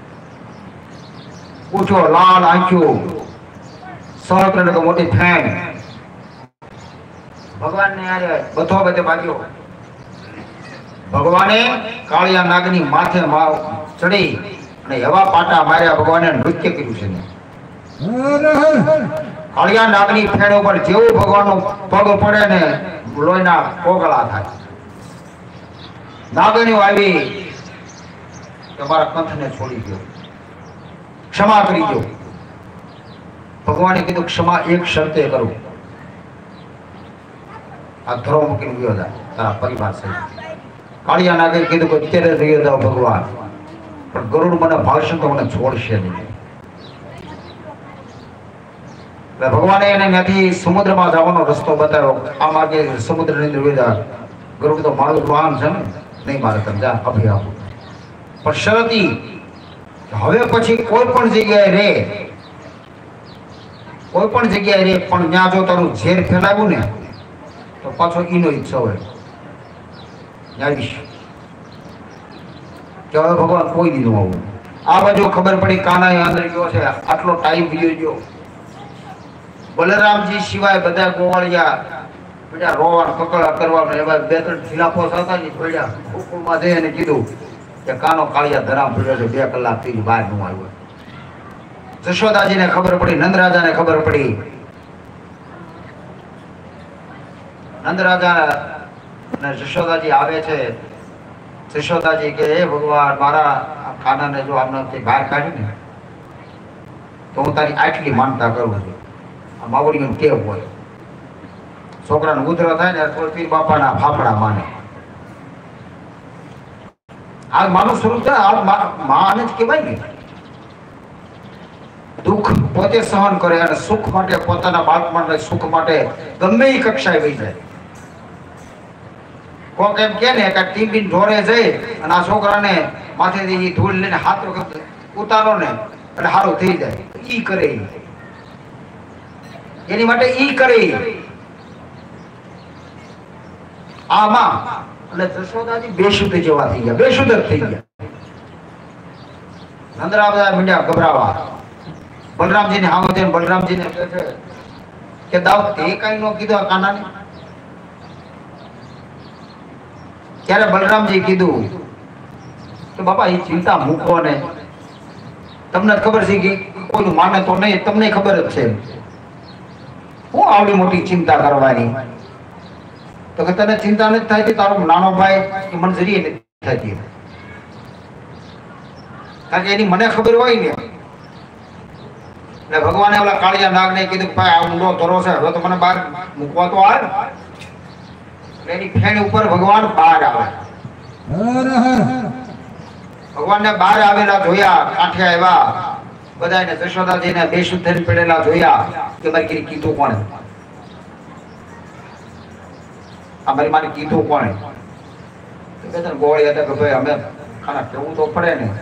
ઊંચો લાલ આંખ્યો, સહસ્ત્ર એટલે મોટી ફેણ. ભગવાનને યારે બધો બધે ભાગ્યો. ભગવાને કાળિયા નાગની માથે ચડી અને એવા પાટા માર્યા. ભગવાને નૃત્ય કર્યું છે. કાળિયા નાગની ફેણ ઉપર જેવું ભગવાનનો પગ પડે ને લોહીના કોગળા થાય. નાગણીઓ આવી કે મારા કંઠને છોડી ગયો, ક્ષમા કરી ગયો. ભગવાને કીધું ક્ષમા એક શરતે કરું, આ ધરો મૂકીને ગયો હતા તારા પરિવાર સહિત. કાળિયા નાગે કીધું કે અત્યારે રહ્યો જાવ ભગવાન, પણ ગરુડ મને ભાળશે તો મને છોડશે નહીં. ભગવાને એને ત્યાંથી સમુદ્રમાં જવાનો રસ્તો બતાવ્યો. આ માર્ગે સમુદ્રની અંદર વેદા ગરુડ તો મારું વાહન છે ને, નહીં મારે તમે જા અભી આપું. પણ શરત ઈ હવે પછી કોઈ પણ જગ્યાએ રે, કોઈ પણ જગ્યાએ રે, પણ ત્યાં જો તારું ઝેર ફેલાવ્યું ને તો પાછો ઈનો ઈચ્છા હોય ન્યાયાધીશ કે હવે ભગવાન કોઈ દીધું આવું. આ બાજુ ખબર પડી કાના અંદર ગયો છે, આટલો ટાઈમ બીજો ગયો. બલરામજી સિવાય બધા ગોવાળિયા બધા રોવાણ કકડા કરવા એવા બે ત્રણ ઢીલાપો હતા ને પડ્યા. ગોકુળમાં જઈ અને કીધું કે કાનો કાળિયા ધરામ પડ્યો છે, બે કલાક થી બહાર નું આવ્યો. જશોદાજીને ખબર પડી, નંદરાજાને ખબર પડી. નંદરાજા અને જશોદાજી આવે છે. જશોદાજી કે હે ભગવાન, મારા કાનાને જો આમનાથી બહાર કાઢી ને તો હું તારી આટલી માનતા કરું છું. આ માવડીનું ટેવ હોય, છોકરાને ઉધરો થાય ને તો પીર બાપાના ફાફડા માને. આ માનું સ્વરૂપ છે, આ માને જ કહેવાય ને. દુઃખ પોતે સહન કરે અને સુખ માટે, પોતાના બાળક માટે સુખ માટે ગમે એ કક્ષાએ વહી જાય. કોક એમ કે ને કે ટીબીન ઢોરે જઈ અને આ છોકરાને માથેથી ધૂળ લઈને હાથ વખત ઉતારો ને એટલે સારું થઈ જાય. ઈ કરે, એની માટે ઈ કરે. આમાં એટલે જશોદાજી બેશુદ્ધ જેવા થઈ ગયા, બેશુદ્ધ થઈ ગયા. નંદરાજા મીંડ્યા ગભરાવા. બલરામજીને હાવ દે, બલરામજીને કહે છે કે દાઉદ તે કઈ નો કીધું આ કાનાને. ત્યારે બલરામજી કીધું કે બાપા એ ચિંતા મૂકો ને, તમને ખબર છે કે કોઈનું માને તો નહીં, તમને ખબર જ છે. હું આવડી મોટી ચિંતા કરવાની? તો કે તને ચિંતા નથી થતી, તારો નાનો ભાઈ એ મંજરી નથી થતી. કારણ કે એની મને ખબર હોય ને. એટલે ભગવાને ઓલા કાળિયા નાગને કીધું કે ભાઈ આ ઊંડો ધરો છે, હવે તો મને બહાર મૂકવા તો આવે. એની ફેણ ઉપર ભગવાન બહાર આવે. ભગવાનને બહાર આવેલા જોયા, કાંઠે આવ્યા, બધાને જશોદાજીને બેશુદ્ધ થઈને પડેલા જોયા કે મારી કીરી કીધું કોણે? આ મારી મારી કીધું કોણે? બે ત્રણ ગોળી હતા કે ભાઈ અમે ખાના કેવું તો પડે ને.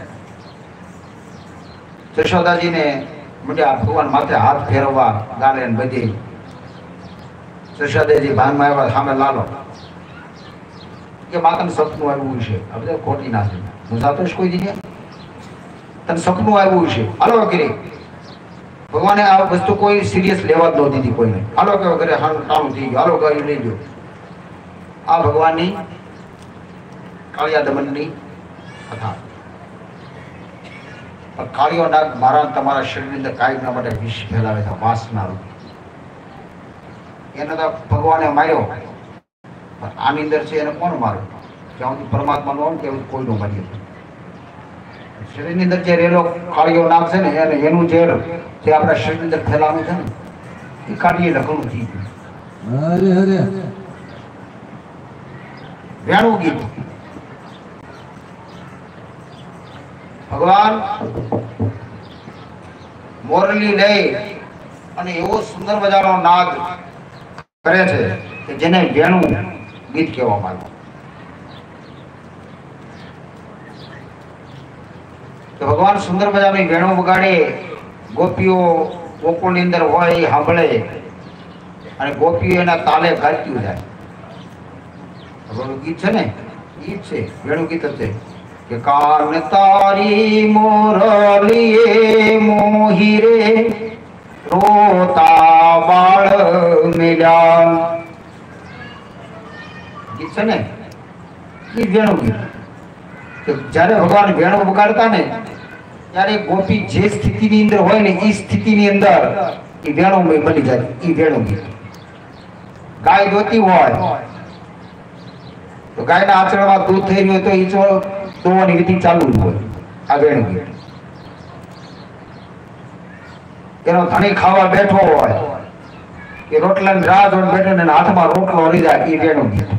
જશોદાજીને મંડ્યા ભગવાન માથે હાથ ફેરવવા, ગાલે ને બધી. જશોદાજી ભાનમાં આવ્યા, સામે લાલો કે માતાને સપનું આવ્યું છે. આ બધા ખોટી ના છે, હું સાતો જ કોઈ જગ્યા તને સપનું આવ્યું છે, હાલો કરી. ભગવાને આ વસ્તુ કોઈ સિરિયસ લેવા જ ન દીધી કોઈને. હાલો કે ઘરે ટાણું થઈ ગયું, હાલો કરી લઈ ગયો. આ ભગવાનની કાળિયા દમનની કથા. કાળિયો નાગ મારા તમારા શરીરની અંદર કાયમના માટે વિષ ફેલાવે છે, વાસના રૂપ. એને તો ભગવાને માર્યો, આની અંદર છે એને કોણ માર્યો? જ્યાં સુધી પરમાત્મા નો કે કોઈનો માર્યો. શરીરની અંદર જે રેલો કાળિયો નાગ છે ને એને એનું ઝેર જે આપણા શરીરની અંદર ફેલાવાનું છે ને એ કાઢીએ લખણું થઈ ગયું. હરે હરે વેણું ગીત. ભગવાન મોરલી લઈ અને એવો સુંદર મજાનો નાદ કરે છે કે જેને વેણું ગીત કહેવામાં આવે. તો ભગવાન સુંદર મજાની વેણું વગાડે, ગોપીઓ ગોકુળની અંદર હોય એ સાંભળે અને ગોપીઓ એના તાલે ગાતી જાય. ગીત છે ને, ગીત છે, વેણું ગીત છે કે કાન તારી મોરલીએ મોહી રે રોતા બાળ મેલ્યા. ગીત છે ને, એ વેણું ગીત. જયારે ભગવાન વેણું વગાડતા ને ત્યારે ગોપી જે સ્થિતિની અંદર હોય ને એ સ્થિતિની અંદર એ વેણું બની જાય. એ વેણું ગીત. ગાય દોતી હોય તો ગાયના આચરણમાં દૂધ થઈ રહ્યું તો એ દોવાની વિધિ ચાલુ જ હોય. આ વેણું ગીત. એનો ધણી ખાવા બેઠો હોય કે રોટલાની રાહ જોઈને બેઠો ને હાથમાં રોટલો હરી જાય એ વેણું ગીત.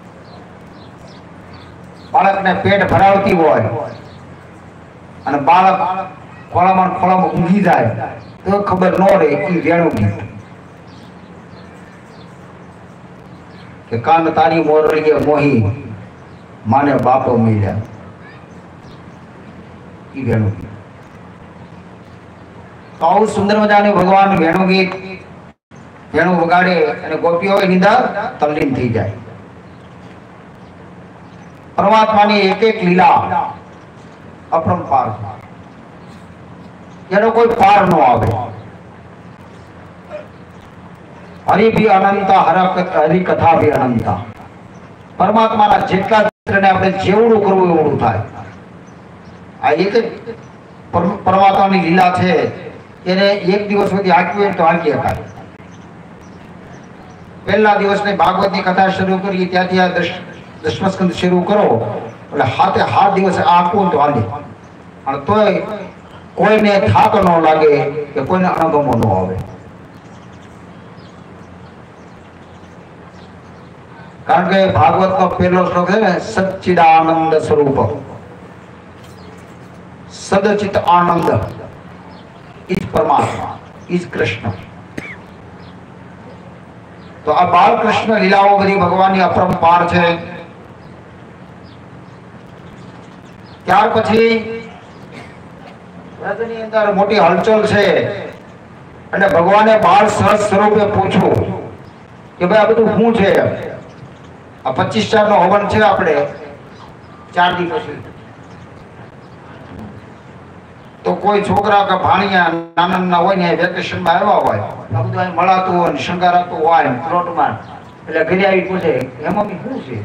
બાળકને પેટ ભરાવતી હોય અને બાળક ખોળામાં ખોળામાં ઊંઘી જાય તો ખબર ન રહે એ વેણું ગીત. કે કાન તારી મોરલીએ મોહી માને બાપો મળ્યા એ વેણું ગીત. તો આવું સુંદર મજાનું ભગવાન વેણું ગીત વેણું વગાડે અને ગોપીઓ નિંદા તલ્લીન થઈ જાય. પરમાત્માની એક એક લીલા અપરંપાર, એનો કોઈ પાર ન આવે. હરિ ભી અનંત, હરિ કથા ભી અનંત. પરમાત્માના જેટલા ચિત્રને આપણે જેવડું કરવું એવડું થાય. આ એક પરમાત્માની લીલા છે, એને એક દિવસ સુધી આંક્યું હોય તો આંકી શકાય. પહેલા દિવસને ભાગવતની કથા શરૂ કરી ત્યાંથી આ દસ દસમા સ્કંદ શરૂ કરો એટલે હાથે હાથ દિવસે આંકવું તો હાલે. અને તોય કોઈને થાક ન લાગે કે કોઈને અણગમો ન આવે. કારણ કે ભાગવત નો પહેલો શ્લોક છે ને, સચ્ચિદાનંદ સ્વરૂપ સદચિત આનંદ ઇજ પરમાત્મા ઇજ કૃષ્ણ. તો આ બાલકૃષ્ણ લીલાઓ બધી ભગવાનની અપરંપાર છે. ત્યાર પછી વ્રજની અંદર મોટી હલચલ છે અને ભગવાને બાળ સહજ સ્વરૂપે પૂછ્યું કે ભાઈ આ બધું શું છે? આ પચીસ ચાર નો હવન છે, આપણે ચાર દી પછી તો કોઈ છોકરા કે ભાણિયા નાના નાના હોય ને વેકેશન માં આવ્યા હોય, આ બધું અહીં મળાતું હોય ને શણગારાતું હોય પ્લોટમાં, એટલે ઘરે આવી પૂછે એમાં શું છે?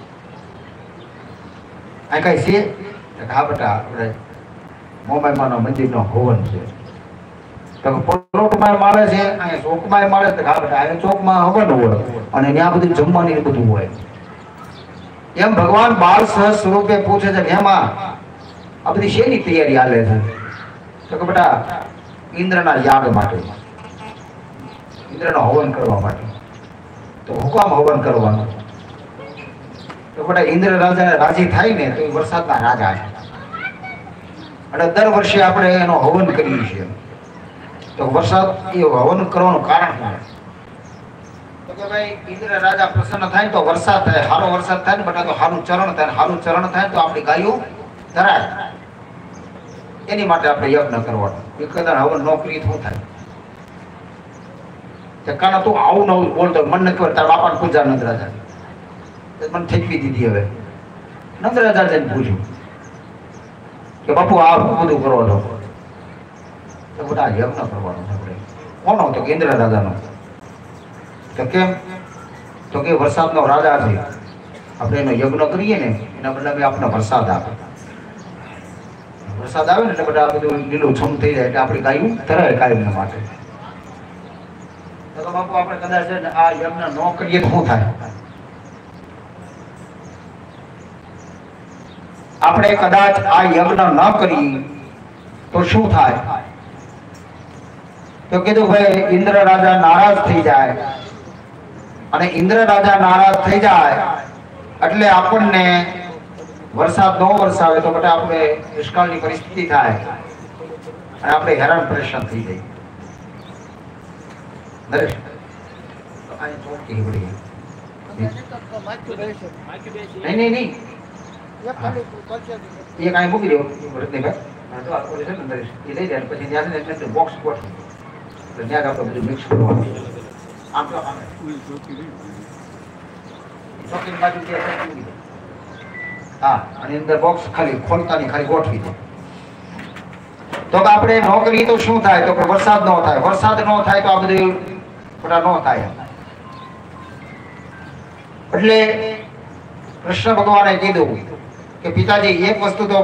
આ કઈ છે? હા બેટા આપણે મોબાઈલમાં નો મંદિર નો હવન છે. તો પ્લોટમાં મળે છે, અહીંયા ચોકમાં મળે છે. હા બેટા અહીંયા ચોકમાં હવન હોય અને ત્યાં બધું જમવાની બધું હોય. એમ ભગવાન બાળ સહજ સ્વરૂપે પૂછે છે એમાં આ બધી શેની તૈયારી હાલે છે? તો કે બેટા ઇન્દ્રના યાગ માટે, ઇન્દ્રનો હવન કરવા માટે. તો હુકામ હવન કરવાનું? તો બેટા ઇન્દ્ર રાજા રાજી થાય ને તો એ વરસાદના રાજા છે, એટલે દર વર્ષે આપણે એનો હવન કરીએ છીએ. તો વરસાદ એ હવન કરવાનું કારણ શું? તો કે ભાઈ ઇન્દ્ર રાજા પ્રસન્ન થાય તો વરસાદ થાય, સારો વરસાદ થાય ને બેટા તો સારું ચરણ થાય, સારું ચરણ થાય તો આપણી ગાયો ધરાય. એની માટે આપણે યજ્ઞ કરવાનો. એ કદાચ હવન નોકરી શું થાય? કાના તું આવું નવું બોલતો, મન નથી ખબર તારા બાપાને પૂજા નંદ રાજા મને ઠેકવી દીધી. હવે નંદ રાજા જઈને પૂછ્યું કે બાપુ આ બધું કરો છો? તો બધા યજ્ઞ કરવાનો આપણે. કોનો? તો કે ઇન્દ્ર રાજાનો. તો કેમ? તો કે વરસાદનો રાજા છે, આપણે એનો યજ્ઞ કરીએ ને એના બદલે આપણને વરસાદ આવે. વરસાદ આવે ને એટલે બધા બધું લીલું છમ થઈ જાય, એટલે આપણી ગાયું ધરાય કાયમના માટે. તો બાપુ આપણે કદાચ આ યજ્ઞ ન કરીએ તો શું થાય? આપણે કદાચ આ યજ્ઞ ન કરી તો શું થાય? તો કીધું ભાઈ ઇન્દ્ર રાજા નારાજ થઈ જાય, અને ઇન્દ્ર રાજા નારાજ થઈ જાય એટલે આપણને વરસાદ ન વરસાવે તો બેટા આપણે દુષ્કાળની પરિસ્થિતિ થાય અને આપણે હેરાન પરેશાન થઈ જઈએ. નરેશ તો આ ચોકી પડી નહીં નહીં નહીં એક અહીં મૂકી દો ભરતનીભાઈ. તો આપણે છે ને નરેશ એ લઈ જાય પછી ત્યાં છે ને બોક્સ ગોઠવું એટલે ત્યાં આપણે બધું મિક્સ કરવાનું. આમ તો ચોકીની બાજુ મૂકી દો. હા, અને અંદર બોક્સ ખાલી ખોલતાની ખાલી ગોઠવી દો. તો કે આપણે નોકરી તો શું થાય? તો કે વરસાદ ન થાય. વરસાદ ન થાય તો આ બધું બધા ન થાય. એટલે કૃષ્ણ ભગવાને કીધું કે પિતાજી એક વસ્તુ તો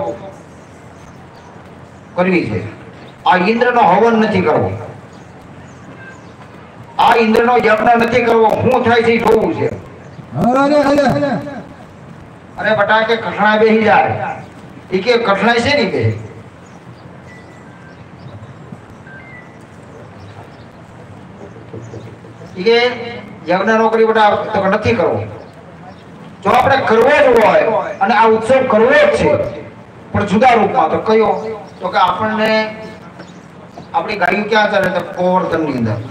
કરવી છે, આ ઇન્દ્રનો હવન નથી કરવો, આ ઇન્દ્રનો યજ્ઞ નથી કરવો. શું થાય છે જોવું છે. અરે બટા કે કઠણાઈ બેસી જાય. એ કે કઠણાઈ છે ને બે કે યજ્ઞ નો કરી બેટા તો કે નથી કરવો. જો આપણે કરવો જ હોય અને આ ઉત્સવ કરવો જ છે પણ જુદા રૂપમાં, તો કયો? તો કે આપણને આપણી ગાયું ક્યાં ચાલે? તો ગોવર્ધન ની અંદર.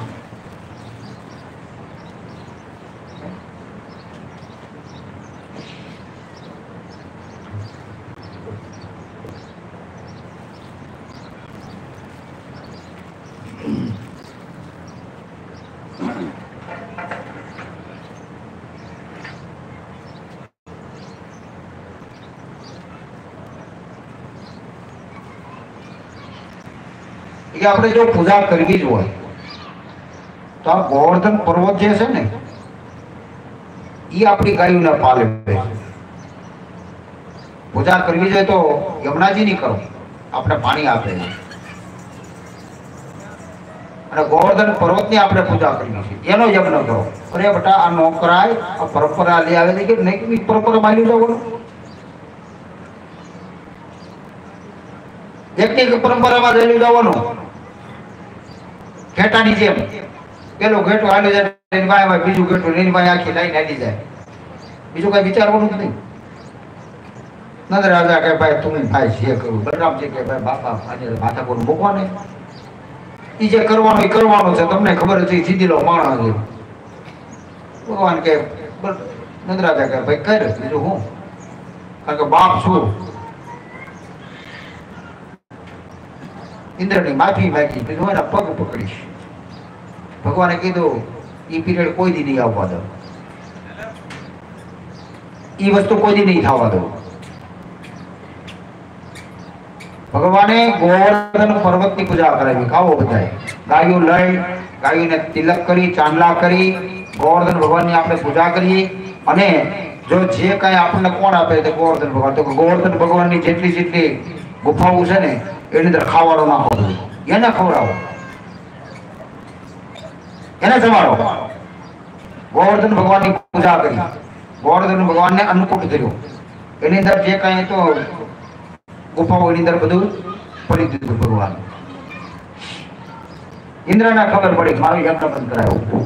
કે આપણે જો પૂજા કરવી જ હોય તો આ ગોવર્ધન પર્વત જે છે ને એ આપણી ગાયોને પાલે. પૂજા કરવી જોઈએ તો યમુનાજી ની કરો, આપણે પાણી આપે છે. અને ગોવર્ધન પર્વત ની આપણે પૂજા કરવી છે, એનો યજ્ઞ કરો. અરે બેટા આ નો કરાય, આ પરંપરા લઈ આવે છે કે નહીં, પરંપરા માની જવાનું. એકની પરંપરામાં રહેલું જવાનું. ઘેટાની જેમ પેલો ઘેટો હાલી જાય, એની પાસે બીજું ઘેટું, એની પાસે આખી લાઈન હાલી જાય. બીજું કઈ વિચારવાનું જ નહીં. નંદ રાજા કે ભાઈ તું ભાઈ જે કરવું, બલરામજી કે ભાઈ બાપા આજે માથા પર મૂકવા નહીં, એ જે કરવાનું એ કરવાનું છે, તમને ખબર છે સીધીલો માણસ છે. ભગવાન કે નંદ રાજા કે ભાઈ કર, બીજું હું, કારણ કે બાપ છું. ઇન્દ્રની માફી માંગી, બીજું એના પગ પકડીશ. ભગવાને કીધું એ પીરિયડ કોઈ દી નહીં આવવા દો, એ વસ્તુ કોઈ દી નહીં થવા દો. ભગવાને ગોવર્ધન પર્વત ની પૂજા કરાવી. ખાવો બધાય ગાયો લઈ, ગાયોને તિલક કરી, ચાંદલા કરી, ગોવર્ધન ભગવાન ની આપણે પૂજા કરીએ. અને જો જે કઈ આપણને કોણ આપે તો ગોવર્ધન ભગવાન. તો ગોવર્ધન ભગવાન ની જેટલી જેટલી ગુફાઓ છે ને એની અંદર ખાવાનો નાખો, એને ખવડાવો, એને જમાડો. ગોવર્ધન ભગવાન ની પૂજા કરી, ગોવર્ધન ભગવાન ને અન્નકૂટ કર્યો, એની અંદર જે કઈ તો ગુફાઓ એની અંદર બધું પડી દીધું. ભગવાન ઇન્દ્રને ખબર પડી મારું યજ્ઞ બંધ કરાયું.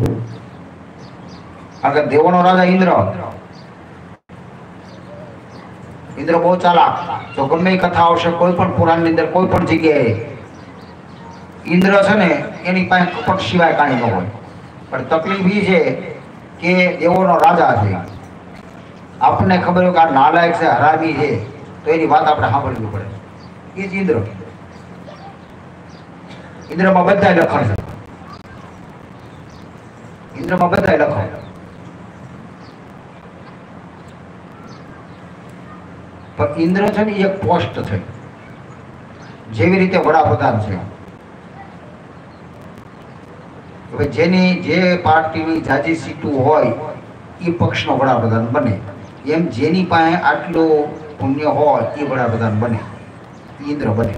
આગળ દેવોનો રાજા ઇન્દ્ર, ઇન્દ્ર બહુ ચાલાક. જો ગમે કથા આવશે કોઈ પણ પુરાણ ની અંદર કોઈ પણ જગ્યાએ ઇન્દ્ર છે ને એની પાસે કપટ સિવાય કાંઈ ન હોય. પણ તકલીફ એ છે કે દેવોનો રાજા છે, આપણને ખબર હોય કે આ નાલાયક છે, હરામી છે, તો એની વાત આપણે સાંભળવી પડે. એ જ ઇન્દ્ર. ઇન્દ્રમાં બધા લખણ છે, ઇન્દ્રમાં બધા લખણ. પણ ઇન્દ્ર છે ને એક પોસ્ટ થઈ, જેવી રીતે વડાપ્રધાન છે. હવે જેની જે પાર્ટીની જાજી સીટું હોય એ પક્ષનો વડાપ્રધાન બને. એમ જેની પાસે આટલું પુણ્ય હોય એ વડાપ્રધાન બને, ઇન્દ્ર બને.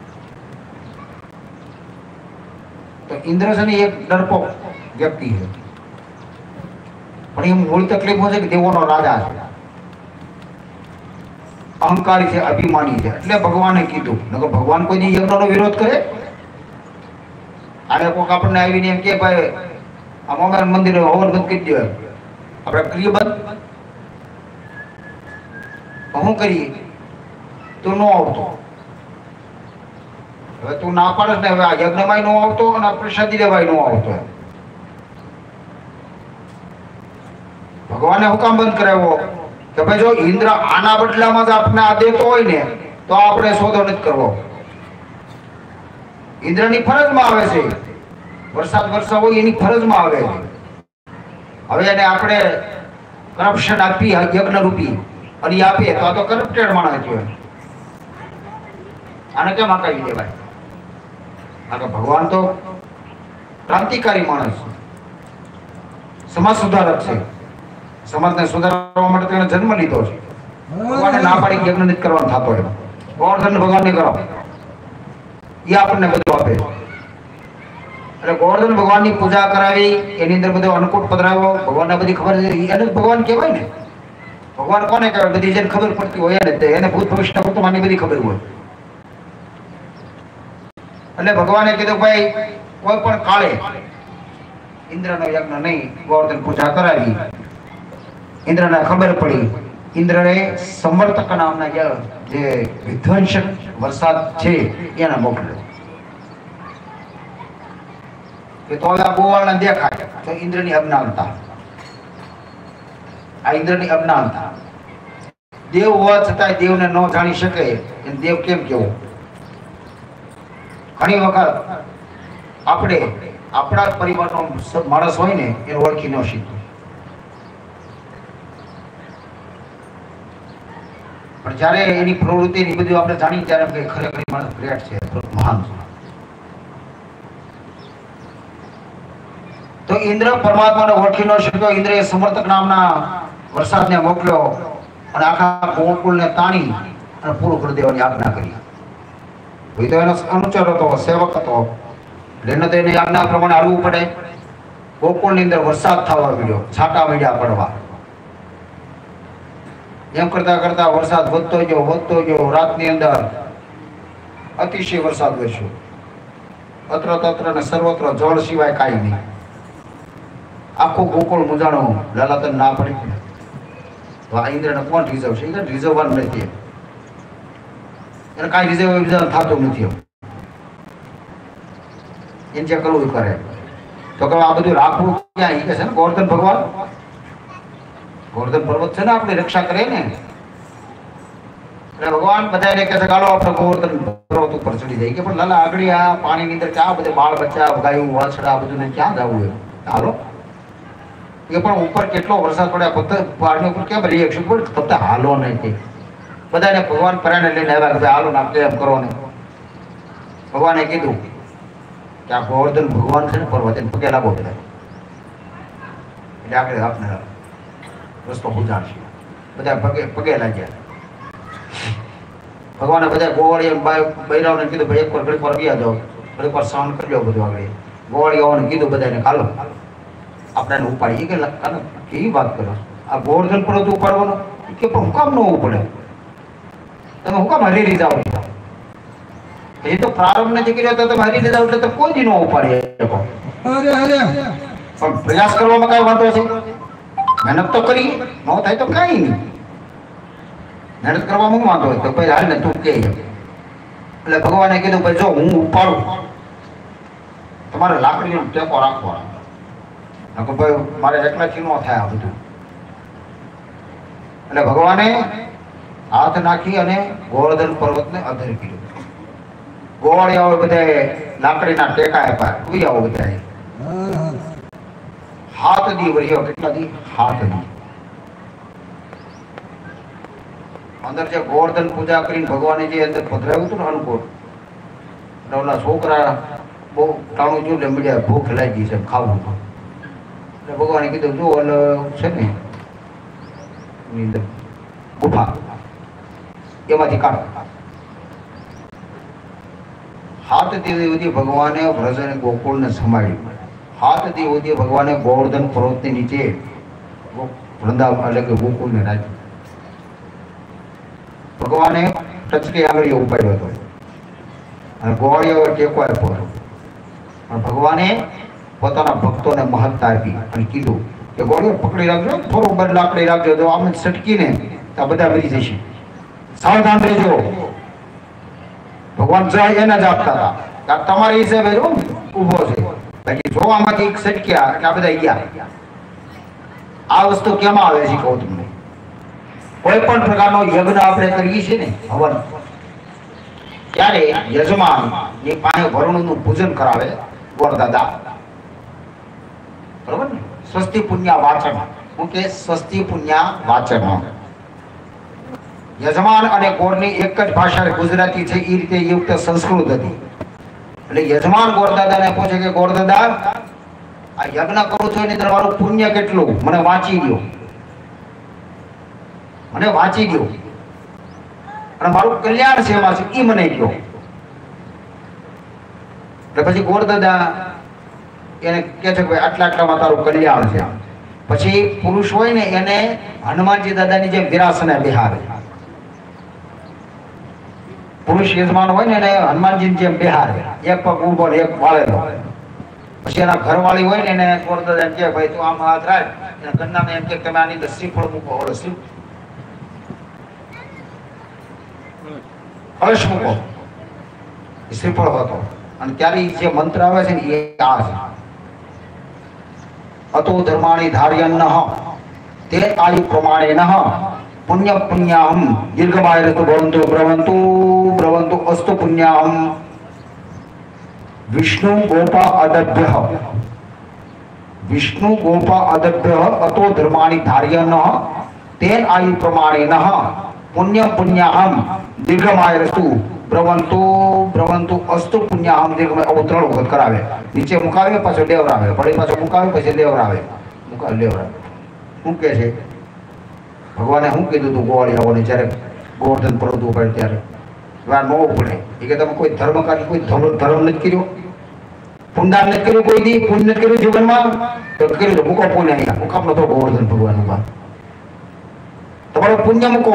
તો ઇન્દ્ર છે ને એક ડરપોક વ્યક્તિ છે, પણ એ મૂળ તકલીફ છે કે દેવોનો રાજા છે, અહંકારી છે, અભિમાની છે. એટલે ભગવાને કીધું, નકર ભગવાન કોઈ દી યજ્ઞનો વિરોધ કરે? આને કોક આપણને આવીને એમ કે ભાઈ અમારા મંદિરે હવન બંધ કરી દેવાય, આપણે કરીએ બંધ, શું કરીએ? તું ન આવતો. હવે તું ના પાડે ને, હવે આ યજ્ઞમાં ન આવતો અને પ્રસાદી લેવાય ન આવતો. ભગવાને હું કામ બંધ કરાવ્યો કે ભાઈ જો ઇન્દ્ર આના બદલામાં જ આપણે આ દેતો હોય ને તો આપણે સોદો નથી કરવો. ઇન્દ્રની ફરજમાં આવે છે, વરસાદ વરસાદ હોય એની ફરજમાં આવે છે. હવે એને આપણે કરપ્શન આપી યજ્ઞ રૂપી અને એ આપીએ તો આ તો કરપ્ટેડ માણસ છે, આને કેમ હકાવી દેવાય? કારણ કે ભગવાન તો ક્રાંતિકારી માણસ છે, સમાજ સુધારક છે. સમાજને સુધારવા માટે તેને જન્મ લીધો છે. ભગવાને ના પાડી યજ્ઞ નથી કરવાનો થતો હોય, ગોવર્ધન ભગવાન ને કરો, એ આપણને બધું આપે. એટલે ગોવર્ધન ભગવાન ની પૂજા કરાવી, એની અંદર બધો અન્નકૂટ પધરાવ્યો. ભગવાનને બધી ખબર છે, એને ભગવાન કહેવાય ને. ભગવાન કોને કહેવાય? બધી જેને ખબર પડતી હોય એને, એને ભૂત ભવિષ્ય વર્તમાનની બધી ખબર હોય. એટલે ભગવાને કીધું ભાઈ કોઈ પણ કાળે ઇન્દ્રનો યજ્ઞ નહીં, ગોવર્ધન પૂજા કરાવી. ઇન્દ્રને ખબર પડી. ઇન્દ્રએ સમર્થક નામના જે વિધ્વંસક વરસાદ છે એને મોકલ્યો કે તો હવે આ ગોવાળને દેખાય. તો ઇન્દ્રની અજ્ઞાનતા, આ ઇન્દ્રની અજ્ઞાનતા. દેવ હોવા છતાં દેવને ન જાણી શકે એને દેવ કેમ કેવો? ઘણી વખત આપણે આપણા જ પરિવારનો માણસ હોય ને એને ઓળખી ન શીખે. પણ જ્યારે એની પ્રવૃત્તિ ની બધું આપણે જાણી ત્યારે એમ કે ખરેખર માણસ ગ્રેટ છે, મહાન છે. તો ઇન્દ્ર પરમાત્માને ઓળખી ન શક્યો. ઇન્દ્રએ સમર્થક નામના વરસાદને મોકલ્યો અને આખા ગોકુળને તાણી અને પૂરું કરી દેવાની આજ્ઞા કરી. એ તો એનો અનુચર હતો, સેવક હતો, એટલે તો એની આજ્ઞા પ્રમાણે હાલવું પડે. ગોકુળની અંદર વરસાદ થવા મળ્યો, છાંટા મળ્યા પડવા. એમ કરતા કરતા વરસાદ વધતો ગયો વધતો ગયો રાતની અંદર અતિશય વરસાદ વરસ્યો. અત્ર તત્ર ને સર્વત્ર જળ સિવાય કાંઈ નહીં. આખું ગોકુળ મુજાણું. લાલાતન ના પડી. તો આ ઇન્દ્રને કોણ રીઝવશે? એને રીઝવવાનું નથી. એને કાંઈ રીઝવ થતું નથી. એને જે કરવું એ કરે. તો કે આ બધું રાખવું ક્યાં? એ કે છે ને ગોવર્ધન ભગવાન, ગોવર્ધન પર્વત છે ને આપણે રક્ષા કરે ને. એટલે ભગવાન બધાને કહે છે ચાલો આપણે ગોવર્ધન પર્વત ઉપર ચડી જાય. કે પણ લાલા આગળ આ પાણીની અંદર ક્યાં બધે બાળ બચ્ચા ગાયું વાછડા બધું ક્યાં જવું એમ? ચાલો એ પણ ઉપર કેટલો વરસાદ પડ્યા ફક્ત પાણી ઉપર કેમ રિએક્શન પડે? ફક્ત હાલો નહીં. બધાને ભગવાન પરાણે લઈને આવ્યા કે હાલો ના કેમ કરો ને. ભગવાને કીધું કે આ ગોવર્ધન ભગવાન છે ને પર્વત એને પગે લાગો બધા. એટલે આગળ આપને રસ્તો પૂજાડશે. બધા પગે પગે લાગ્યા. ભગવાને બધા ગોવાળીઓ બૈરાઓને કીધું ભાઈ એક વાર ઘડીક વાર ગયા જાઓ, ઘડીક વાર સહન કરી લો બધું. આગળ ગોવાળીઓને કીધું બધાને કાલો આપણે ઉપાડી. કે કેવી વાત કરો? આ ગોવર્ધન પર્વત ઉપાડવાનો કે પણ હું કામ ન ઉપડે? તમે હું કામ હરી લીધા? એ તો પ્રારંભ નથી કર્યો તો તમે હરી લીધા એટલે તો કોઈ દી ન ઉપાડી. પણ પ્રયાસ કરવામાં કઈ વાંધો છે? મહેનત તો કરી, ન થાય તો કઈ નહીં. મહેનત કરવામાં વાંધો હોય તો ભાઈ હાલ ને તું કે. એટલે ભગવાને કીધું ભાઈ જો હું ઉપાડું તમારે લાકડીનો ટેકો રાખવાનો. ભાઈ મારે એકલાથી ન થાય આ બધું. એટલે ભગવાને હાથ નાખી અને ગોવર્ધન પર્વતને અધર કર્યો. ગોવાળિયાઓ બધા લાકડીના ટેકા આપ્યા. કુયાઓ બધા હાથ દી વર્યો. કેટલા દી? હાથ દી. અંદર જે ગોવર્ધન પૂજા કરીને ભગવાને જે અંદર પધરાવ્યું હતું ને અનુકૂળ, ઓલા છોકરા બહુ ટાણું જોયું એટલે મળ્યા ભૂખ લાગી છે ખાવું. એટલે ભગવાને કીધું જો ઓલ છે ને એની અંદર ગુફા એમાંથી કાઢો. હાથ દી સુધી ભગવાને વ્રજ અને ગોકુળને સંભાળ્યું. હાથ દી સુધી ભગવાને ગોવર્ધન પર્વતની નીચે વૃંદાવન એટલે કે ગોકુળને રાખ્યું. ભગવાને ટચકી આંગળીઓ ઉપાડ્યો હતો અને ગોવાળીઓ ટેકો આપ્યો હતો. પણ ભગવાને પોતાના ભક્તોને મહત્તા આપી અને કીધું કે ગોળીઓ પકડી રાખજો, થોડું બદ લાકડી રાખજો. જો આમ સટકીને તો બધા મરી જશે, સાવધાન રહેજો. ભગવાન જાય એને જ આપતા હતા. તમારી હિસાબે જો ઉભો છે. બાકી જો આમાંથી એક સટક્યા એટલે આ બધા ગયા. આ વસ્તુ કેમાં આવે છે કહું તમને. કોઈ પણ પ્રકારનો યજ્ઞ આપણે કરીએ છીએ ને હવન, ત્યારે યજમાન ની પાસે વરુણનું પૂજન કરાવે ગોરદાદા. બરોબર ને? સ્વસ્તિ પુણ્યા વાચન. હું કે સ્વસ્તિ પુણ્યા વાચન. યજમાન અને ગોરની એક જ ભાષા ગુજરાતી છે. એ રીતે યુક્ત સંસ્કૃત હતી. એટલે યજમાન ગોરદાદાને પૂછે કે ગોરદાદા આ યજ્ઞ કરું છું એની અંદર મારું પુણ્ય કેટલું? મને વાંચી દો, મને વાંચી ગયો અને મારું કલ્યાણ છે એમાં છે એ મને કહો. એટલે પછી ગોરદાદા એને કહે છે કે આટલા આટલામાં તારું કલ્યાણ છે. પછી પુરુષ હોય ને એને હનુમાનજી દાદાની જેમ વિરાસને બિહારે. પુરુષ યજમાન હોય ને એને હનુમાનજીની જેમ બિહારે. એક પગ ઊભો એક વાળેલો. પછી એના ઘરવાળી હોય ને એને ગોરધન એમ કે ભાઈ તું આમ હાથ રાખ, એના ઘરનાને એમ કે તમે આની અંદર શ્રીફળ મૂકો, ઓલો શ્રી કળશ મૂકો, શ્રીફળ હતો. અને ત્યારે જે મંત્ર આવે છે ને એ આ છે, અતો ધર્માણી ધાર્યન્ન તે આયુ પ્રમાણેન પુણ્ય પુણ્યાહમ દીર્ઘમાયરસ્તુ ભવન્તુ બ્રવંતુ બ્રવંતુ અસ્તુ પુણ્યાહમ વિષ્ણુ ગોપા અદભ્ય વિષ્ણુ ગોપા અદભ્ય અતો ધર્માણી ધાર્યન્ન તેન આયુ પ્રમાણેન પુણ્ય પુણ્યાહમ દીર્ઘમાયરસ્તુ બ્રવંતુ બ્રવંતુ અસ્તુ પુણ્યાહમ દીર્ઘમાય. આવું ત્રણ વખત કરાવે. નીચે મુકાવે પાછો લેવરાવે, વળી પાછો મુકાવે પછી લેવરાવે, મુકાવે લેવરાવે. શું કે છે ભગવાને શું કીધું હતું ગોવાળિયાઓને જ્યારે ગોવર્ધન પર્વત ઉપર ત્યારે વાર ન પડે એ કે તમે કોઈ ધર્મ કાર્ય કોઈ ધર્મ ધર્મ નથી કર્યો, પુણ્યદાન નથી કર્યું, કોઈ દી પુણ્ય નથી કર્યું જીવનમાં તો કર્યું તો મૂકો પુણ્ય અહીંયા મુકામનો તો ગોવર્ધન ભગવાન ઉભા તમારો પુણ્ય મૂકો.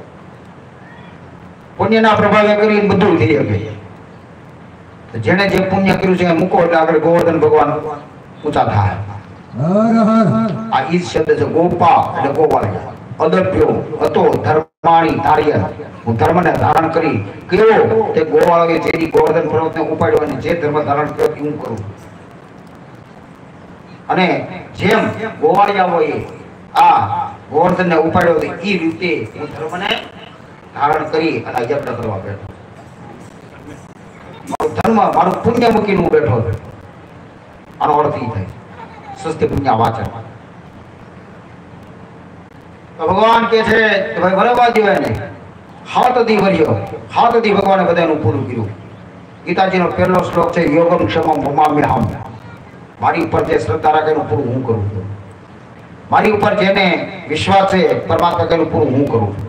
પુણ્યના પ્રભાવે કરીને બધું થઈ શકે. જેને જે પુણ્ય કર્યું છે એ મૂકો એટલે આગળ ગોવર્ધન ભગવાન ઊંચા થાય. આ ઈ શબ્દ છે ગોપા એટલે ગોવાળિયા. અદભ્યો હતો ધર્માણી ધાર્ય, હું ધર્મને ધારણ કરી કેવો તે ગોવાળીએ જેની ગોવર્ધન પર્વતને ઉપાડ્યો અને જે ધર્મ ધારણ કર્યો હું કરું. અને જેમ ગોવાળિયાઓએ આ ગોવર્ધનને ઉપાડ્યો એ રીતે હું ધર્મને ધારણ કરી અને યજ્ઞ કરવા બેઠો. મારું ધર્મ મારું પુણ્ય મૂકીને હું બેઠો છું. આનો અર્થ એ થાય સ્વસ્તિ પુણ્ય વાચન. તો ભગવાન કે છે કે ભાઈ બરાબર જીવાય નહીં. હાથ દી વર્યો, હાથ દી ભગવાને બધાનું પૂરું કર્યું. ગીતાજીનો પહેલો શ્લોક છે યોગમ ક્ષમમ ભમામ્યહમ. મારી ઉપર જે શ્રદ્ધા રાખે એનું પૂરું હું કરું છું. મારી ઉપર જેને વિશ્વાસ છે પરમાત્મા કે પૂરું હું કરું છું.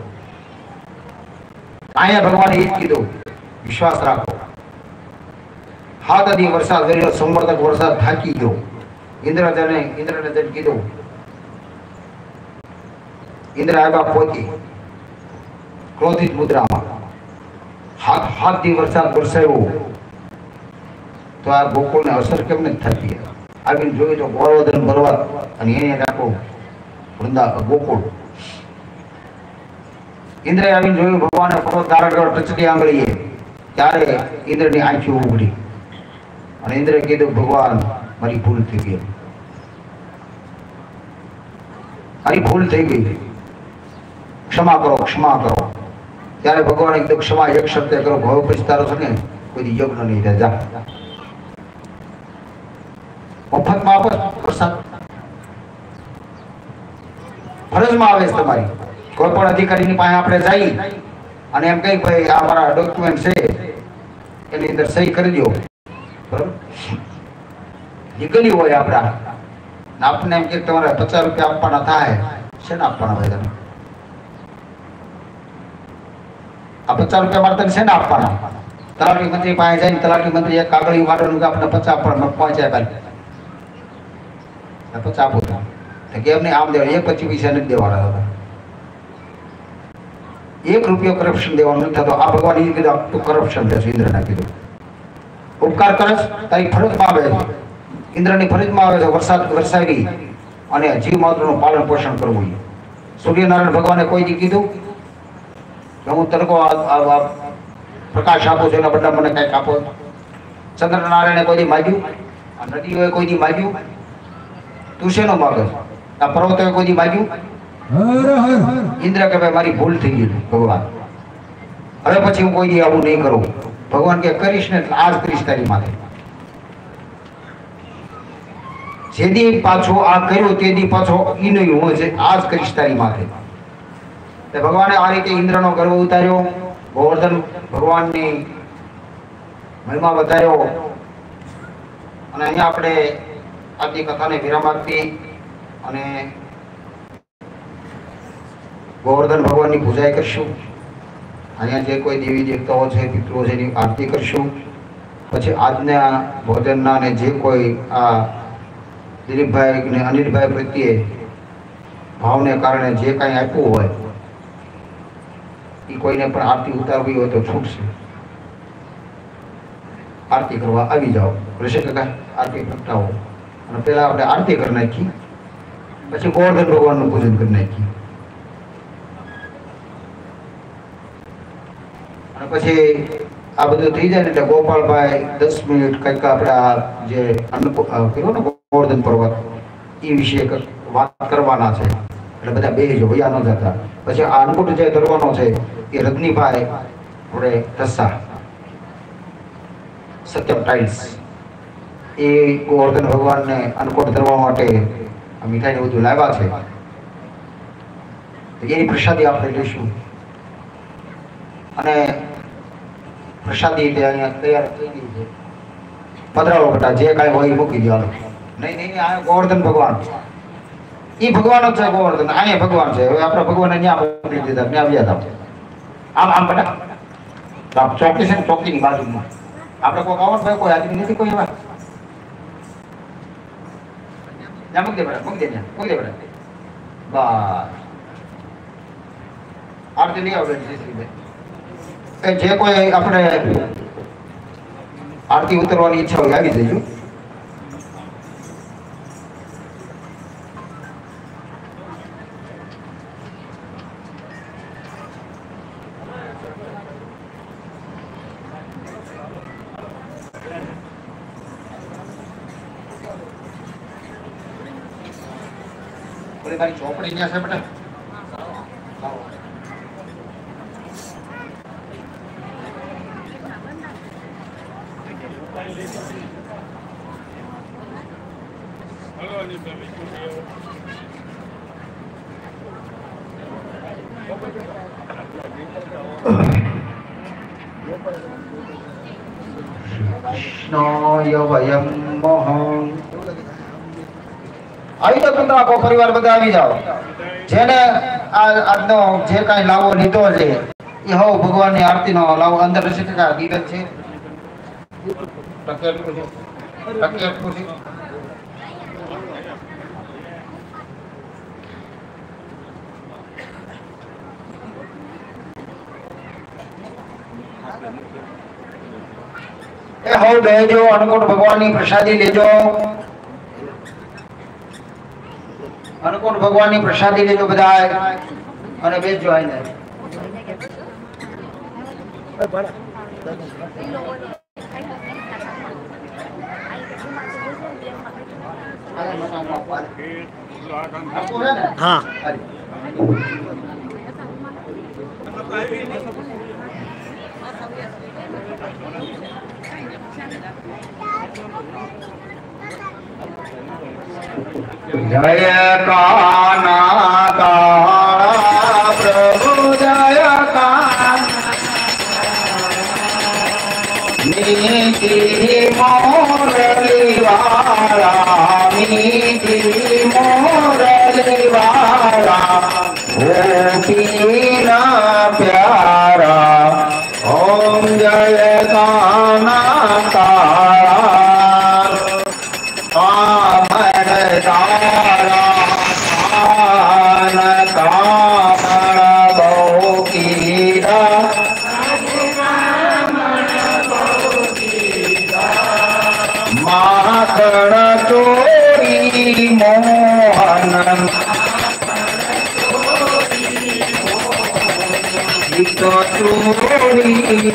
અહીંયા ભગવાને એ જ કીધું વિશ્વાસ રાખો. હાથ દી વરસાદ વર્યો, સંવર્ધક વરસાદ થાકી ગયો. ઇન્દ્રજને ઇન્દ્રને જઈને કીધું, ઇન્દ્ર આવ્યા પહોંચી ક્રોધિત મુદ્રામાં, હાથ હાથ દી વરસાદ વરસાવ્યો તો આ ગોકુળને અસર કેમ નથી થતી. આવીને જોયું તો ગોવર્ધન પર્વત અને એને રાખો વૃંદા ગોકુળ. ઇન્દ્રે આવીને જોયું ભગવાને પર્વત ધારણ કર્યો ટચલી આંગળીએ, ત્યારે ઇન્દ્રની આંખો ઉઘડી અને ઇન્દ્રે કીધું ભગવાન મારી ભૂલ થઈ ગઈ, મારી ભૂલ થઈ ગઈ, ક્ષમા કરો ક્ષમા કરો. ત્યારે ભગવાન એકદમ ક્ષમા એક શબ્દ કરો, હવે પછી તારો છે ને કોઈ યજ્ઞ નહીં થાય, જા મફતમાં આપો વરસાદ, ફરજમાં આવે છે તમારી. કોઈ પણ અધિકારીની પાસે આપણે જઈ અને એમ કઈ ભાઈ આ મારા ડોક્યુમેન્ટ છે એની અંદર સહી કરી દો, બરોબર લીગલી હોય આપણા, આપણને એમ કે તમારે પચાસ રૂપિયા આપવાના થાય છે ને આપવાના ભાઈ તમે આ પચાસ રૂપિયા મારે તને છે ને આપવાના. તલાટી મંત્રી પાસે જઈને તલાટી મંત્રી એક કાગળી વાળવાનું કે આપણે પચાસ આપવાના પહોંચ્યા કાલે પચાસ આપો તો કે એમને આમ દેવા એક પચીસ પૈસા નથી દેવાના હતા, એક રૂપિયો કરપ્શન દેવાનું નથી થતો. આ ભગવાન એ કીધું તું કરપ્શન દેશ. ઇન્દ્રના કીધું ઉપકાર કરશ તારી ફરજમાં આવે છે, ઇન્દ્રની ફરજમાં આવે છે વરસાદ વરસાવી અને જીવ માત્રનું પાલન પોષણ કરવું. સૂર્યનારાયણ ભગવાને કોઈ દી કીધું કે હું તડકો પ્રકાશ આપું છું એના બદલા મને કંઈક આપો. ચંદ્રનારાયણે કોઈ દી માગ્યું, આ નદીઓએ કોઈ દી માગ્યું, તું શેનો માગે? આ પર્વતોએ કોઈ દી માગ્યું? ઇન્દ્ર કે ભાઈ મારી ભૂલ થઈ ગઈ ભગવાન, હવે પછી હું કોઈ દી આવું નહીં કરું. ભગવાન કે કરીશ ને એટલે આજ કરીશ તારી માથે. જેદી પાછો આ કર્યું તેદી પાછો ઈ નહીં હોય છે, આજ કરીશ તારી માથે. ભગવાને આ રીતે ઇન્દ્રનો ગર્વ ઉતાર્યો, ગોવર્ધન ભગવાનની મહિમા વધાર્યો. અને અહીંયા આપણે આજની કથાને વિરામ આપી અને ગોવર્ધન ભગવાનની પૂજા કરશું. અહીંયા જે કોઈ દેવી દેવતાઓ છે પિતૃઓ છે એની આરતી કરશું. પછી આજના ભોજનના ને જે કોઈ આ દિલીપભાઈ ને અનિલભાઈ પ્રત્યે ભાવને કારણે જે કાંઈ આપ્યું હોય એ કોઈને પણ આરતી ઉતારવી હોય તો છૂટશે. आरती करवा આવી જાઓ ઋષિ કાકા આરતી પ્રગટાવો અને પહેલા આપણે આરતી કરી નાખી પછી ગોવર્ધન ભગવાનનું પૂજન કરી નાખી અને પછી આ બધું થઈ જાય ને એટલે ગોપાલભાઈ દસ મિનિટ કંઈક આપણે આ જે અન્ન કર્યો ને ગોવર્ધન પર્વત એ વિશે વાત કરવાના છે એટલે બધા બેસી વયા ન જતા પછી આ અન્નકૂટ જે કરવાનો છે એ રજનીભાઈ આપણે તસ્સા સત્યમ ટાઇલ્સ એ ગોવર્ધન ભગવાનને અન્નકૂટ ધરવા માટે આ મીઠાઈને બધું લાવ્યા છે તો એની પ્રસાદી આપણે લઈશું અને પ્રસાદી અહીંયા તૈયાર થઈ ગઈ છે પધરાવો બેટા જે કાંઈ હોય એ મૂકી દેવાનું નહીં નહીં આ ગોવર્ધન ભગવાન એ ભગવાન જ છે ગોવર્ધન અહીંયા ભગવાન છે હવે આપણા ભગવાનને ત્યાં મોકલી દીધા ત્યાં આવ્યા હતા આમ આમ બેટા ચોકી છે ને ચોકીની બાજુમાં આપણે કોઈ આવો ભાઈ કોઈ હાજરી નથી કોઈ એવા ત્યાં મૂકી દે બેટા મૂકી દે ત્યાં મૂકી દે બેટા બસ આરતી લઈ આવો બેન જે કોઈ આપણે આરતી ઉતરવાની ઈચ્છા હોય આવી જજો તારી ચોપડી ક્યાં છે બેટા કૃષ્ણય વયમ મોહં આવી જાઓ તમે આખો પરિવાર બધા આવી જાઓ જેને આજનો જે કાંઈ લાવો લીધો છે એ હવ ભગવાનની આરતીનો લાવો અંદર રહેશે ટકા દીવન છે ટકેલું છે ટકેલું છે એ હવ બેજો અન્નકૂટ ભગવાનની પ્રસાદી લેજો અન્નકૂટ ભગવાનની પ્રસાદી લેજો બધા અને બેસજો આઈને હા જય કાના કાળા પ્રભુ જય મીઠી મોરલી વાળા મીઠી મોરલી વાળા ગોપીના પ્યારા ઓમ જય કાના કાળા કામર તારા કાન કામર બહુકીરા માખણ ચોરી મોહન ચિત્ત ચોરી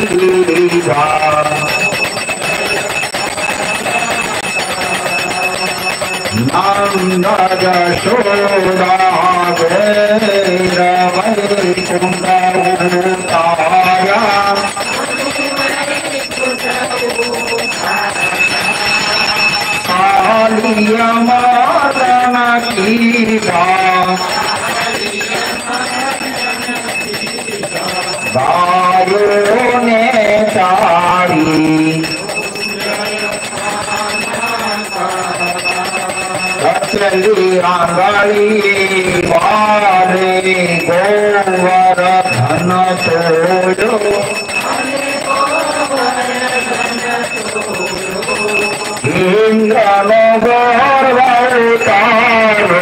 નંદ જશોદા વેર વૈકુંઠ ઉતાર્યા કાલિય માતન કીધા ગાયો ને ચારી ચલી આંગળી વારે ગોવર ધન તોડો ઇન્દ્રનો ગર્વ ઉતારો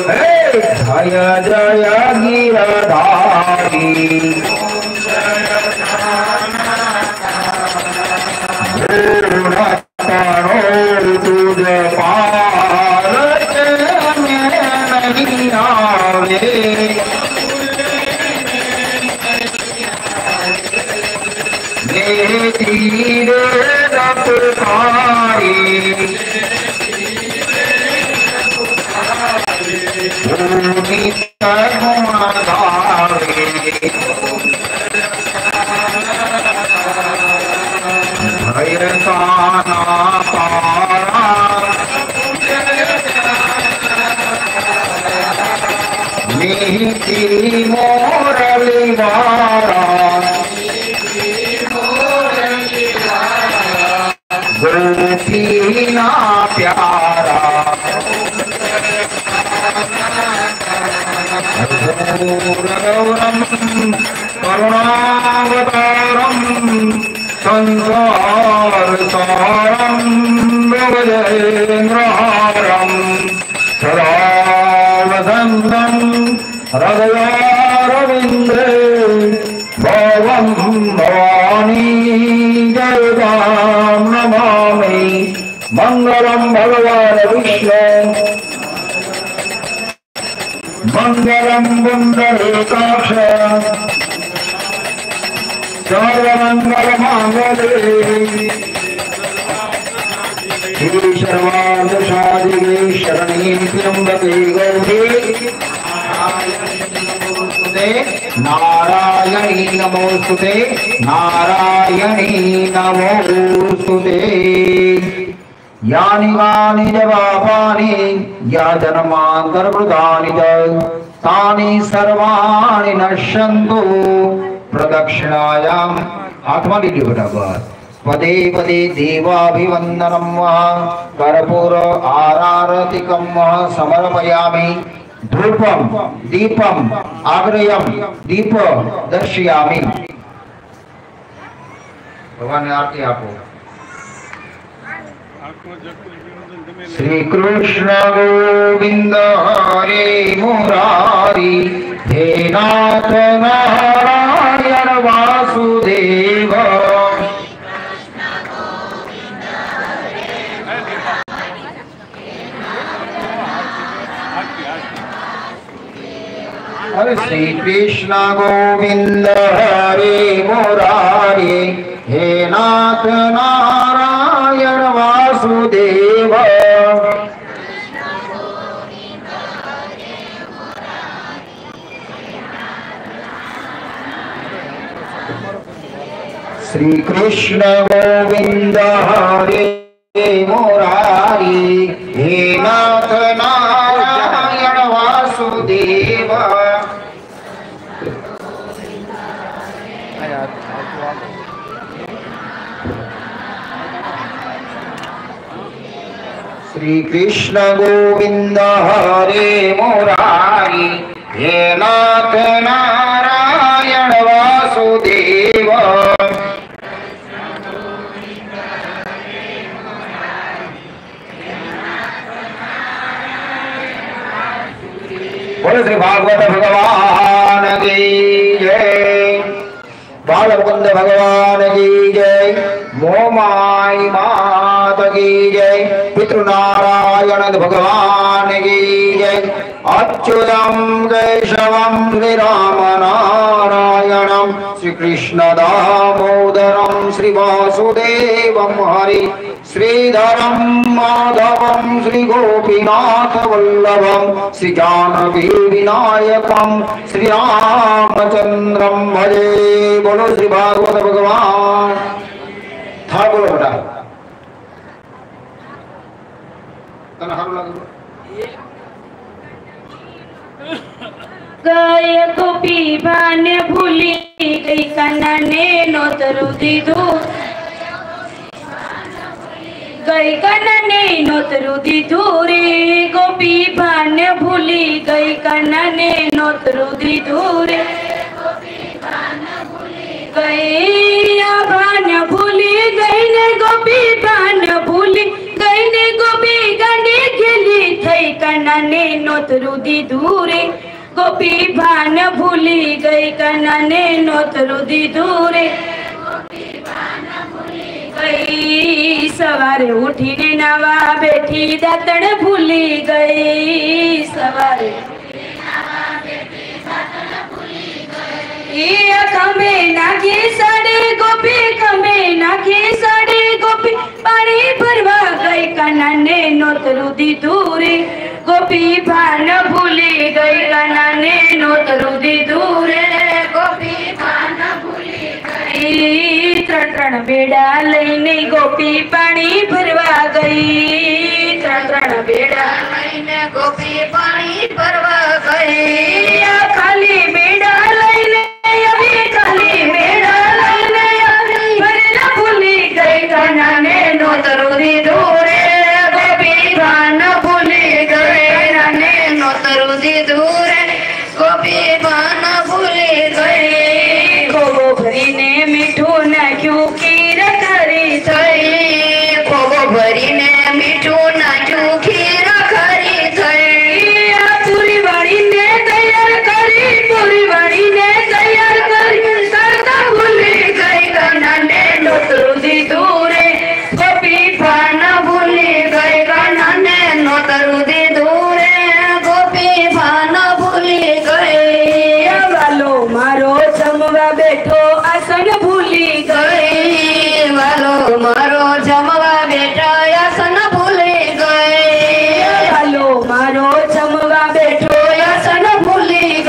જય જય ગિરધારી तुझ पार नहीं आवे मेरे तीरे रफ्तारी भूमि तरुणाधारे भय काना पारा नीति मोरलिवारा गोपीना प्यारा घोरगौरम करुणावतारम संसार सारम भजेन्द्रहारम सदा वसन्तं हृदयारविन्दे भवं भवानी जयतां नमामि मंगलम भगवान विष्णु मंगलम पुंडरीकाक्ष सर्वमंगल मांगल्ये श्री सर्वार्थ साधिके शरण्ये त्र्यंबके गौरी नारायणी नमोस्तुते नारायणी नमोस्तुते यानि वानि च पापानि या जन्मान्तरकृतानि च तानि सर्वाणि नश्यन्तु प्रदक्षिणायाम् आत्मनिर्भरः पदे पदे देवाभिवन्दनं वा कर्पूर आरारतिकं वा समर्पयामि धूपम दीपम आग्रयम दीप दर्शयामि भगवान ने आरती आपो श्री कृष्ण गोविंद हरे मुरारी हे नाथ नारायण वासुदेव हरे श्री कृष्ण गोविंद हरे मुरारी हे नाथ नारायण वासुदेव श्री कृष्ण गोविंद हरे मुरारी हे नाथ नारायण वासुदेव श्री कृष्ण गोविंद हरे मुरारी हे नाथ नारायण वासुदेव बोलो श्री भागवत भगवान की जय बालमुकुंद भगवान की जय मोमाई मात की जय पितृनारायण भगवान की जय अच्युतम केशवम श्री राम नारायणम श्री कृष्ण दामोदरम श्री वासुदेवम हरि श्रीधरम माधवम श्री गोपीनाथ वल्लभम श्री जानकी विनायकम श्री रामचंद्रम भजे बोलो श्री भागवत भगवान था बोलो बेटा तने हारू लागे गय गोपी भान भूली गई कनने नोतरु दीदू गई कनने नोतरु दीदू रे गोपी भान भूली गई कनने नोतरु दीदू रे गई भान भूली गई ने गोपी भान भूली गई ने गोपी गंडी खेली थई कनने नोतरु दीदू रे गोपी भान भूली गई कनने नोतरु दीदू रे ગઈ સવારે ઉઠીને નાવા બેઠી દાંતણ ભૂલી ગઈ સવારે એ ખંભે નાખી સાડી ગોપી ખંભે નાખી સાડી ગોપી પાણી ભરવા ગઈ કાનાને નોતરું દીધું રે ગોપી ભાન ભૂલી ગઈ કાનાને નોતરું દીધું રે ગોપી ભાન ભૂલી ગઈ ત્રણ ત્રણ બેડા લઈને ગોપી પાણી ભરવા ગઈ ત્રણ ત્રણ બેડા લઈને ગોપી પાણી ભરવા ગઈ આ ખાલી બેડા લઈને આવી ખાલી બેડા લઈને આવી ભરેલા ભૂલી ગઈ કાનાને નોતરું દીધું રે ગોપી ભાન ભૂલી ગઈ કાનાને નોતરું દીધું રે ગોપી ભાન ભૂલી ગઈ ખોબો ભરીને મીઠું નાખ્યું ખીર ખરી થઈ ખોબો ભરીને મીઠું નાખ્યું ખીર ખરી થઈ આ પૂરી વાળીને તૈયાર કરી પૂરી વાળીને તૈયાર કરી કરતા ભૂલી ગઈ કાનાને નોતરું દીધું રે ગોપી ભાન ભૂલી ગઈ કાનાને નોતરું દીધું રે ગોપી ભાન ભૂલી ગઈ વાલો મારો જમવા બેઠો આસન ભૂલી ગઈ વાલો મારો જમવા બેઠો આસન ભૂલી ગઈ વાલો મારો જમવા બેઠો આસન ભૂલી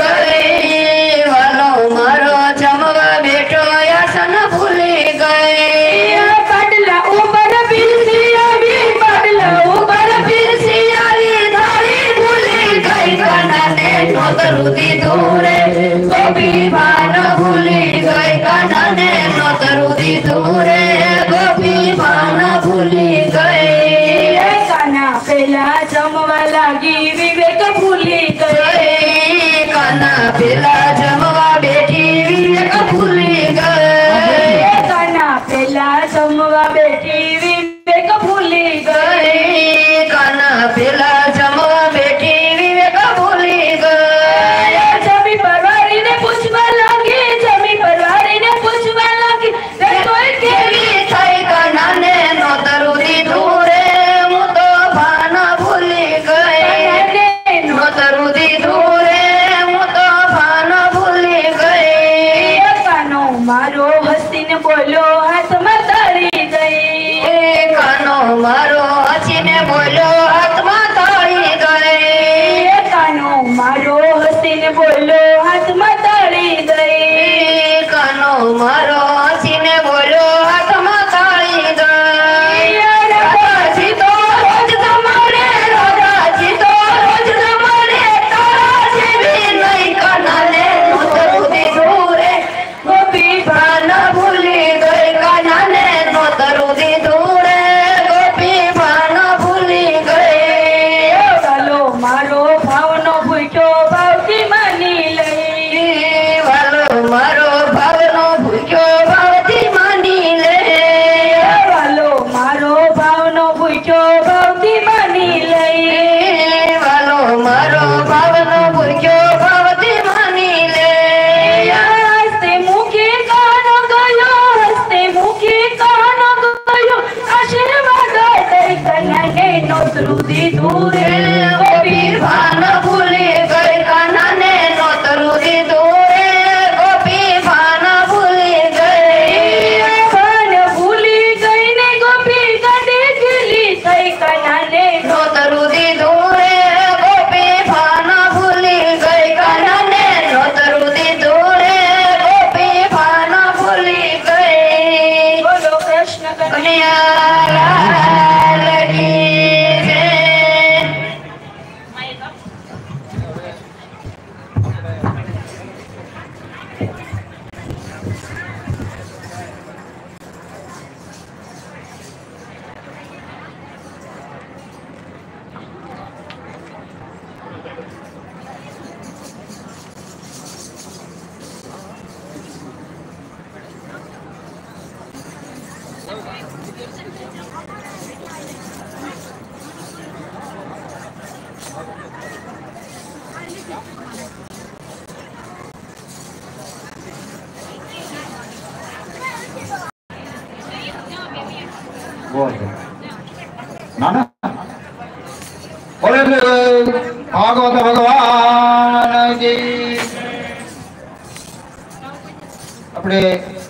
ગઈ વાલો મારો જમવા બેઠો આસન ભૂલી ગઈ પાટલા ઉપર પીરસી આવી પાટલા ઉપર પીરસી આવી થાળી ભૂલી ગઈ કાનાને નોતરું દીધું રે ગોપી ભાન ભૂલી ગઈ કાનાને નોતરું દીધું રે ગોપી ભાન ભૂલી ગઈ કાના પેલા જમવા લાગી વિવેક ભૂલી ગઈ કાના પેલા જમવા બેઠી વિવેક ભૂલી ગઈ કાના પેલા જમવા બેઠી વિવેક ભૂલી ગઈ કાના પેલા જમવા બેઠી વિવેક ભૂલી ગઈ જમી પરવારીને પૂછવા લાગી જમી પરવારીને પૂછવા લાગી રસોઈ કેવી થઈ કાનાને નોતરું દીધું રે હું તો ભાન ભૂલી ગઈ નોતરું દીધું રે હું તો ભાન ભૂલી ગઈ કાનો મારો હસીને બોલ્યો હાથમાં તળી ગઈ કાનો મારો હસીને બોલ્યો હાથમાં તળી ગઈ કાનો મારો હસીને બોલ્યો હાથમાં તળી ગઈ કાનો મારો હસીને બોલ્યો હાથમાં તળી ગઈ રાધાજી તો રોજ તમારે રાધાજી તો રોજ તમારે તારા જેવી નહીં કાનાને નોતરું દીધું રે ગોપી ભાન ભૂલી ગઈ કાનાને નોતરું દીધું રે ગોપી ભાન ભૂલી ગઈ વાલો મારો ભાવનો ભૂખ્યો ભાવથી માની લઈ વાલો મારો ભાવનો ભૂખ્યો ભાવથી માની લે વાલો મારો ભાવનો ભૂખ્યો ભાવથી માની લઈ વાલો મારો ભાવનો ભૂખ્યો ભાવથી માની લે હસ્તે મુખે કાનો ગયો હસ્તે મુખે કાનો ગયો આશીર્વાદ દઈ કાનાને નોતરું દીધું રે ગોપી ભાન ભૂલી ગઈ કાનાને નોતરું દીધું રે ગોપી ભાન ભૂલી ગઈ ભાન ભૂલી ગઈ ને ગોપી ગાડી ગીલી થઈ કાનાને નોતરું દીધું રે ગોપી ભાન ભૂલી ગઈ કાનાને નોતરું દીધું રે ગોપી ભાન ભૂલી ગઈ બોલો કૃષ્ણ કનૈયા લાલ કી જય ગોવર્ધન ના ના બોલે ભાગવત ભગવાન જી આપણે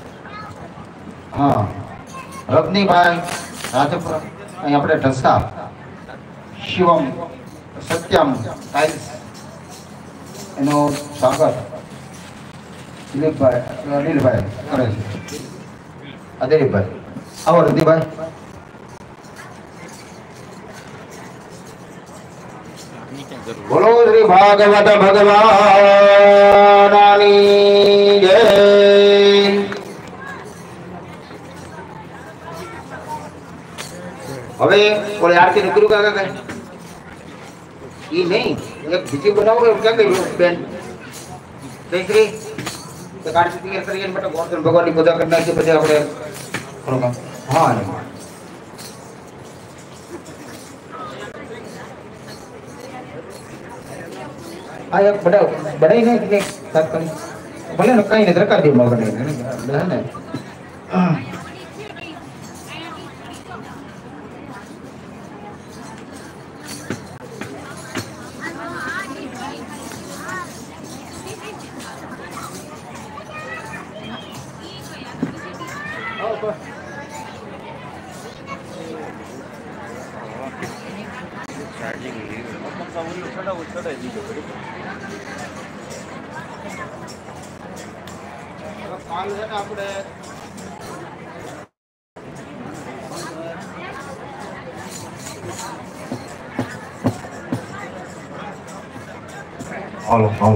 હા રત્નીભાઈ રાજપુરા અહીં આપણે ઢસા શિવમ સત્યમ ટાઇલ્સ એનું સ્વાગત દિલીપભાઈ અનિલભાઈ કરે છે અદિલીપભાઈ આવો રતિભાઈ બોલો શ્રી ભાગવત ભગવાનની જય હવે બોલે આરતી નું કર્યું કાકા કઈ ઈ નહીં એક બીજી બનાવો ક્યાં ગઈ બેન જય શ્રી તો આરતી તૈયાર કરીને માટે ગોવર્ધન ભગવાનની પૂજા કરી નાખી પછી આપણે થોડું હા ને આ એક બડા બડાઈ ને કે તાત્કાલિક ભલે ને કઈ ને દરકાર દે માં બને ને હાલો હાલો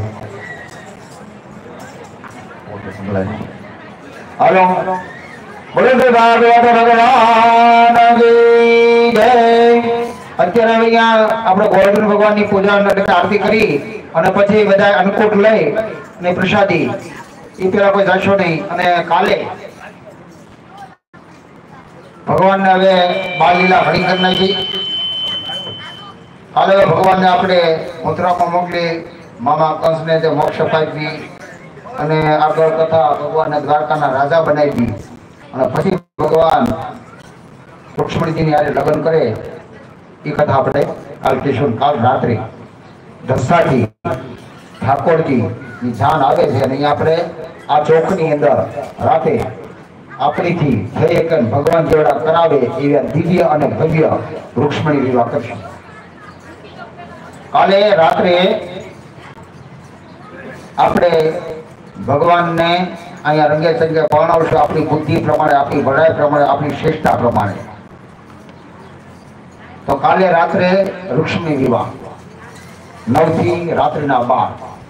ઓકે સંભળાય હાલો બોલો ભાગવત ભગવાન કી જય અત્યારે અહીંયા આપણે ગોવર્ધન ભગવાનની પૂજા અને આરતી કરી અને પછી બધા અન્નકૂટ લઈ અને પ્રસાદી એ પેલા કોઈ જશો નહીં અને કાલે ભગવાનને હવે બાળ લીલા ઘણી કરી નાખી કાલે ભગવાનને આપણે મથુરામાં મોકલી મામા કંસને જે મોક્ષ અપાવી અને આગળ કથા ભગવાનને દ્વારકાના રાજા બનાવી અને પછી ભગવાન રૂક્ષ્મણીજીની હારે લગ્ન કરે એ કથા આપણે કાલ કિશોર કાલ રાત્રે દસાથી ઠાકોરજી ની જાન આવે છે અને અહીંયા આપણે આ ચોકની અંદર રાતે આપણીથી થઈ એક ભગવાન જેવડા કરાવે એવા દિવ્ય અને ભવ્ય રૂક્ષ્મણી વિવાહ કરશું કાલે રાત્રે આપણે ભગવાનને અહીંયા રંગે ચંગે પરણાવશું આપણી બુદ્ધિ પ્રમાણે આપણી વડાઈ પ્રમાણે આપણી શ્રેષ્ઠતા પ્રમાણે તો કાલે રાત્રે રૂક્ષ્મણી વિવાહ નવ થી રાત્રિના બાર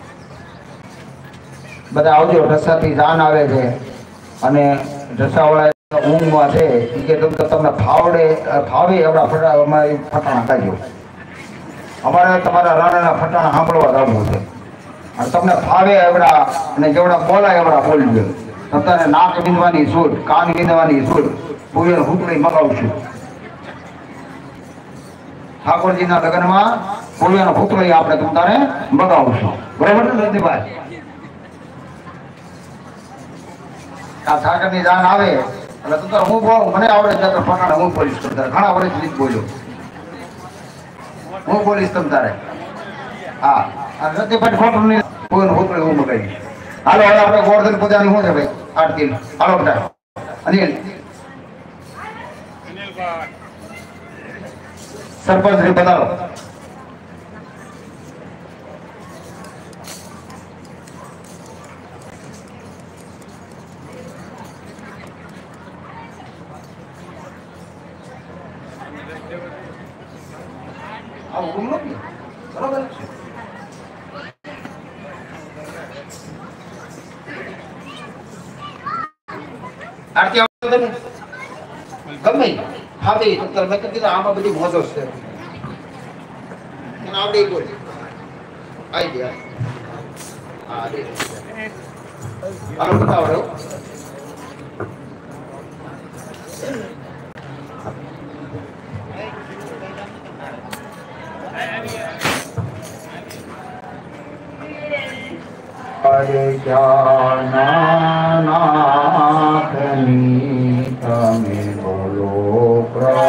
બધા આવજો ઢસાથી જાન આવે છે અને ઢસાવાળા ઊંઘમાં છે એ કે તમને ફાવડે ફાવે એવડા ફટા અમારી ફટાણા કાઢ્યો અમારે તમારા રાણાના ફટાણા સાંભળવા આવવું છે અને તમને ફાવે એવડા અને જેવડા બોલાય એવડા બોલજો તમને નાક વિંધવાની છૂટ કાન વિંધવાની છૂટ પૂરી હુકડી મગાવશું ઠાકોરજીના લગ્નમાં પૂર્વનો પુત્ર આપણે તમારે મગાવશું બરોબર ને રતિભાઈ આ ઠાકરની જાન આવે એટલે તું હું મને આવડે છે ફટાણા હું બોલીશ તારે ઘણા વર્ષથી બોલ્યો હું બોલીશ તમ તારે હા રતિભાઈ ખોટું નહીં પૂર્વનો પુત્ર હું મગાવીશ હાલો હવે આપણે ગોવર્ધન પૂજાની શું છે ભાઈ આરતી હાલો બધા અનિલ સરપંચ શ્રી બતાવો બરોબર આરતી ગમે હા ભાઈ તો મેં કીધું આમાં બધી મોજો છે આવડે બોલ આઈ ગયા હા દે આલો બતાવડો અરે જાનાનાથની તમે બોલો પ્રભુ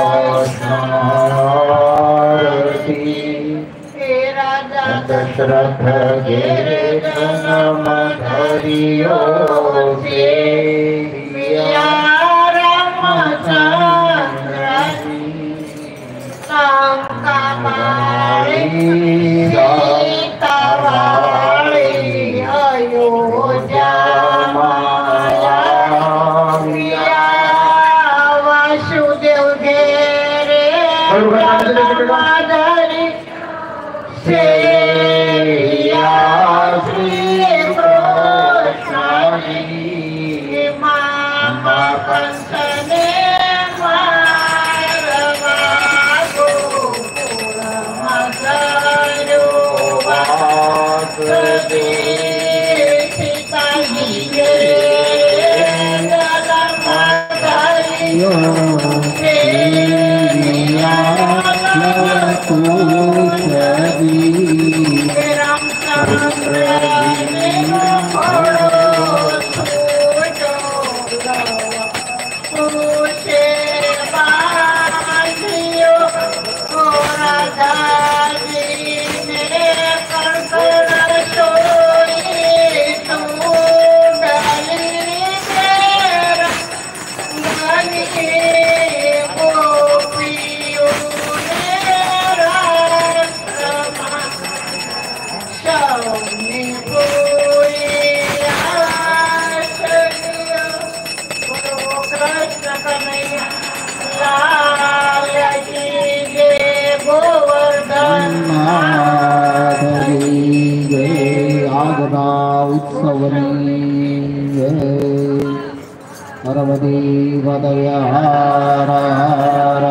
માધરી શ્રેયા શ્રી કૃષ્ણની મા કંસને મારવા ગોકુળમાં કર્યું વાસ દે સીતાજીએ હરવદી વદય હર હર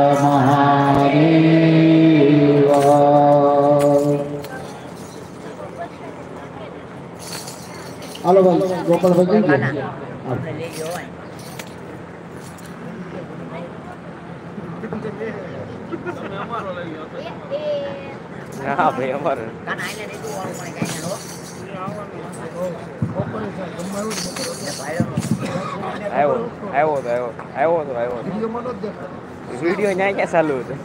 મહાદેવ. હાલો ભાઈ ગોપાલભાઈ જઈ ગયા. હા ભાઈ અમારે આવ્યો આવ્યો તો આવ્યો આવ્યો તો આવ્યો વિડીયો ન્યા ક્યાં ચાલુ હતો.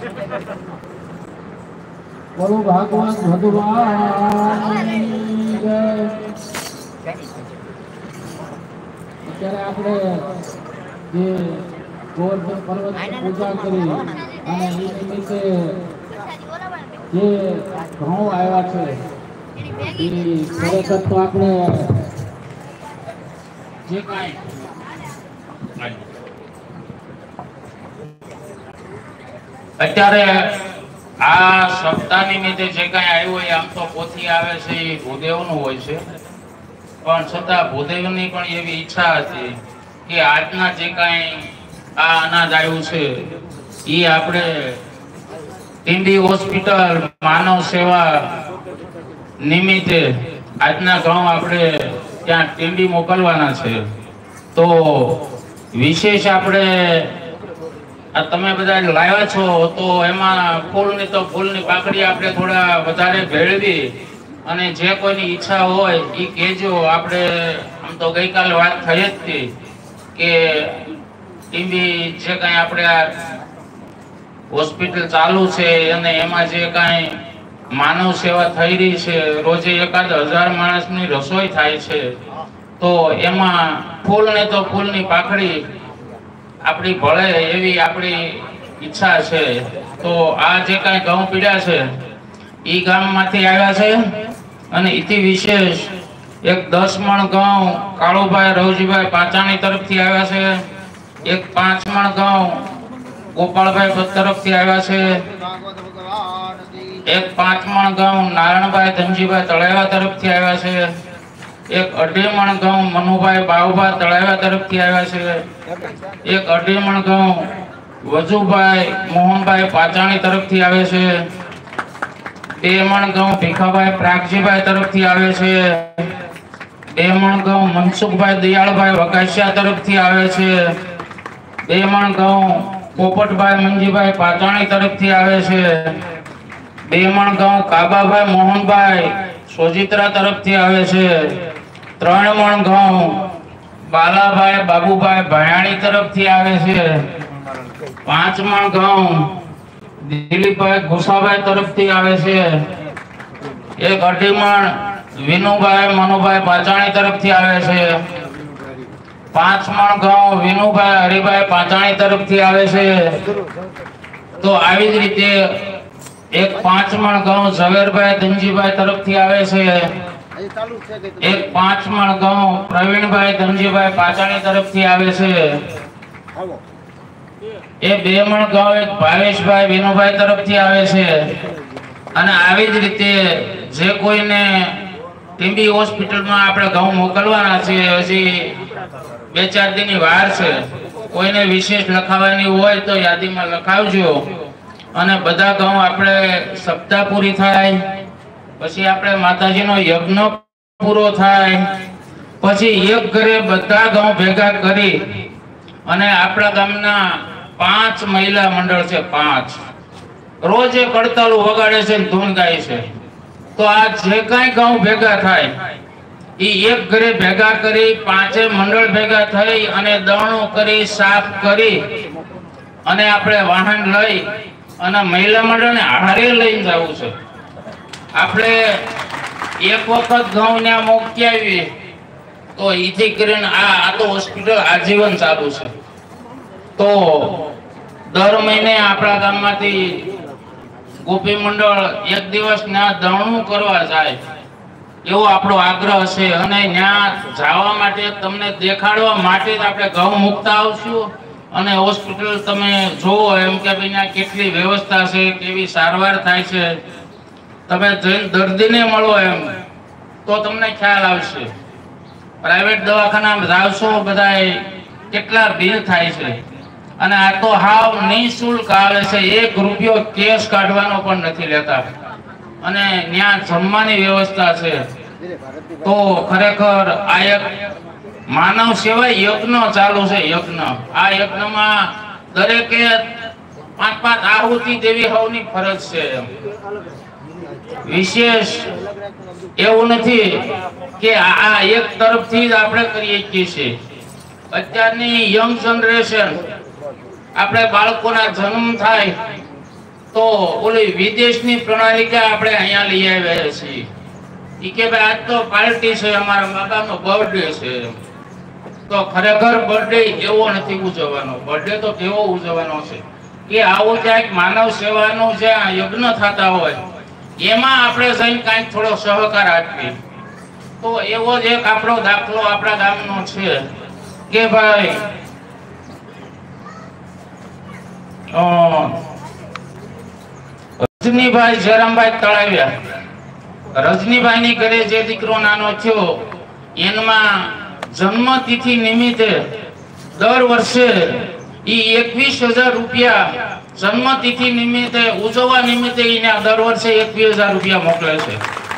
બોલો ભગવાન ભગવાન. અત્યારે આપણે જે ગોવર્ધન પર્વતની પૂજા કરી અને એ નિમિત્તે જે ઘઉં આવ્યા છે એ ખરેખર તો આપણે જે કાંઈ અત્યારે આ સપ્તાહ નિમિત્તે જે કાંઈ આવ્યું હોય આમ તો પોથી આવે છે એ ભૂદેવનું હોય છે, પણ છતાં ભૂદેવની પણ એવી ઈચ્છા હતી કે આજના જે કાંઈ આ અનાજ આવ્યું છે એ આપણે ટીંડી હોસ્પિટલ માનવ સેવા નિમિત્તે આજના ઘઉં આપણે ત્યાં ટીંડી મોકલવાના છે. તો વિશેષ આપણે આ તમે બધા લાવ્યા છો તો એમાં ફૂલની તો ફૂલની પાકડી આપણે થોડા વધારે ભેળવી અને જે કોઈની ઈચ્છા હોય એ કહેજો. આપણે આમ તો ગઈકાલે વાત થઈ જ હતી કે ટીંબી જે કાંઈ આપણે આ હોસ્પિટલ ચાલુ છે અને એમાં જે કાંઈ માનવ સેવા થઈ રહી છે, રોજે એકાદ હજાર માણસની રસોઈ થાય છે, તો એમાં ફૂલ ને તો ફૂલની પાખડી આપણી ભળે એવી આપણી ઈચ્છા છે. તો આ જે કાંઈ ઘઉં પીડ્યા છે એ ગામમાંથી આવ્યા છે અને ઇતિ વિશેષ એક દસ મણ ઘઉં કાળુભાઈ રવજીભાઈ પાંચાણી તરફથી આવ્યા છે, એક પાંચ મણ ઘઉં ગોપાળભાઈ તરફથી આવ્યા છે, એક પાંચ મણ ઘઉં નારાયણભાઈ ધનજીભાઈ તળાવા તરફથી આવ્યા છે, એક અઢી મણ ઘઉં મનુભાઈ બાવભાઈ તળાવા તરફથી આવ્યા છે, એક અઢી મણ ઘઉં વજુભાઈ મોહનભાઈ પાચાણી તરફથી આવે છે, બે મણ ઘઉં ભીખાભાઈ પ્રાગજીભાઈ તરફથી આવે છે, બે મણ ઘઉં મનસુખભાઈ દયાળભાઈ વકાસિયા તરફથી આવે છે, બે મણ ઘઉં પોપટભાઈ મંજીભાઈ પાચાણી તરફથી આવે છે, બે મણ ઘઉં કાબાભાઈ મોહનભાઈ સોજિત્રા તરફથી આવે છે, ત્રણ મણ ઘઉં બાલાભાઈ બાબુભાઈ ભાયાણી તરફથી આવે છે, પાંચ મણ ઘઉં દિલીપભાઈ ઘુસાભાઈ તરફથી આવે છે, એક અઢી મણ વિનુભાઈ મનુભાઈ પાચાણી તરફથી આવે છે, પાંચ મણ ઘઉં વિનુભાઈ હરિભાઈ પાચાણી તરફથી આવે છે. તો આવી જ રીતે એક પાંચ મણ ઘઉં ઝવેરભાઈ ધનજીભાઈ તરફથી આવે છે, એક પાંચ મણ ઘઉં પ્રવીણભાઈ ધનજીભાઈ પાચાણી તરફથી આવે છે, એ બેમણ ગામ એક ભાવેશભાઈ વિનુભાઈ તરફથી આવે છે અને આવી જ રીતે જે કોઈને ટીબી હોસ્પિટલમાં આપણે ઘઉં મોકલવાના છે, હજી બે ચાર દિનની વાર છે, કોઈને વિશેષ લખાવવાની હોય તો યાદીમાં લખાવજો અને બધા ઘઉં આપણે સપ્તાહ પૂરી થાય પછી આપણે માતાજીનો યજ્ઞ પૂરો થાય પછી એક ઘરે બધા ઘઉં ભેગા કરી અને આપણા ગામના પાંચ મહિલા મંડળ છે, પાંચ રોજ એ કડતાલું વગાડે છે, ધૂન ગાય છે. તો આ જે કાંઈ ઘઉં ભેગા થાય એ એક ઘરે ભેગા કરી પાંચે મંડળ ભેગા થઈ અને દળણું કરી સાફ કરી અને આપણે વાહન લઈ અને મહિલા મંડળને હારે લઈને જવું છે. આપણે એક વખત ઘઉં ત્યાં મૂકી આવી તો એથી કરીને આ આ તો હોસ્પિટલ આજીવન ચાલુ છે. તો દર મહિને આપણા ગામમાંથી ગોપી મંડળ એક દિવસ ત્યાં દળણું કરવા જાય એવો આપણો આગ્રહ છે અને ત્યાં જવા માટે તમને દેખાડવા માટે જ આપણે ઘઉં મૂકતા આવશું અને હોસ્પિટલ તમે જોવો એમ કે ભાઈ ત્યાં કેટલી વ્યવસ્થા છે, કેવી સારવાર થાય છે, તમે જઈને દર્દીને મળો એમ તો તમને ખ્યાલ આવશે. પ્રાઇવેટ દવાખાનામાં જાવશો બધા કેટલા બિલ થાય છે અને આ તો હાવ નિઃશુલ્ક આવે છે, એક રૂપિયો કેશ કાઢવાનો પણ નથી લેતા અને ત્યાં જમવાની વ્યવસ્થા છે. તો ખરેખર આ એક માનવ સેવા યજ્ઞ ચાલુ છે. યજ્ઞ આ યજ્ઞમાં દરેકે પાંચ પાંચ આહુતિ દેવી હોવાની ફરજ છે. વિશેષ એવું નથી કે આ એક તરફથી જ આપણે કરીએ છીએ. અત્યારની યંગ જનરેશન આપણે બાળકોના જન્મ થાય તો ઓલી વિદેશની પ્રણાલિકા આપણે અહીંયા લઈ આવ્યા છીએ. ઈ કે ભાઈ આજ તો પાર્ટી છે, અમારા બાબાનો બર્થડે છે. તો ખરેખર બર્થડે એવો નથી ઉજવવાનો. બર્થડે તો કેવો ઉજવવાનો છે કે આવો ક્યાંક માનવ સેવાનો જે યજ્ઞ થતા હોય એમાં આપણે જઈને કાંઈક થોડો સહકાર આપીએ. તો એવો જ એક આપણો દાખલો આપણા ગામનો છે કે ભાઈ રજનીભાઈ જયરામભાઈ તળાવ્યા, રજનીભાઈ ની ઘરે જે દીકરો નાનો થયો એમાં જન્મ તિથિ નિમિત્તે દર વર્ષે ઈ એકવીસ હજાર રૂપિયા જન્મ તિથિ નિમિત્તે ઉજવવા નિમિત્તે એને દર વર્ષે એકવીસ હજાર રૂપિયા મોકલે છે.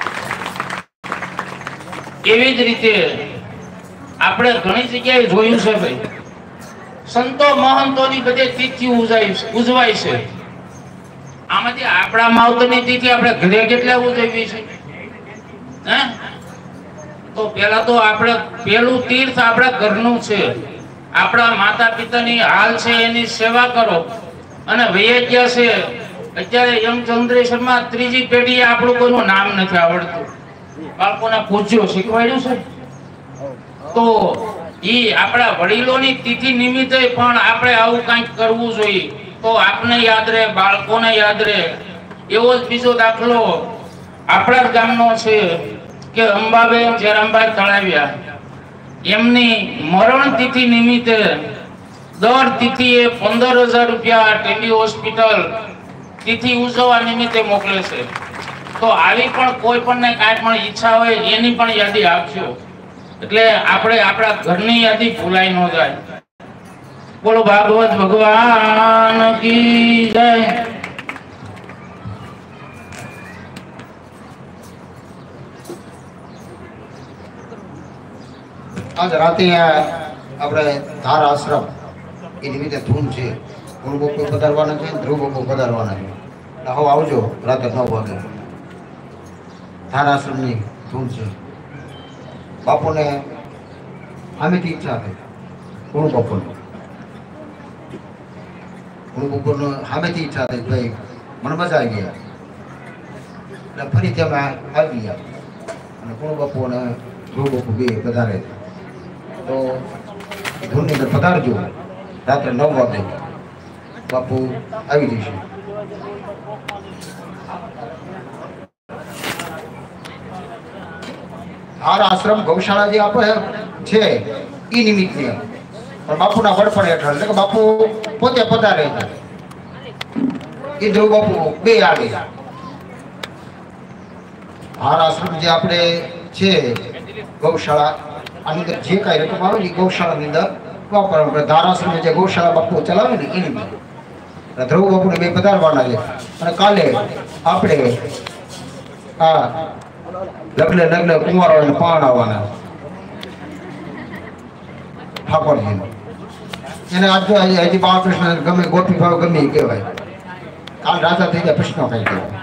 એવી જ રીતે આપણે ઘણી જગ્યાએ જોયું છે ભાઈ સંતો મહંતોની બધી તિથિ ઉજવાય છે. આમાંથી આપણા માવતરની તિથિ આપણે ઘરે કેટલા ઉજવી છે હે? તો પેલા તો આપણે પેલું તીર્થ આપણા ઘરનું છે. આપણા માતા પિતાની હાલ છે એની સેવા કરો અને વૈયા છે. અત્યારે યંગ જનરેશનમાં ત્રીજી પેઢીએ આપણું કોઈનું નામ નથી આવડતું. બાળકોને પૂજ્યો શીખવાડ્યું છે. તો ઈ આપણા વડીલોની તિથિ નિમિત્તે પણ આપણે આવું કંઈક કરવું જોઈએ તો આપને યાદ રહે, બાળકોને યાદ રહે. એવો જ બીજો દાખલો આપણા જ ગામનો છે કે અંબાબેન જયરામભાઈ તળાવ્યા, એમની મરણ તિથિ નિમિત્તે દર તિથિએ પંદર હજાર રૂપિયા ટીબી હોસ્પિટલ તિથિ ઉજવવા નિમિત્તે મોકલે છે. તો આવી પણ કોઈ પણ કાંઈ પણ ઈચ્છા હોય એની પણ યાદી આપજો એટલે આપણે આપણા ઘરની યાદી ભૂલાઈ ન જાય. બોલો ભાગવત ભગવાન કી જય. આજ રાતે આપણે ધાર આશ્રમ એ નિમિત્તે ધૂન છે. ગુરુ બાપુ પધારવાના છે, ધ્રુવ બાપુ પધારવાના છે. હવે આવજો રાતે નવ વાગે. ધાર આશ્રમની ધૂન છે. બાપુને આમેથી ઈચ્છા થઈ ગુરુ બાપુને ગુરુ બાપુને સામેથી ઈચ્છા થઈ ભાઈ મને મજા આવી ગયા એટલે ફરીથી અમે આવી ગયા અને ગુરુ બાપુ અને ધ્રુવ બાપુ બે પધારે તો ધૂનની અંદર પધારજો. રાત્રે નવ વાગે બાપુ આવી જશે. ધાર આશ્રમ ગૌશાળા જે આપણે છે એ નિમિત્તે પણ બાપુના વડપણ હેઠળ એટલે કે બાપુ પોતે પધારે છે એ ધ્રુવ બાપુ બે આવે હાર આશ્રમ જે આપણે છે ગૌશાળા આની અંદર જે કાંઈ રકમ આવે ને એ ગૌશાળાની અંદર વાપરવાનું ધારાશ્રમ જે ગૌશાળા બાપુ ચલાવે ને એની અંદર ધ્રુવ બાપુને બે પધારવાના છે અને કાલે આપણે આ લગ્ન લગ્ન કુંવારોને પાણ આવવાના ઠાકોરજી એને આજ હજી બાળકૃષ્ણ ગમે ગોપી ભાવ ગમે એ કહેવાય કાલ રાજા થઈ ગયા કૃષ્ણ કઈ કહેવાય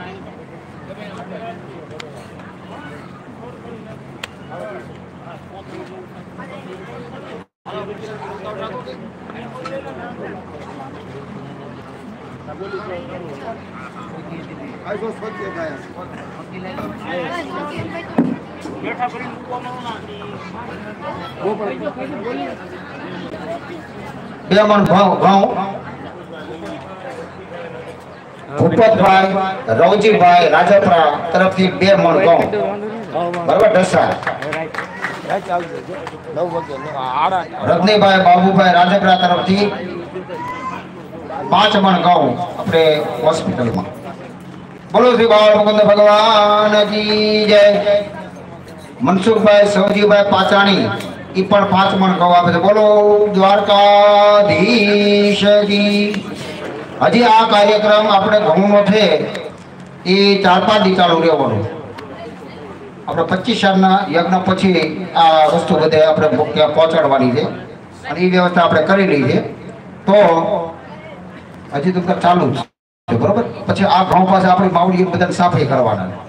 બે મણ ઘઉં ઘઉં ભૂપતભાઈ રવજીભાઈ રાજપરા તરફથી બે મણ ઘઉં બરાબર ઢસા રજનીભાઈ બાબુભાઈ રાજપરા તરફથી પાંચ મણ ઘઉં આપણે હોસ્પિટલમાં બોલો શ્રી બાળ મુકુંદ ભગવાન કી જય મનસુખભાઈ સૌજીભાઈ પાચાણી ઈ પણ પાંચ મણ ઘઉં આપે છે બોલો દ્વારકાધીશ કી હજી આ કાર્યક્રમ આપણે ઘઉંનો છે એ ચાર પાંચ દી ચાલુ રહેવાનું આપણે પચીસ સાલના યજ્ઞ પછી આ વસ્તુ બધે આપણે ત્યાં પહોંચાડવાની છે અને એ વ્યવસ્થા આપણે કરેલી છે તો હજી તો ચાલુ જ છે બરોબર પછી આ ઘઉં પાસે આપણી માવડી બધાને સાફાઈ કરવાના